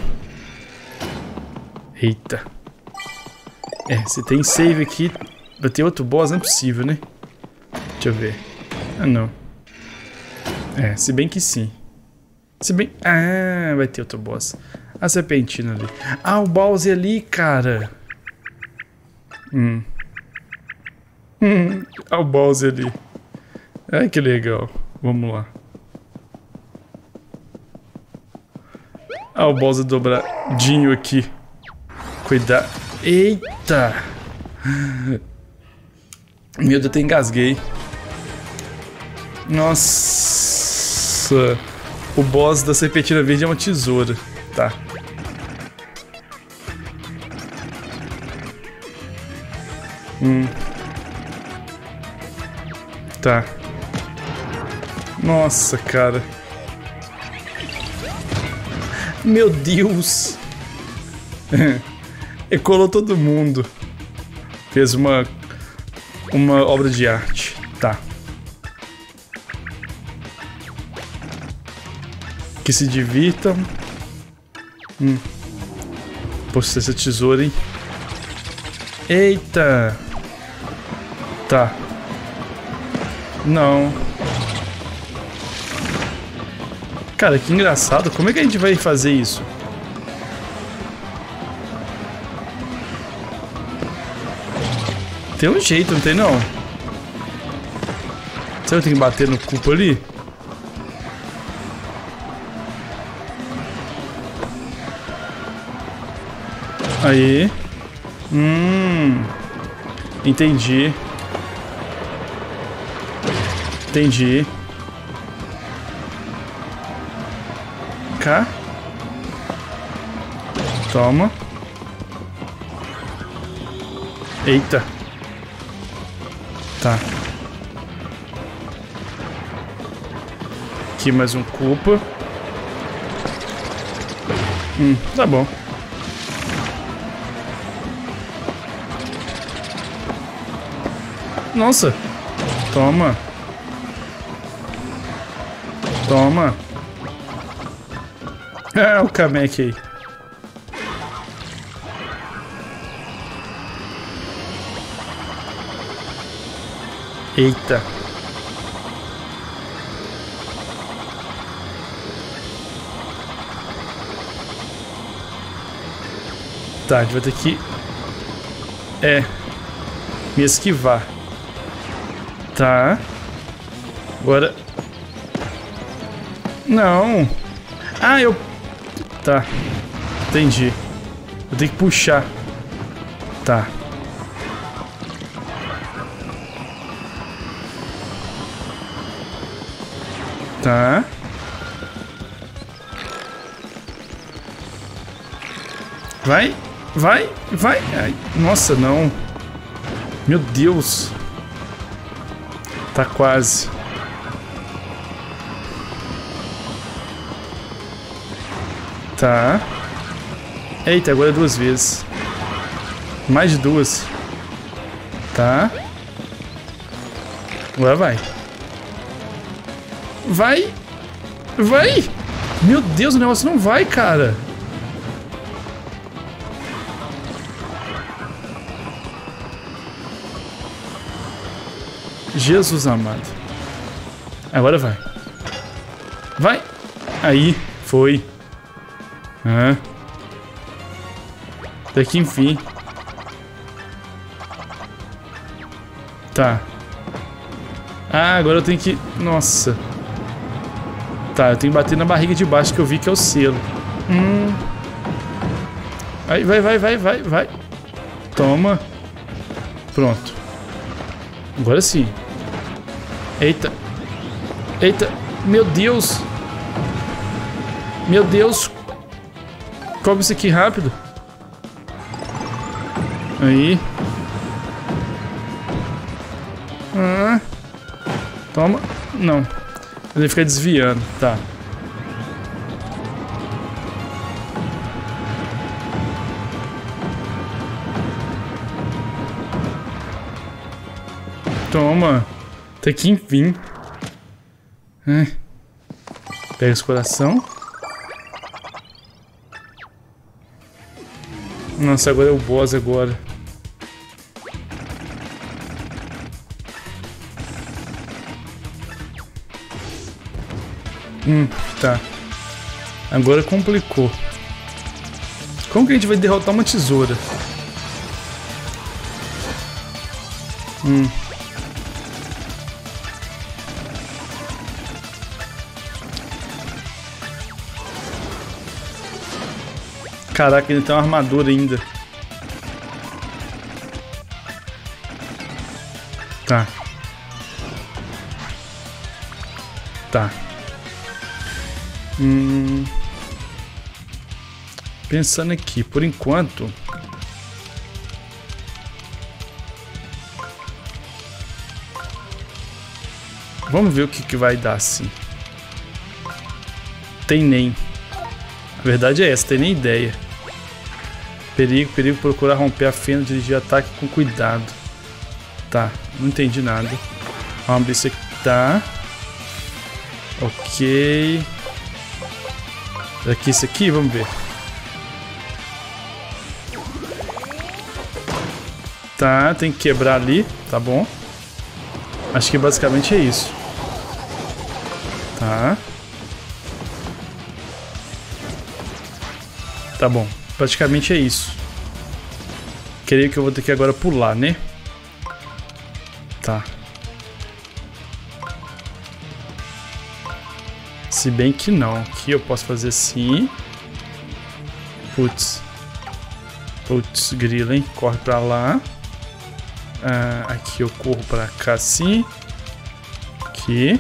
Eita. É, se tem save aqui, vai ter outro boss, não é possível, né? Deixa eu ver. Ah, não. É, se bem que sim. Se bem... Ah, vai ter outro boss. A serpentina ali. Ah, o Bowser ali, cara. Hum. Hum. Ah, o Bowser ali. Ai, que legal. Vamos lá. Ah, o Bowser dobradinho aqui. Cuidado. Eita! Meu Deus, até engasguei. Nossa! O boss da serpentina verde é uma tesoura. Tá. Hum. Tá. Nossa, cara. Meu Deus! E colou todo mundo. Fez uma uma obra de arte. Tá. Que se divirtam. Hum. Poxa, essa tesoura, hein? Eita! Tá. Não. Cara, que engraçado. Como é que a gente vai fazer isso? Tem um jeito, não tem não? Será que eu tenho que bater no cupo ali? Aí. Hum. Entendi. Entendi. Cá. Toma. Eita. Tá. Aqui mais um culpa. Hum, tá bom. Nossa. Toma. Toma. Ah, o Kamek aí. Eita. Tá, a gente vai ter que... É... me esquivar. Tá. Agora... Não. Ah, eu... Tá. Entendi. Eu tenho que puxar. Tá. Tá. Vai. Vai. Vai. Ai, nossa, não. Meu Deus. Tá quase. Tá. Eita, agora é duas vezes. Mais de duas. Tá. Agora vai. Vai. Vai. Meu Deus, o negócio não vai, cara. Jesus amado. Agora vai. Vai. Aí. Foi. Ah. Até que enfim. Tá. Ah, agora eu tenho que... Nossa. Tá, eu tenho que bater na barriga de baixo que eu vi que é o selo. Hum. Aí, vai, vai, vai, vai, vai. Toma. Pronto. Agora sim. Eita. Eita. Meu Deus. Meu Deus. Come isso aqui rápido. Aí. Ah. Toma. Não. Ele fica desviando. Tá. Toma. Até que enfim. É. Pega esse coração. Nossa, agora é o boss agora. Hum, tá. Agora complicou. Como que a gente vai derrotar uma tesoura? Hum. Caraca, ele tem uma armadura ainda. Tá. Tá. Hum. Pensando aqui, por enquanto. Vamos ver o que, que vai dar assim. Tem nem. A verdade é essa, tem nem ideia. Perigo, perigo, procurar romper a fenda, dirigir ataque com cuidado. Tá, não entendi nada. Vamos abrir isso aqui. Tá. Ok. Aqui, isso aqui, vamos ver. Tá, tem que quebrar ali, tá bom. Acho que basicamente é isso. Tá. Tá bom, praticamente é isso. Creio que eu vou ter que agora pular, né? Tá. Se bem que não. Aqui eu posso fazer assim. Putz. Putz, grilo, hein? Corre pra lá. Ah, aqui eu corro pra cá assim. Aqui.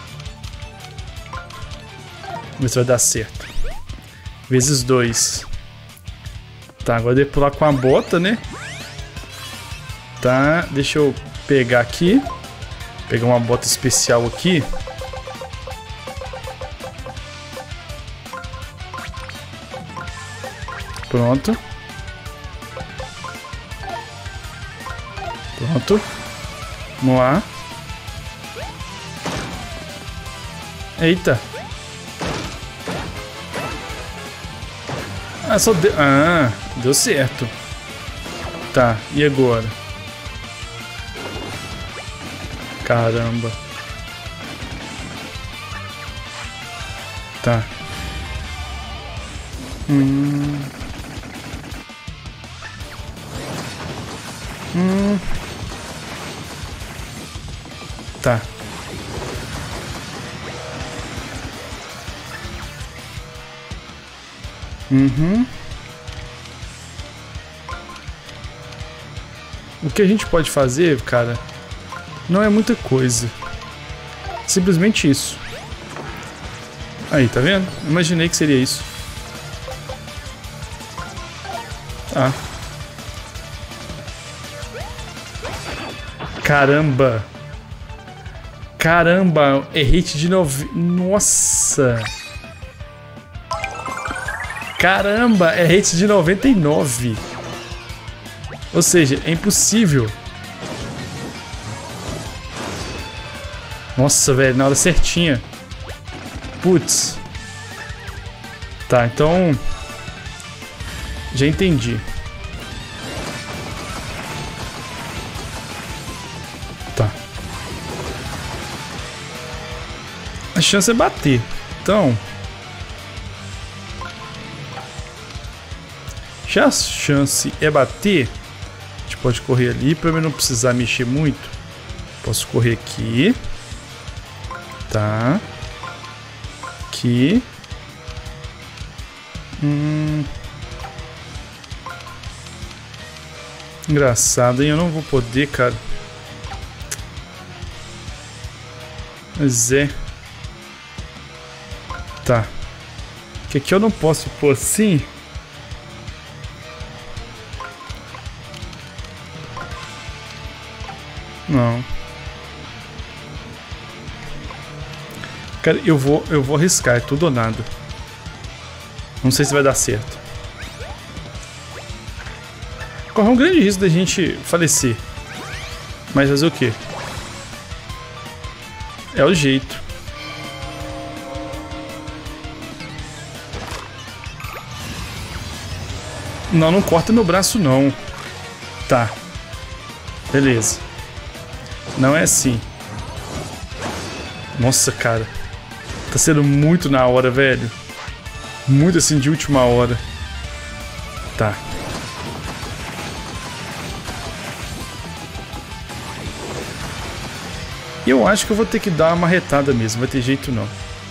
Vamos ver se vai dar certo. Vezes dois. Tá, agora eu devo pular com a bota, né? Tá, deixa eu pegar aqui. Pegar uma bota especial aqui. Pronto. Pronto. Vamos lá. Eita. Ah, só deu... Ah, deu certo. Tá, e agora? Caramba. Tá. Hum. Hum. Tá. Uhum. O que a gente pode fazer, cara, não é muita coisa. Simplesmente isso. Aí, tá vendo? Imaginei que seria isso. Ah. Caramba. Caramba, é hit de nove... Nossa. Caramba, é hit de noventa e nove. Ou seja, é impossível. Nossa, velho, na hora certinha. Putz. Tá, então... Já entendi. Tá. A chance é bater. Então... Já a chance é bater... A gente pode correr ali para eu não precisar mexer muito. Posso correr aqui. Tá. Aqui. Hum... Engraçado, hein? Eu não vou poder, cara. Mas é. Tá. Que aqui eu não posso pôr assim. Não. Cara, eu vou, eu vou arriscar. É tudo ou nada. Não sei se vai dar certo. Corre um grande risco da gente falecer. Mas fazer o quê? É o jeito. Não, não corta meu braço não. Tá. Beleza. Não é assim. Nossa, cara. Tá sendo muito na hora, velho. Muito assim de última hora. Tá. E eu acho que eu vou ter que dar uma marretada mesmo, vai ter jeito não.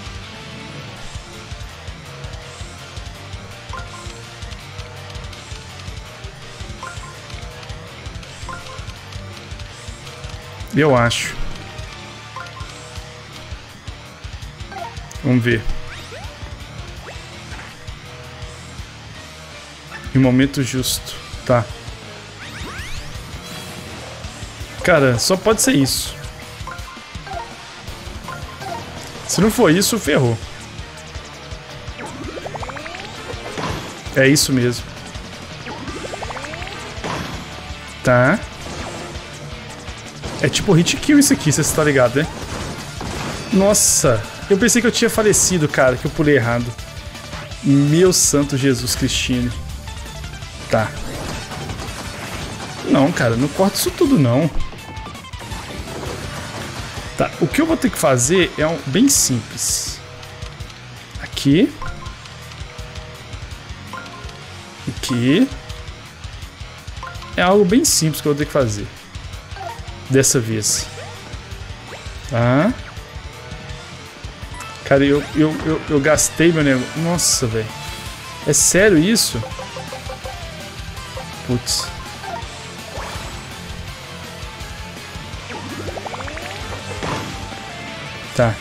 Eu acho. Vamos ver. Em momento justo. Tá. Cara, só pode ser isso. Se não for isso, ferrou. É isso mesmo. Tá. É tipo hit kill isso aqui, você tá ligado, né? Nossa, eu pensei que eu tinha falecido, cara, que eu pulei errado. Meu santo Jesus Cristino. Tá. Não, cara, não corta isso tudo, não. Tá, o que eu vou ter que fazer é um bem simples. Aqui. Aqui. É algo bem simples que eu vou ter que fazer. Dessa vez. Tá. Cara, eu, eu, eu, eu gastei meu negócio. Nossa, velho. É sério isso? Putz. Tá.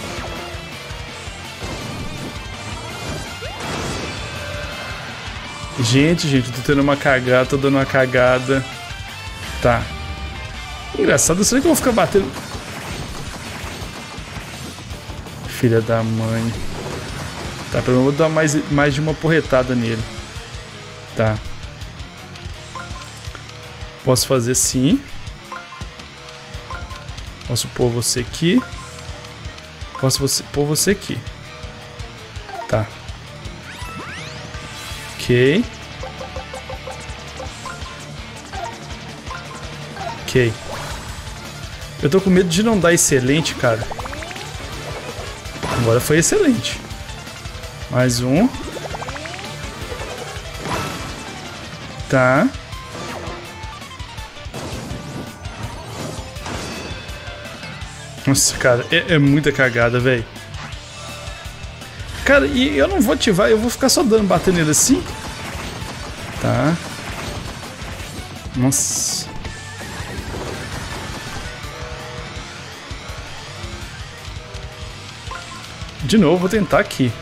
Gente, gente, eu tô tendo uma cagada, tô dando uma cagada. Tá. Engraçado, será que eu vou ficar batendo? Filha da mãe. Tá, pelo menos eu vou dar mais, mais de uma porretada nele. Tá. Posso fazer assim. Posso pôr você aqui. Posso você, pôr você aqui. Tá. Ok. Ok. Eu tô com medo de não dar excelente, cara. Agora foi excelente. Mais um. Tá. Nossa, cara, é, é muita cagada, velho. Cara, e eu não vou ativar, eu vou ficar só dando, batendo nele assim. Tá. Nossa. De novo, vou tentar aqui.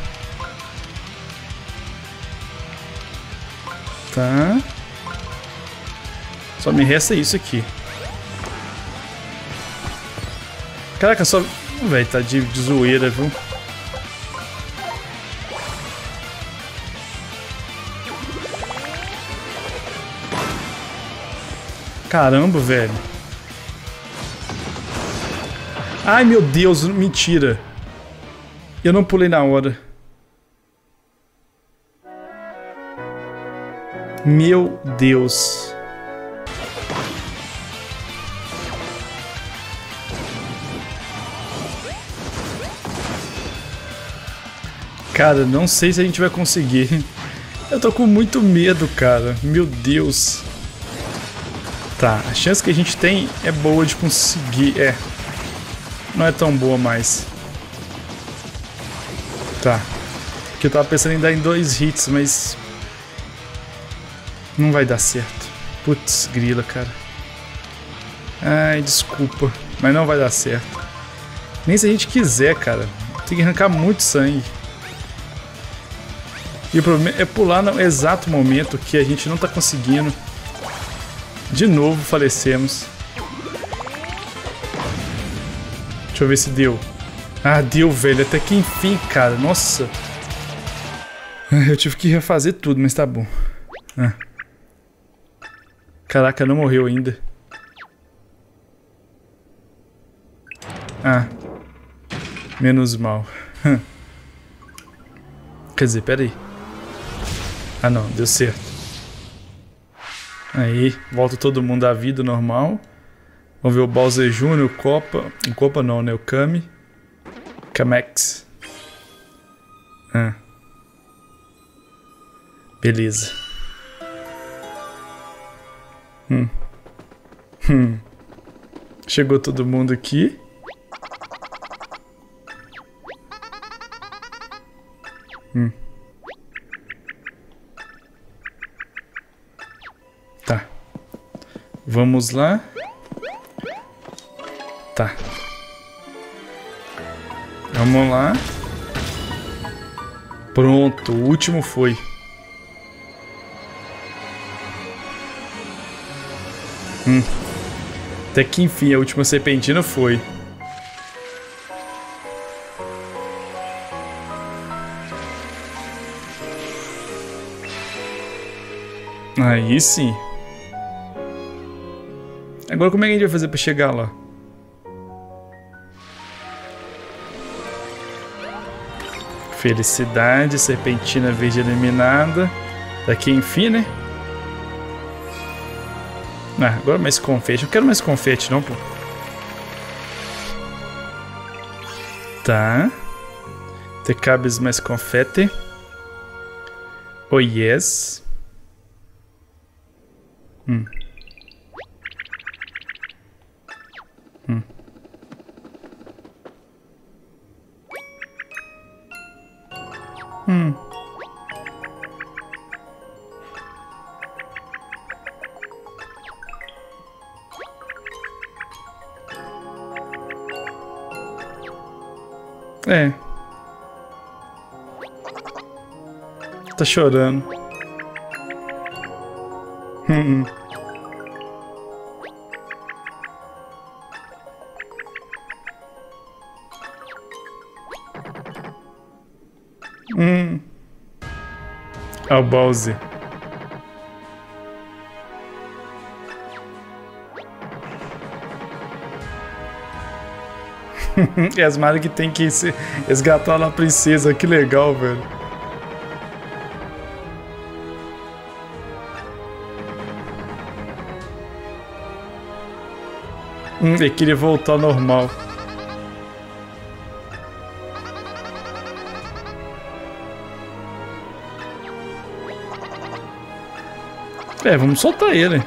Tá. Só me resta isso aqui. Caraca, só... Véi, tá de, de zoeira, viu? Caramba, velho. Ai, meu Deus, mentira. Eu não pulei na hora. Meu Deus. Cara, não sei se a gente vai conseguir. Eu tô com muito medo, cara. Meu Deus. Tá, a chance que a gente tem é boa de conseguir. É. Não é tão boa mais. Tá. Porque eu tava pensando em dar em dois hits, mas... Não vai dar certo. Putz, grila, cara. Ai, desculpa. Mas não vai dar certo. Nem se a gente quiser, cara. Tem que arrancar muito sangue. E o problema é pular no exato momento que a gente não tá conseguindo. De novo falecemos. Deixa eu ver se deu. Ah, deu, velho. Até que enfim, cara. Nossa. Eu tive que refazer tudo, mas tá bom. Ah. Caraca, não morreu ainda. Ah. Menos mal. Quer dizer, pera aí. Ah, não. Deu certo. Aí, volta todo mundo à vida normal. Vamos ver o Bowser Júnior, o Copa. O Copa não, né? O Kami. Kamex. Ah. Beleza. Hum. Hum. Chegou todo mundo aqui. Hum. Tá. Vamos lá. Tá. Vamos lá. Pronto, o último foi. Hum. Até que enfim, a última serpentina foi. Aí sim. Agora como é que a gente vai fazer pra chegar lá? Felicidade, serpentina verde eliminada. Daqui enfim, né? Ah, agora mais confete. Não quero mais confete não, pô. Tá. Te cabes mais confete. Oh yes. Hum. Hum. Hum. É. Tá chorando. Hum. Hum. Ah, o Bowser. É as Mario que tem que se resgatar lá a princesa. Que legal, velho. Hum, ele queria voltar ao normal. É, vamos soltar ele.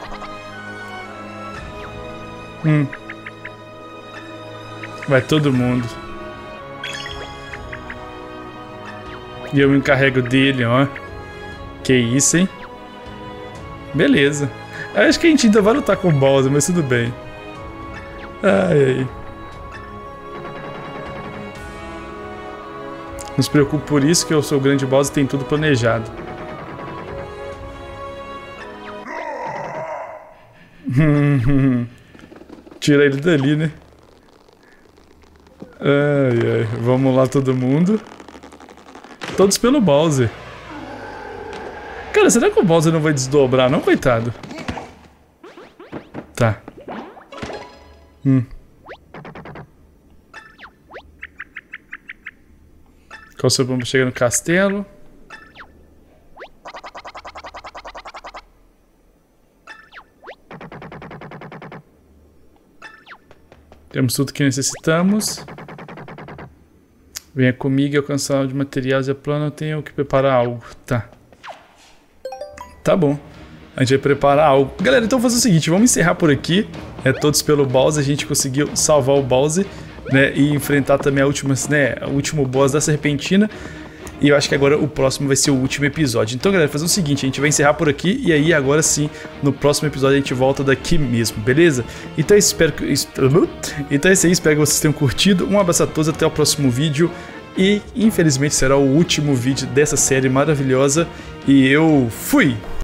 Hum. Vai todo mundo. E eu me encarrego dele, ó. Que isso, hein? Beleza. Acho que a gente ainda vai lutar com o Bowser, mas tudo bem. Ai, ai. Não se preocupe por isso, que eu sou o grande Bowser e tem tudo planejado. Tira ele dali, né? Ai, ai. Vamos lá, todo mundo. Todos pelo Bowser. Cara, será que o Bowser não vai desdobrar, não, coitado? Tá. Hum. Qual o seu plano pra chegar no castelo? Temos tudo que necessitamos. Venha comigo e alcançar de materiais e plano. Eu tenho que preparar algo. Tá. Tá bom. A gente vai preparar algo. Galera, então vamos fazer o seguinte. Vamos encerrar por aqui. É, todos pelo Bowser. A gente conseguiu salvar o Bowser, né, e enfrentar também a última, né, o último boss da Serpentina. E eu acho que agora o próximo vai ser o último episódio. Então, galera, fazer o seguinte, a gente vai encerrar por aqui. E aí, agora sim, no próximo episódio a gente volta daqui mesmo, beleza? Então, eu espero que... Então é isso aí, espero que vocês tenham curtido. Um abraço a todos, até o próximo vídeo. E, infelizmente, será o último vídeo dessa série maravilhosa. E eu fui!